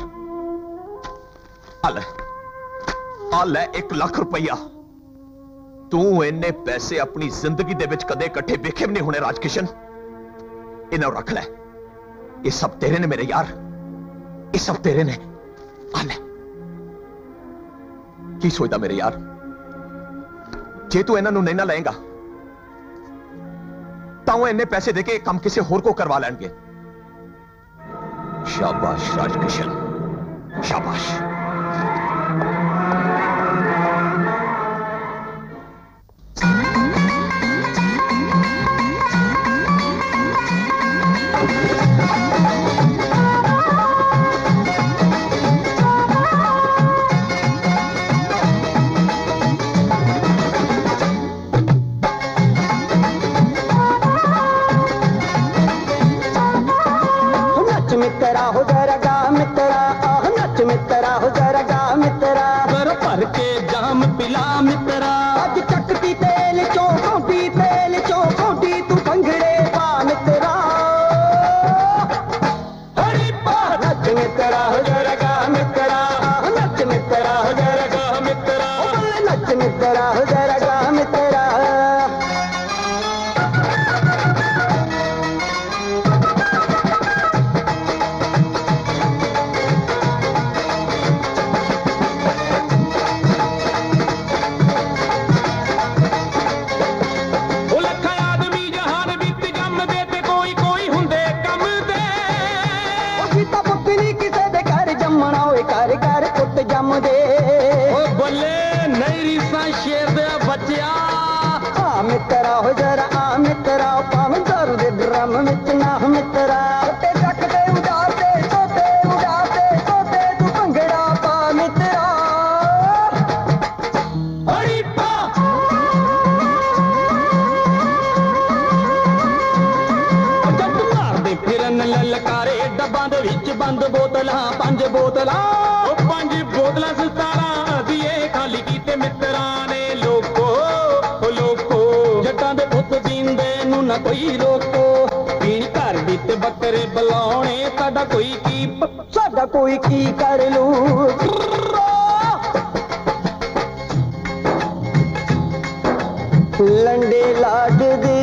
आ ले 1 लाख रुपया। तू इन्ने पैसे अपनी जिंदगी दे विच कदे इकट्ठे वेखे भी नहीं होने राजकिशन। इन्हें रख ले, ये सब तेरे ने मेरे यार, ये सब तेरे ने। आ ले। की सोचदा मेरे यार, जे तू इन्हां नूं नहीं ना लेगा तां वो इन्ने पैसे देके काम किसी होर को करवा लैणगे। शाबाश राजकिशन, शाबाश। मित्रा हो जरा गा मित्रा, आह नच मित्रा हो जरा गा मित्रा, कर भर के जाम पिला मित्रा, अज चकती तेल चो खोटी तू भंगड़े पा मित्रा, हरी पा। नच मित्रा हो जरा गा मित्रा, आह नच मित्रा हो जरा गा मित्रा, नच मित्रा हो जरा गा मित्रा। शेर दे बच्चा आ मित्रा हो जरा, आ मित्रा पावे दर्द ड्रम विच ना मित्रा, ते चकदे उड़ाते तोते तू भंगड़ा पा मित्रा, हरी पा। जब मारदे फिरन ललकारे डब्बां दे विच बंद बोतलां, 5 बोतलां, 5 बोतलां 17 दिए खाली कीते मित्रा ने। जट्टां दे पुत्त पींदे नूं ना कोई रोको, पीण घर विच बकरे बुलाने, साडा कोई की कर लू। लंडे लाड दी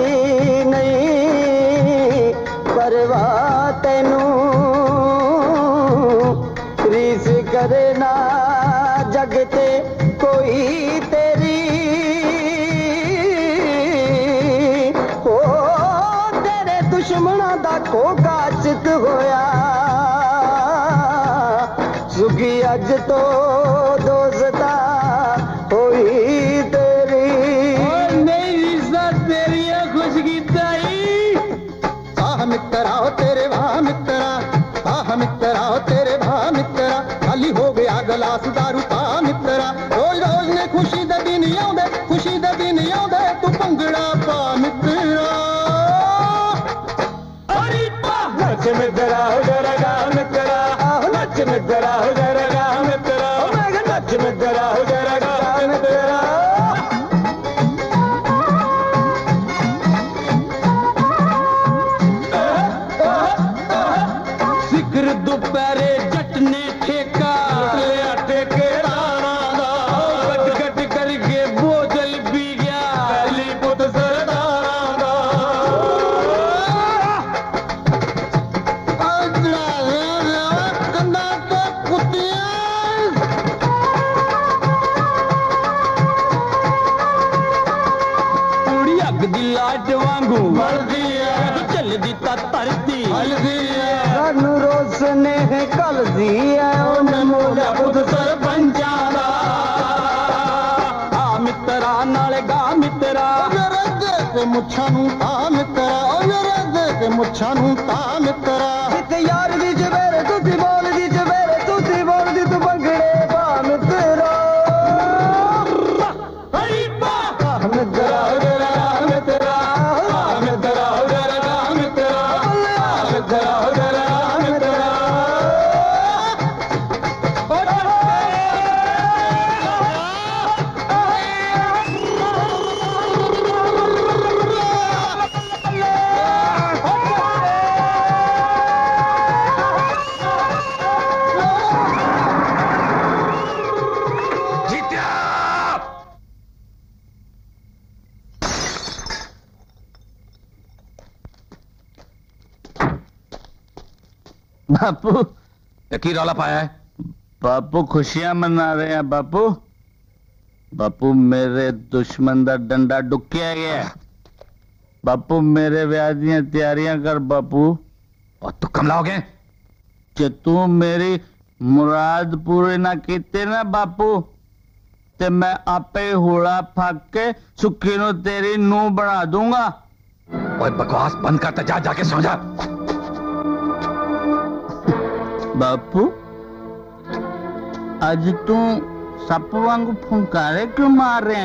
नहीं परवाह तैनू रीस करे ना जगते कोई तेरी हो तेरे दुश्मना दा कोका चित होया सुखी अज तो दोस्ता होई तेरी नहीं रिश्ता तेरी खुश कीता आह मित्रा तेरे वाह मित्रा आह मित्रा तेरे वाह मित्रा खाली हो गया गलास दारू पा मित्रा रोज रोज ने खुशी दे दिन आउंदे खुशी दे दिन आउंदे तू भंगड़ा पा मित्रा अरे नच मित्रा जरा गा मित्रा नच मित्रा जरा गा मित्रा मैं नच मित्रा जरा गा मित्रा सिखर दोपहरे जट ने ठेका लिया ठेके राणा दा गट गट करके बोझल पी गया पहली पुत सरदारा दा कंधा तो कुत्तियां पूरी अग दी लाट वांगू मरदी है चल दी ता धरती हलदी है सानू रोसने कल दी है उन्हें मोड़ा खुद सरपंचा दा आ मित्रा नाले गा मित्रा ते मुच्छां नूं ता मित्रा ते मुच्छां नूं ता मित्रा इते यार दी जवेरे तुसी बोल दी जवेरे तुसी बोल दी तू भंगड़े पा मित्रा हरी बा मित्रा जरा मित्रा मित्रा जरा मित्रा मित्रा जरा मित्रा बापू की रौला पाया है? बापू खुशियां मना रहे हैं बापू। बापू मेरे दुश्मन दा डंडा डुक्या गया। बापू मेरे ब्याह दी तैयारियां कर बापू। और तू कमला हो गए जे तू मेरी मुराद पूरी ना कीते ना बापू ते मैं आपे हुड़ा फाक के सुखी नु तेरी नूह बना दूंगा। ओए बकवास बंद कर, जा जाके सो जा। बापू आज तू सप वांगू फुंकारे क्यों मार रहे हैं?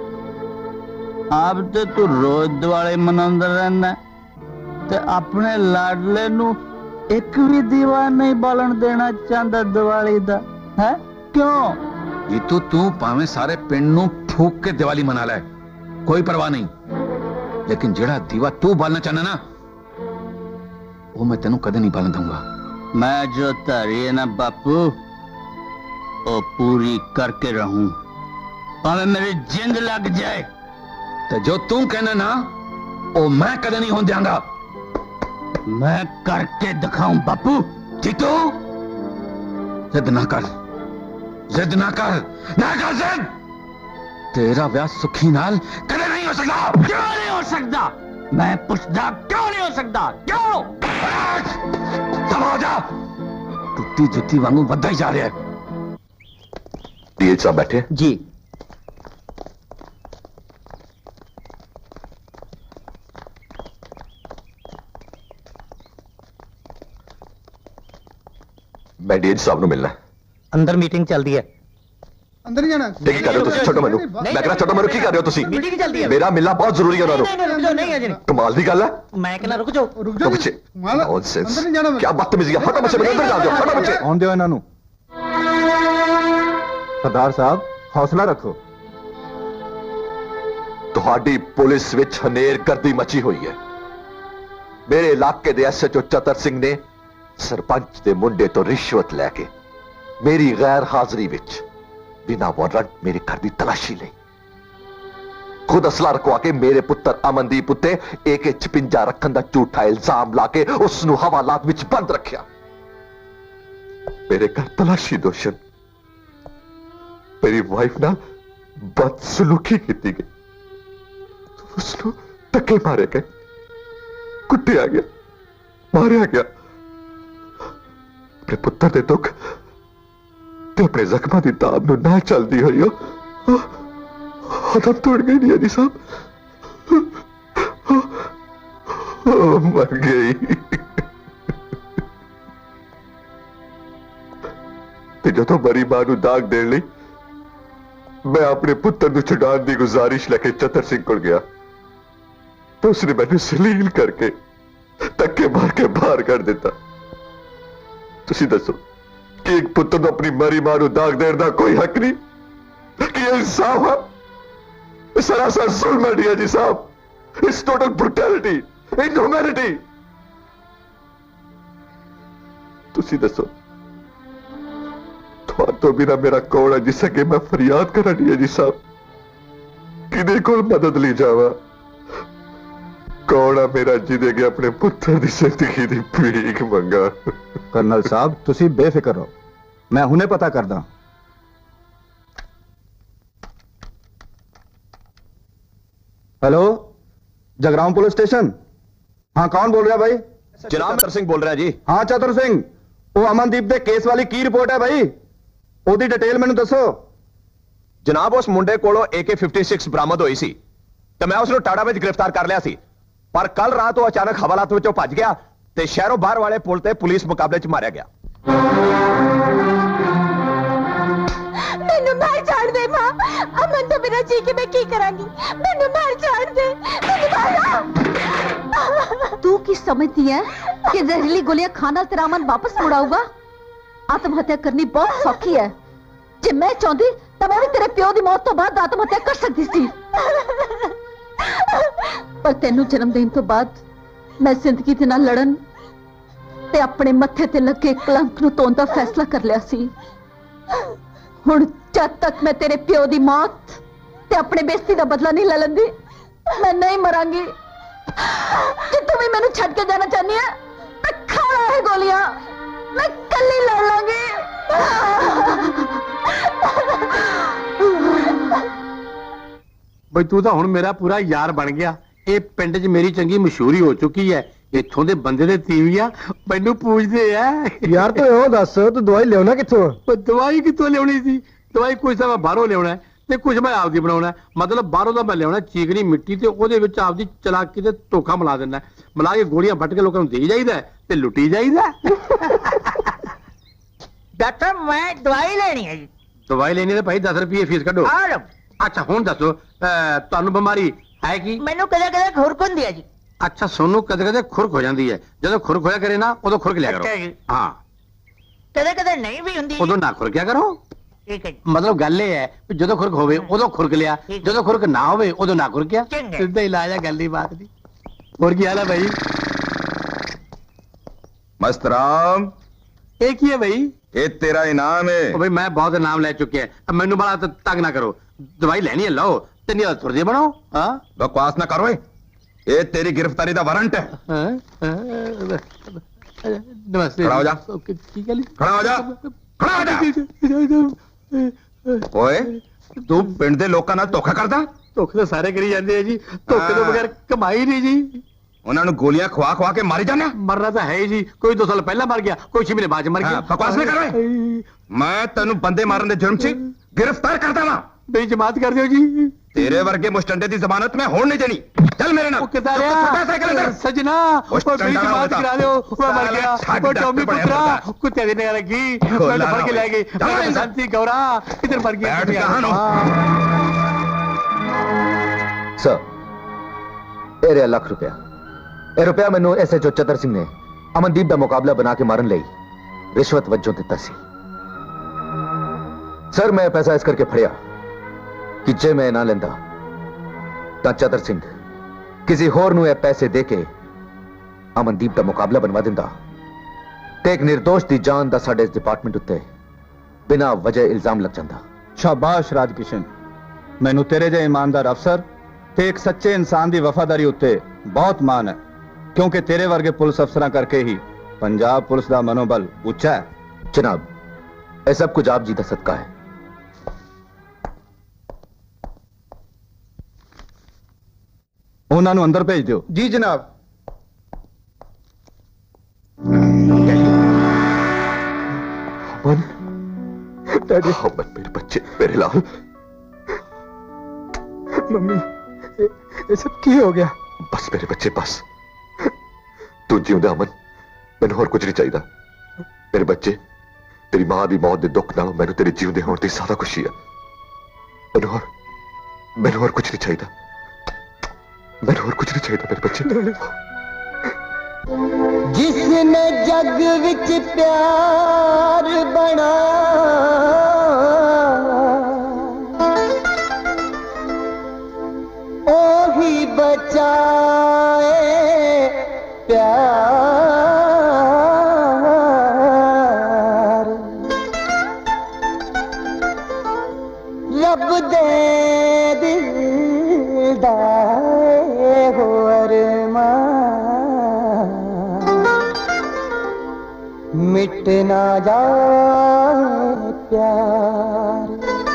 आप तो तू रोज दिवाली मनांदा रहना ते अपने लाडले नू एक भी दीवा नहीं बालन देना चाहता दिवाली दा है क्यों? ये तो तू पावे सारे पिंड नू फूक के दिवाली मना ले, कोई परवाह नहीं, लेकिन जेड़ा दीवा तू बालना चाहना ना वो मैं तेनू कदे नहीं बालन दूंगा। मैं जो तारी है ना बापू वो पूरी करके रहूं, भावे मेरी जिंद लग जाए। तो जो तू कहना ना वो मैं कदे नहीं होने देंगा। मैं करके दिखाऊं बापू। जीतू जिद ना कर, जिद ना कर, ना कर जिद। तेरा ब्याह सुखी नाल कदे नहीं हो सकता। क्यों नहीं हो सकता? मैं पूछता क्यों नहीं हो सकता? क्यों? हो जा, टूटी जुत्ती वांगू बद्दा ही जा रहा है। डीएच साहब बैठे जी। मैं डीएच साहब ਨੂੰ ਮਿਲਣਾ। अंदर मीटिंग चलती है। अंदर ही जाना। ਕੀ ਕਰ ਰਹੇ ਹੋ ਤੁਸੀਂ? ਛੱਡੋ ਮੈਨੂੰ, ਮੈਂ ਕਹਿੰਦਾ ਛੱਡੋ ਮੈਨੂੰ। ਕੀ ਕਰ ਰਹੇ ਹੋ ਤੁਸੀਂ? मीटिंग चलती है। ਮੇਰਾ ਮਿਲਣਾ ਬਹੁਤ ਜ਼ਰੂਰੀ ਹੈ ਉਹਨਾਂ ਨੂੰ। नहीं है जी। कमाल ਦੀ ਗੱਲ है। मैं कहना रुक जाओ। तो बच्चे नॉनसेंस, क्या बदतमीजी है। हटो बच्चे, मेरे अंदर जाओ। हटो बच्चे। आउण दिओ इन्हां नूं। सरदार साहब हौसला रखो। ਤੁਹਾਡੀ ਪੁਲਿਸ ਵਿੱਚ ਹਨੇਰਗਰਦੀ ਮਚੀ ਹੋਈ ਹੈ। ਮੇਰੇ ਇਲਾਕੇ ਦੇ ਐਸਐਚਓ ਚਤਰ ਸਿੰਘ ਨੇ ਸਰਪੰਚ ਦੇ ਮੁੰਡੇ ਤੋਂ ਰਿਸ਼ਵਤ ਲੈ ਕੇ ਮੇਰੀ ਗੈਰ ਹਾਜ਼ਰੀ ਵਿੱਚ ਬਿਨਾਂ ਵਾਰੰਟ ਮੇਰੇ ਘਰ ਦੀ ਤਲਾਸ਼ੀ ਲਈ। खुद असला रखवा के मेरे पुत्र अमनदीप उत्ते AK-56 रखन दा झूठा इल्जाम लाके उसनु हवालात विच बंद रखिया। मेरे घर तलाशी दोषन मेरी वाइफ ना बदसलूकी की गई, उसनु धक्के मारे गए, कुटिया गया, मारिया गया। अपने पुत्र दे दुख ते अपने जख्मां दी ताब नूं ना चलदी होई आदम तोड़ गई नहीं जी साहब, मर गई। जो तो मरी मां नूं दाग देण लई मैं अपने पुत्र नूं छुड़ाउण दी गुजारिश लेके चतर सिंह कोल गया तो उसने मैंने सलील करके धक्के मार के बाहर कर दिता। तुसी दसो कि एक पुत्र नूं अपनी मरी मां नूं दाग देण दा कोई हक नहीं, कि इंसाफ है? सरासर जुल्म है डीआईजी साहब, इट्स टोटल ब्रूटैलिटी, इनह्यूमैनिटी। तुसी दसो तो बिना मेरा कौन है जिस अगे मैं फरियाद करा डीआईजी साहब, किदे कोल मदद ली जावा? कौन है मेरा जिदे के अपने पुत्र की जिंदगी की भीख मंगा? कर्नल साहब तुसी बेफिक्र रहो, मैं हुने पता करदा। Hello, Jagram police station. हाँ, कौन बोल रहा भाई? जनाब चतर सिंह बोल रहा जी। हाँ चतर सिंह, वो अमनदीप दे केस वाली की रिपोर्ट है भाई? ओदी डिटेल मैनू दसो। जनाब उस मुंडे कोलों AK-56 बरामद हुई सी ते मैं उसनूं टाड़ा विच गिरफ्तार कर लिया सी, पर कल रात वो अचानक हवालात विचों भज गया ते शहरों बाहर वाले पुल ते पुलिस मुकाबले च मारिया गया। मैनू मार छाड़ दे मां, अमन तो बिना जी के मैं की करांगी, मैनू मार छाड़ दे, मैनू मार। तू की समझती है कि जहरीली गोलियां खाना तेरा अमन वापस मुड़ाऊगा? आत्महत्या करनी बहुत सौखी है, जे मैं चाहती तो मैं भी तेरे प्यो की मौत तो बाद आत्महत्या कर सकती थी, पर तेनू जन्म देने तो बाद मैं जिंदगी दे नाल लड़न ते अपने मत्थे ते लगे कलंक नूं धोण दा फैसला कर लिया सी। हुण जद तक मैं तेरे प्यो की मौत ते अपने बेइज्जती दा बदला नहीं ले लैंदी, मैं नहीं मरांगी। जे तू भी मैनू छड्ड के जाना चाहनी है तो खा है गोलियां, मैं कल्ली लड़ लांगी। बई तू तो हुण मेरा पूरा यार बन गया, ये पिंड च मेरी चंगी मशहूरी हो चुकी है, इत्थों दे बंदे दे तीवियां मैनू पूछदे है। यार तू यो दस तू दवाई लियाना कित्थों? दवाई कित्थों लियानी सी? दवाई कुछ तो मैं बाहरों लियाना है ते कुछ मैं आपदी बनाउणा है, मतलब बाहरों दा मैं लियाना चीकनी मिट्टी ते ओदे विच आपदी चलाकी ते धोखा मिला देना, मिला के गोलियां बट के लोकां नूं देई जाईदा ते लुटी जाईदा। डॉक्टर मैं दवाई लेनी है जी। दवाई लेनी है भाई 10 रुपये फीस कढो। अच्छा हुण दसो तुहानू बीमारी है की? मैनू कदे कदे खुरक हुंदी है जी। अच्छा सोनू कदे कदे खुरक हो जाती है, जदों खुरक होया करे ना उदों खुरक लिया करो। हाँ कदे कदे नहीं भी हुंदी, उदों ना खुरकिया करो। ठीक है, मतलब गल ये है जदों खुरक होवे उदों खुरक लिया, जदों खुरक ना होवे उदों ना खुरकिया, सीधा इलाज है गल दी बात दी। और की हाल है भाई? मस्तराम एक ही है भाई, ये तेरा इनाम है। भाई मैं बहुत इनाम ले चुके हैं, अब मैनू बड़ा तंग ना करो, दवाई लेनी है लो ते नहीं थोड़ी बनाओ। हाँ बकवास ना करो, ये तेरी गिरफ्तारी का वारंट है। नमस्ते। खड़ा हो जा, ठीक है, खड़ा हो जा, खड़ा हो जा। ओए तू पिंड दे लोकां नाल धोखा करदा? धोखे तो सारे करी जाते हैं जी, धोखे तो बगैर कमाई नहीं जी। उन्होंने गोलियां खुआ खुआ के मारी जाने। मरना तो है ही जी, कोई 2 साल पहला मर गया, कोई 6 महीने बाद मर गया। बकवास नहीं कर रहे, मैं तेनू बंदे मारन दे जुर्म च गिरफ्तार करदा वां। मेरी जमात कर दो जी। तेरे वर्गे मुस्टंडे की जमानत में होने नहीं देनी, चल मेरे नाल। सजना मेरी जमात करा दो, मैं मर गया, वो टॉमी पुत्रा कुत्ते देने रखी, मैं फड़ के ले गई शांति गौरा, किधर मर गया? सर ए लाख रुपया, ए रुपया मैनू SHO चतर सिंह ने अमनदीप का मुकाबला बना के मारन लई रिश्वत वजों दिता सी। सर मैं पैसा इस करके फड़िया कि जे मैं ना लेंदा तां चतर सिंह किसी होर नूं पैसे देके अमनदीप का मुकाबला बनवा दिंदा ते एक निर्दोष दी जान दा साडे डिपार्टमेंट उत्ते बिना वजह इल्जाम लग जांदा। शाबाश राजकिशन, मैनू तेरे जे ईमानदार अफसर ते एक सच्चे इंसान दी वफादारी उत्ते बहुत मान है, क्योंकि तेरे वर्गे पुलिस अफसरां करके ही पंजाब पुलिस दा मनोबल उच्चा है। जनाब, यह सब कुछ आप जी दा सदका है। उन्होंने अंदर भेज दो। जी जनाब। डैडी, मेरे बच्चे, मेरे लाल। मम्मी, ये सब की हो गया? बस मेरे बच्चे, बस तू जीवदा अमन, मैंने और कुछ नहीं चाहिए। मेरे बच्चे, तेरी मां की मौत के दुख नालों मैंने तेरे जीवदे होने की ज्यादा खुशी है। मैंने और कुछ नहीं चाहिए, मैंने और कुछ नहीं चाहिए मेरे बच्चे। जिसने जग विच प्यार बना ओही बचाए प्यार। रब दे दिल दाए हो अरमान मिट ना जाए प्यार।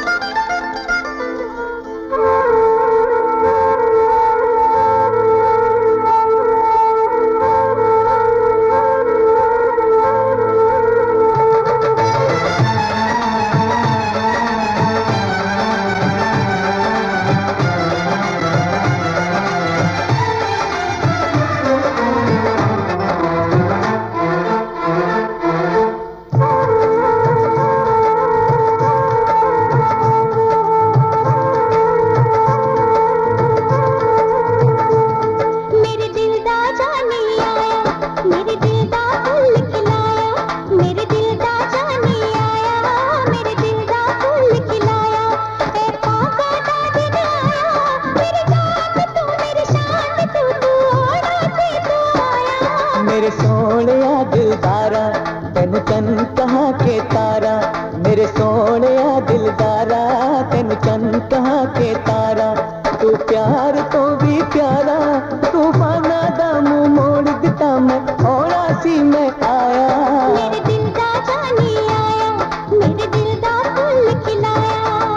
मेरे सोहणिया दिलदारा तेन चन कहाँ के तारा। मेरे सोहणिया दिलदारा तेन चन कहाँ के तारा। तू प्यार तो भी प्यारा तूफाना दा मुंह मोड़ दिता मैं औड़ा सी मैं आया। मेरे दिल दा जानी आया मेरे दिल दा फूल खिलाया।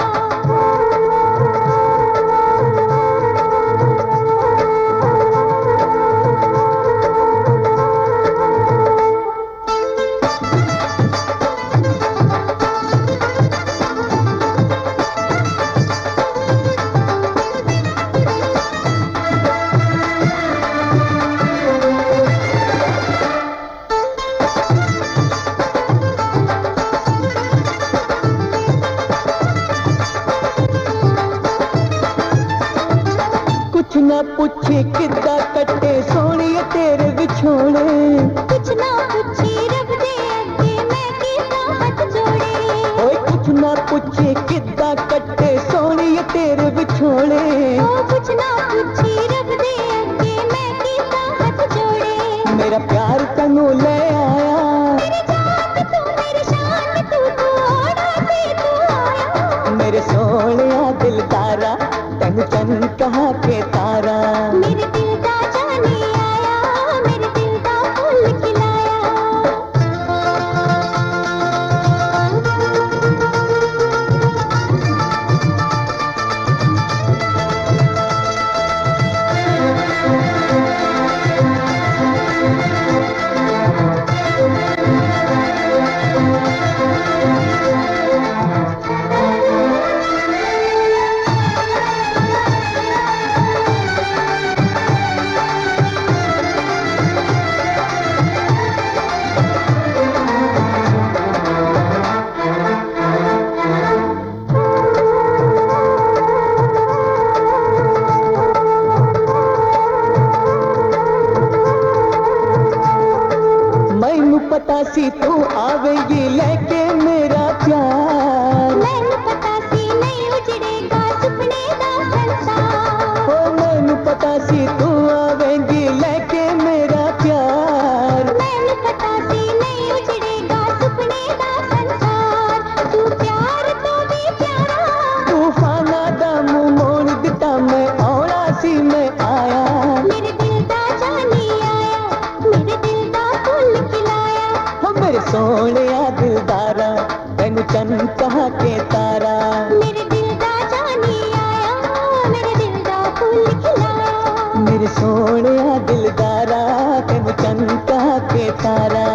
कुछ ना पूछे किदा कट्टे सोनिए तेरे बिछोड़े। कुछ ना पूछे रब दे अगे मैं किदा हाथ जोड़े। ओए कुछ ना पूछे किदा कट्टे सोनिए तेरे बिछोड़े। ओ कुछ ना पूछे रब दे अगे मैं किदा हाथ जोड़े। मेरा प्यार तन्नू ले आया मेरी जान तू मेरी शान तू तू आड़ा से तू आया। मेरे सोनिया दिलदारा तन चन कहाँ के तारा। मेरे दिल दा जाने आया मेरे दिल दा फूल खिलाया। मैनू पता सी तू आवेगी लेके मेरा प्यार। मैनू पता सी नहीं उजड़ेगा सुपने दा संसार। ओ मैनू पता सी तू आवेगी लेके मेरा प्यार। मैनू पता सी नहीं उजड़ेगा सुपने दा संसार। तू प्यार तो भी प्यारा तूफाना दा मुंह मोड़ दिता मैं औड़ा चमका के तारा। मेरे दिल दा जानी आया, मेरे दिल दा फूल खिला। मेरे सोने दिलदारा तेन चमका के तारा।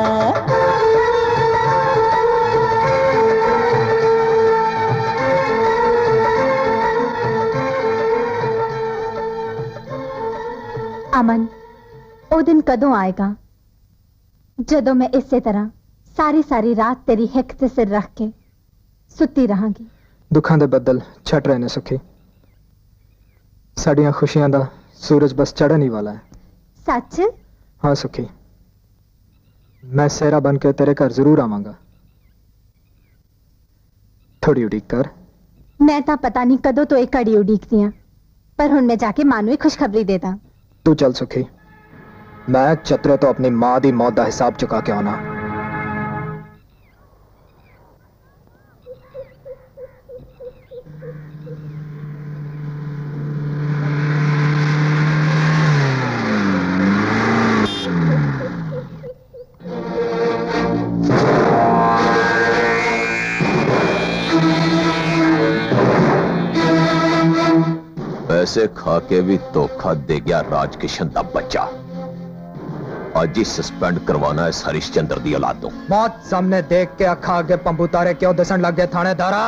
अमन, वो दिन कदों आएगा जदों मैं इसे तरह सारी सारी रात तेरी हिक ते सिर रख के सुती रहांगी। दुखां दे बदल छट रहे ने सुखी, साड़ियां खुशियां दा सूरज बस चढ़न ही वाला है। सच? हाँ सुखी, मैं सेहरा बन के तेरे घर जरूर आवांगा, थोड़ी उड़ीक कर। मैं तो पता नहीं कदों तो एक घड़ी उड़ीकती हां, पर हुण मैं जाके मां नूं खुशखबरी दे दा। तू चल सुखी, मैं चतरे तो अपनी मां दी मौत दा हिसाब चुका के आना। पैसे खा के भी धोखा दे गया राजकिशन का बच्चा। आज ही सस्पेंड करवाना है हरिश्चंद्र दी औलाद को। मौत सामने देख के अखा आगे पंबू तारे क्यों दसन लग गए थानेदारा?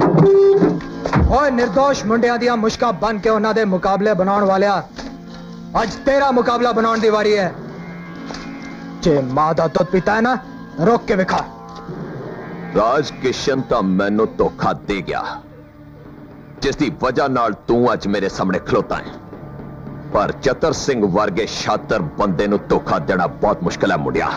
ओए निर्दोष मुंडिया दिया मुश्का बन के उन्हां दे मुकाबले बनाउण वालिया, आज तेरा मुकाबला बनाउण दी वारी है। जे मां दा दुध पीता है ना, रोक के विखा। राजकिशन तो मैनू धोखा दे गया, जिसकी वजह नाल तू अज मेरे सामने खलोता है, पर चतर सिंह वर्गे शातर बंदे नू धोखा देना बहुत मुश्किल है मुंडिया।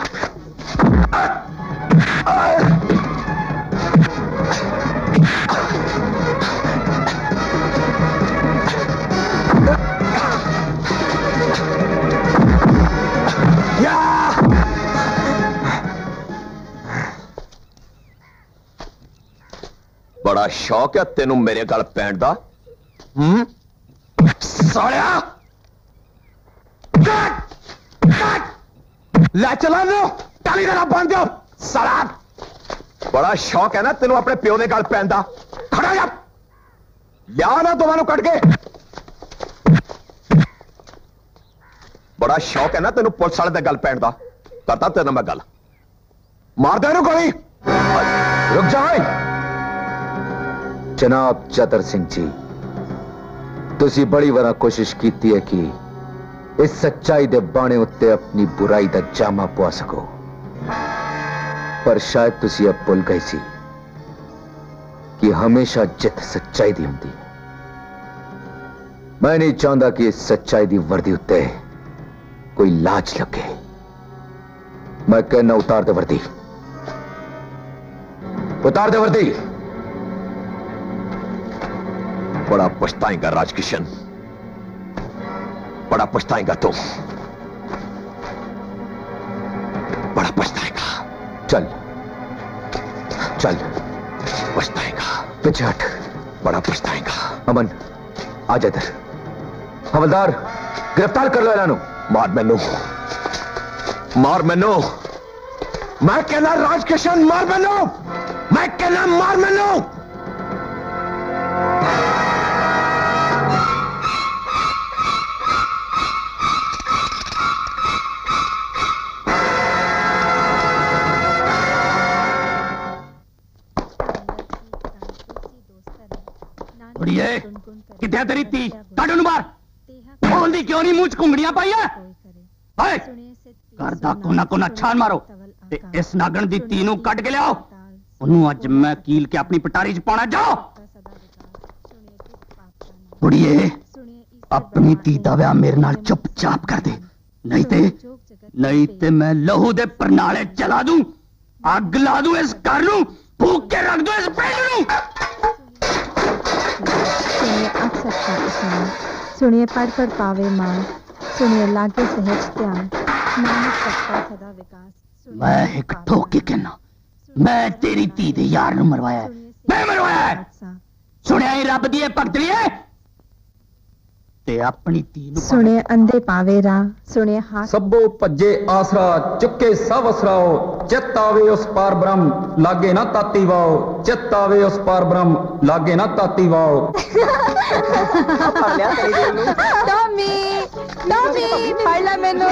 बड़ा शौक है तेनू मेरे गल पैण दा? सालिया लै चला लो, टाली का बन दो साला। बड़ा शौक है ना तेनू अपने प्यो दे गल पैण दा? खड़ा जा, लिया ना दोवां कट के। बड़ा शौक है ना तेनू पुलिस वाले दे गल पैण दा? करता तेरे मैं गल, मार दे इहनू गोली। रुक जाओ जनाब चतर सिंह जी, तुसी बड़ी बार कोशिश की है कि इस सच्चाई दे बाणे उत्ते अपनी बुराई दा जामा पवा सको, पर शायद तुसी अब भुल गए सी कि हमेशा जित सच्चाई दी हुंदी। मैं नहीं चाहता कि इस सच्चाई दी वर्दी उत्ते कोई लाज लगे। मैं कहना उतार दे वर्दी, उतार दे वर्दी। बड़ा पछताएगा राजकिशन, बड़ा पछताएगा तू, बड़ा पछताएगा। चल चल, पछताएगा। पीछे हट, बड़ा पछताएगा। अमन आजा इधर। हवलदार गिरफ्तार कर लो इन्हों। मार मैनू, मार मैनू। मैं कहना राजकिशन मार मैनू, मैं कहना मार मैनू। किथे तेरी धी काटू नू मार। बोलती क्यों नहीं, मुंह च घुंगड़ियां पाई है? घर दा कोना कोना छान मारो ते इस नागण दी धी नू कट के लियाओ। ओनू अज मैं कील के अपनी पटारी च पाना। जाओ बुढ़िए, अपनी धी दा विआह मेरे नाल चुपचाप कर दे, नहीं ते मैं लहू दे परनाले चला दूं, अग ला दूं इस घर नू, फूक के रख दूं इस पिंड नू। सुनिए अक्सर सुनिए, सुनिए पढ़ पढ़ पावे मान, सुनिए लागे सहज ध्यान, नानक सबका सदा विकास। मैं एक ठोक के कहना, मैं तेरी धी दे यार नू मरवाया है, मैं मरवाया है। सुनिया ही रब दी भगत लिए ते अपनी धी नूं सुने अंधे पावे राह, सुने हाथ सब्बो भज्जे आसरा, चुके सब असराओ, चित आवे उस पार ब्रह्म, लागे ना ताती वाओ, चित आवे उस पार ब्रह्म, लागे ना ताती वाओ। टॉमी टॉमी फड़ ला मैनू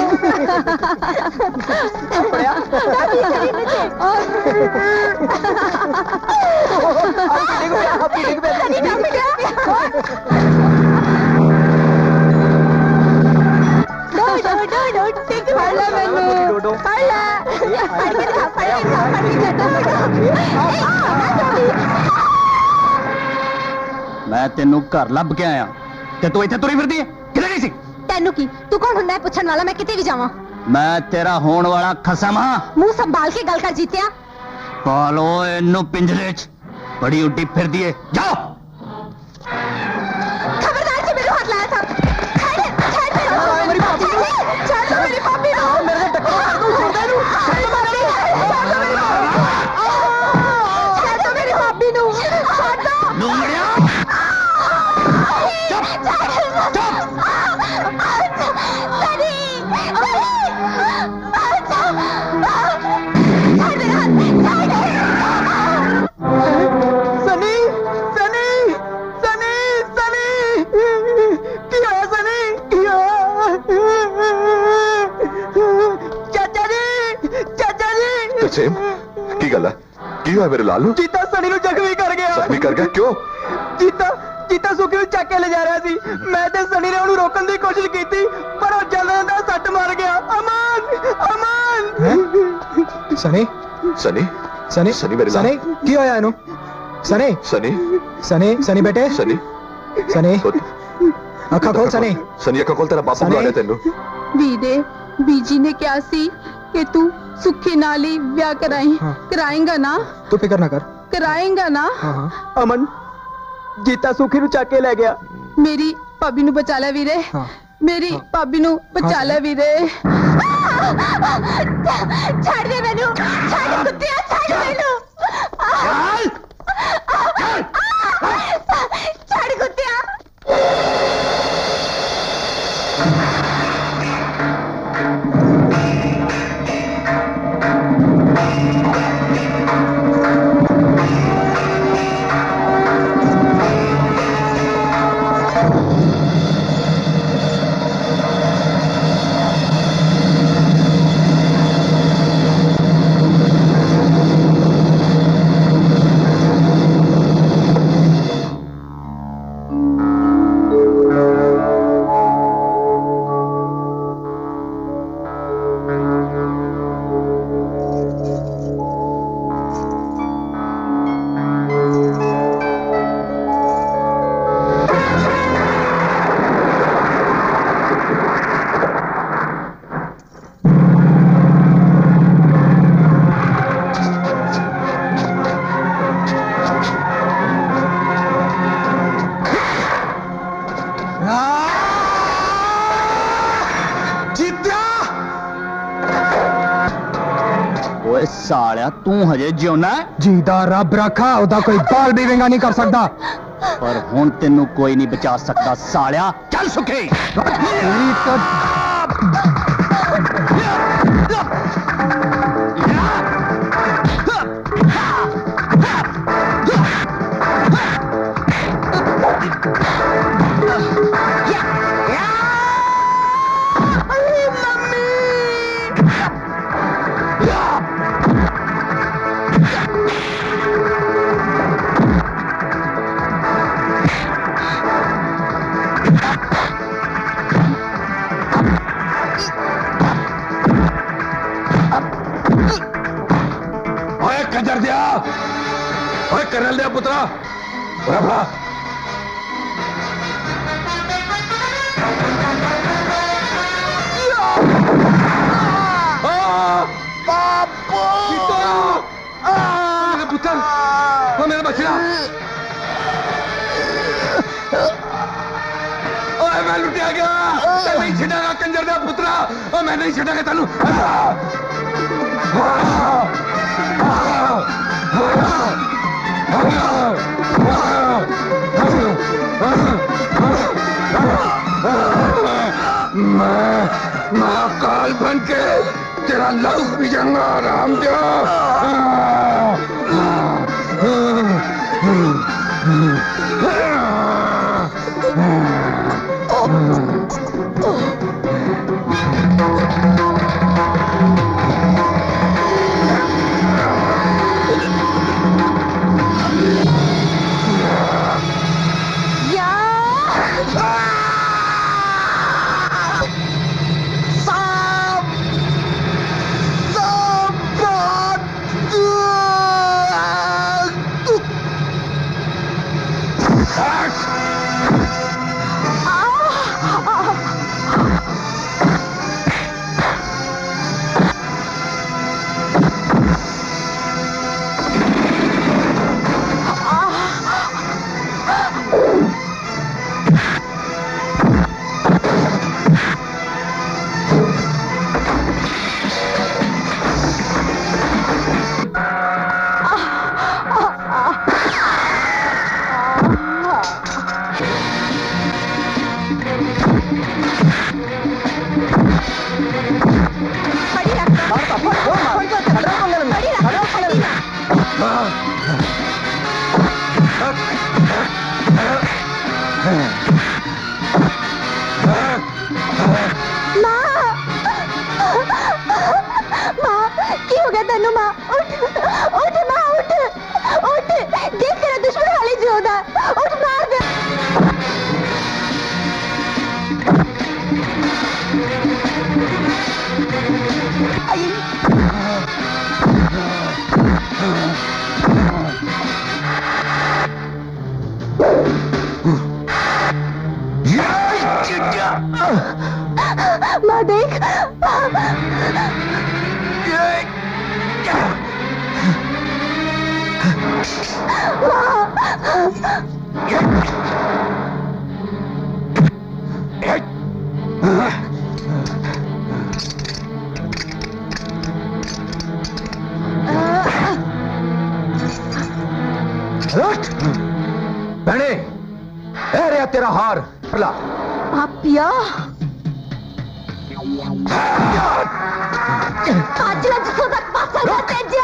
मैं तेनू घर लभ के आया ते तू इत्थे तुरी फिरदी है किथे गई सी तेनू की तू कौन हुंदा है पुछण वाला? मैं किते भी जावां? मैं तेरा होण वाला खसम हां। मुंह संभाल के गल कर जीतिया। पालो इन्नू पिंजरे च बड़ी उड्डी फिरदी है। जाओ खबरदार जी मेरे हाथ लाया था। मेरी भाभी छोड़ मेरी भाभी को मेरे से टक्कर मार दूं छोड़ दे दूं छोड़ दो मेरी भाभी नु छोड़ दो लूमड़िया सनी सनी सनी सनी क्या सनी क्या चाचा जी तरसेम की गल है की होया मेरे लालू? जीता सनी नु जख्मी कर गया। जख्मी कर गया क्यों? जीता सुखी नु चक के ले जा रहा सी। मैं ते सनी ने उन्हें रोकने की कोशिश की थी पर वो जलन दा सट मार गया। अमन अमन सनी सनी सनी सनी मेरे सनी की होया इनु? सनी सनी सनी सनी बेटे सनी सनी अखा खोल सनी सनी अखा खोल तेरा बापू बुला रहा तेनू। ਵੀਰੇ ਬੀਜੀ ਨੇ ਕਿਹਾ ਸੀ ਕਿ ਤੂੰ ਸੁੱਖੀ ਨਾਲ ਹੀ ਵਿਆਹ ਕਰਾਈ ਕਰਾਏਂਗਾ ਨਾ? तू फिक्र ना कर। ਕਰਾਏਂਗਾ ਨਾ? अमन जीता सुखी नु चक के ले गया। ਮੇਰੀ ਭਾਬੀ ਨੂੰ ਬਚਾ ਲੈ ਵੀਰੇ। ਮੇਰੀ ਭਾਬੀ ਨੂੰ ਬਚਾ ਲੈ ਵੀਰੇ। ਛੱਡ ਦੇ ਮੈਨੂੰ ਛੱਡ ਕੁੱਤਿਆ ਛੱਡ ਮੈਨੂੰ ਛੱਡ ਕੁੱਤਿਆ। सालिया तू हजे जियोना जीदा रब रखा ओदा कोई बाल भी विंगा नहीं कर सकता। पर हुण तेनू कोई नहीं बचा सकता सालिया। चल सुखी कंजर दिया करल दिया पुत्रा बड़ा पुत्र मेरा बच्चा मैं लुटिया गया नहीं छड़ागा कंजर दिया पुत्रा मैं नहीं छड़ागा तेनू मैं अकाल बन के तेरा लहू पी जाऊंगा रामदेव। माँ देख, बहने, अरे तेरा हार पापिया, आज जिसों तक पासा जाते जा।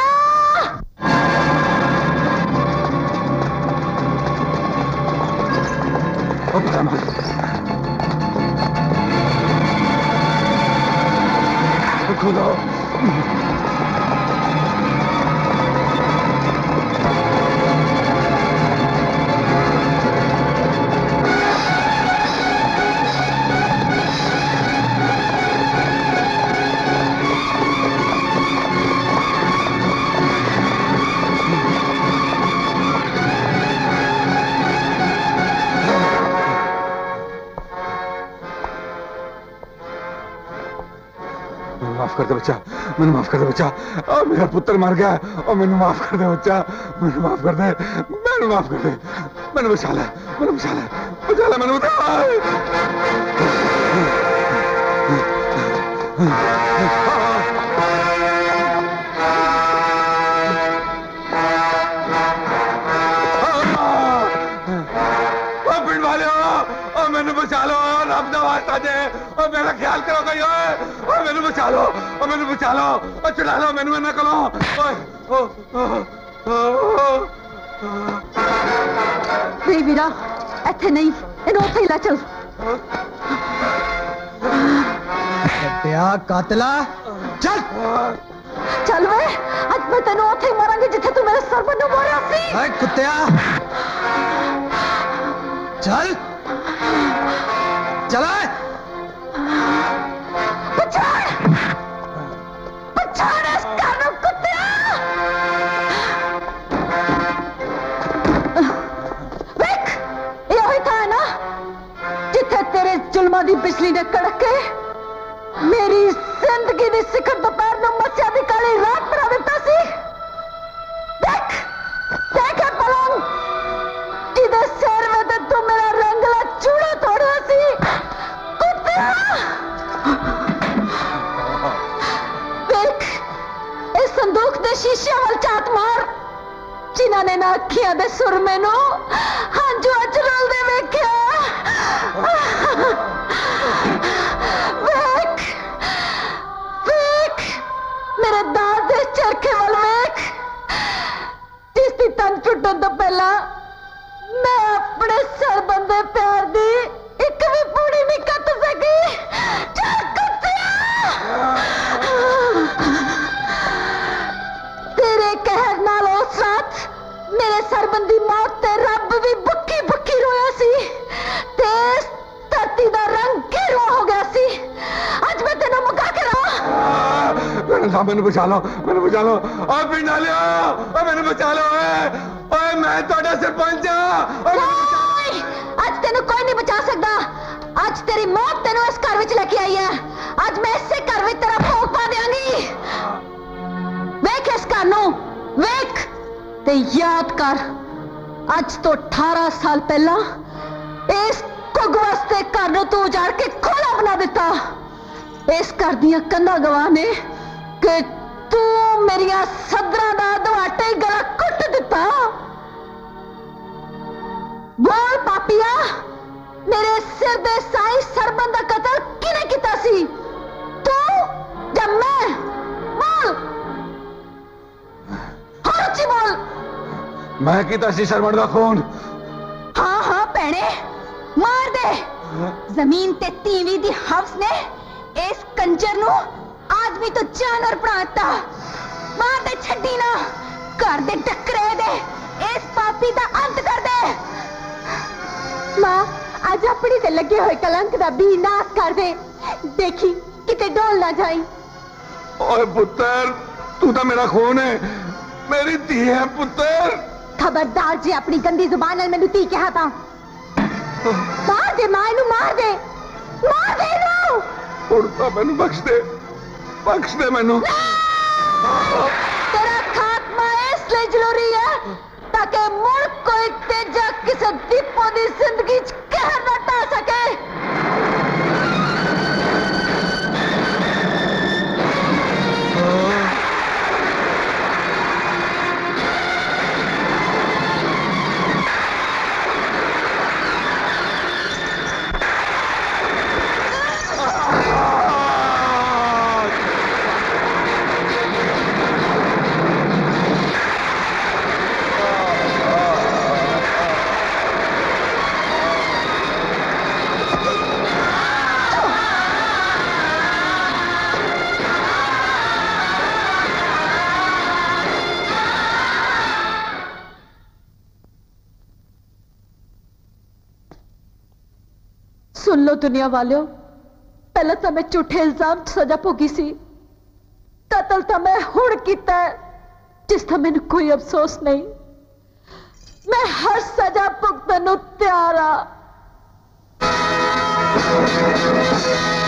खुदा माफ कर दे बच्चा, मैंने माफ कर दे बच्चा। और मेरा पुत्र मर गया और मैंने माफ कर दे बच्चा, मैंने माफ कर दे, मैंने माफ कर दे, मैंने बचा लिया, मैंने बचा लिया, बचा लिया, मैंने पिंड वाले हो और मैंने बचा लो और अपना वास्ता दे और मेरा ख्याल करो कहीं और मैंने बचा लो और मैंने बचा लो और चुरा लो मैंने ना करो। नहीं वीरा, इत्थे नहीं, इन उत्थे ही ला चल। कातला चल चल वे, आज मैं तेन उत्थे ही मारांगी जिथे तू मेरे सर पर मारिया सी। कुत्तिया चल चला जुल्मा दी बिजली ने कड़क के मेरी जिंदगी दी सिखर दोपहर में मस्या दी काली रात बना दिता सी। देख देख पलंग जिदे सिर में ते तू मेरा रंगला चूड़ा तोड़ा सी। कुत्ता देख इस संदूक दे शीशे वाल चात मार जिन्हां ने ना अखियां दे सुरमे नूं हंझू अच रलदे वेख्या। वेख वेख मेरे दाद दे चरखे वाल वेख, जिसकी तन टुटन तो पहला मैं अपने सरबंदे प्यार दी एक भी पूरी नहीं कट सकी। चल कुत्तिया, तेरे कहर नाल उस रात मेरे सरबंदी मौत ते रब भी बुक्की बुक्की रोया सी ते धरती दा रंग घेरो हो गया सी। अज मैं तेनों मुका के रहा। मैंने बचा लो, मैंने बचा लो। और पिंड लिया, मैंने बचा लो। ओए मैं तोड़ा सरपंच आज तेनों कोई नहीं बचा सकता। आज तेरी मौत तेनों इस घर विच लेके आई है। आज मैं इसे घर विच तेरा भोग पा देंगी। वेख इस घर नूं वेख ते याद कर, आज तो 18 साल पहला इस कुग वास्ते घर नूं तू उजाड़ के खोला बना दिता। इस घर दियां कंधां गवाह ने कि तू मेरिया सदरां दा दवाटे गला कुट दिता। बोल पापिया, मेरे सिर दे साई सरबंद दा कतल किने कीता सी? तू या मैं? बोल हाँ उच्ची बोल। मैं कीता सी सरबंद दा खून। हाँ हाँ भैणे मार दे। जमीन ते तीवी दी हवस ने इस कंजर नू आदमी तो जानवर बनाता। मार दे, छड्डी ना। कर दे टकरे दे, इस पापी दा अंत कर दे। मां आज अपनी ते लगे हुए कलंक दा भी नाश कर दे। देखी किते डोल ना जाई। ओए पुत्र, तू तो मेरा खून है, मेरी धी है पुत्र। खबरदार जी अपनी गंदी जुबान नाल मैनू धी कहा था। मार दे मां नू, मार दे, मार दे नू। उड़ता मैनू बख्श दे मैनू। तेरा खात्मा इसलिए जरूरी है ताकि मुड़ कोई तेजा किसी दीपो दी जिंदगी च कहर न ढा सके। सुन लो दुनिया वालों, पहले तो मैं झूठे इल्जाम सजा भोगी सी। कतल तो मैं हुण कीता है, जिसका मैनू कोई अफसोस नहीं। मैं हर सजा भुगतन नूं तैयार हाँ।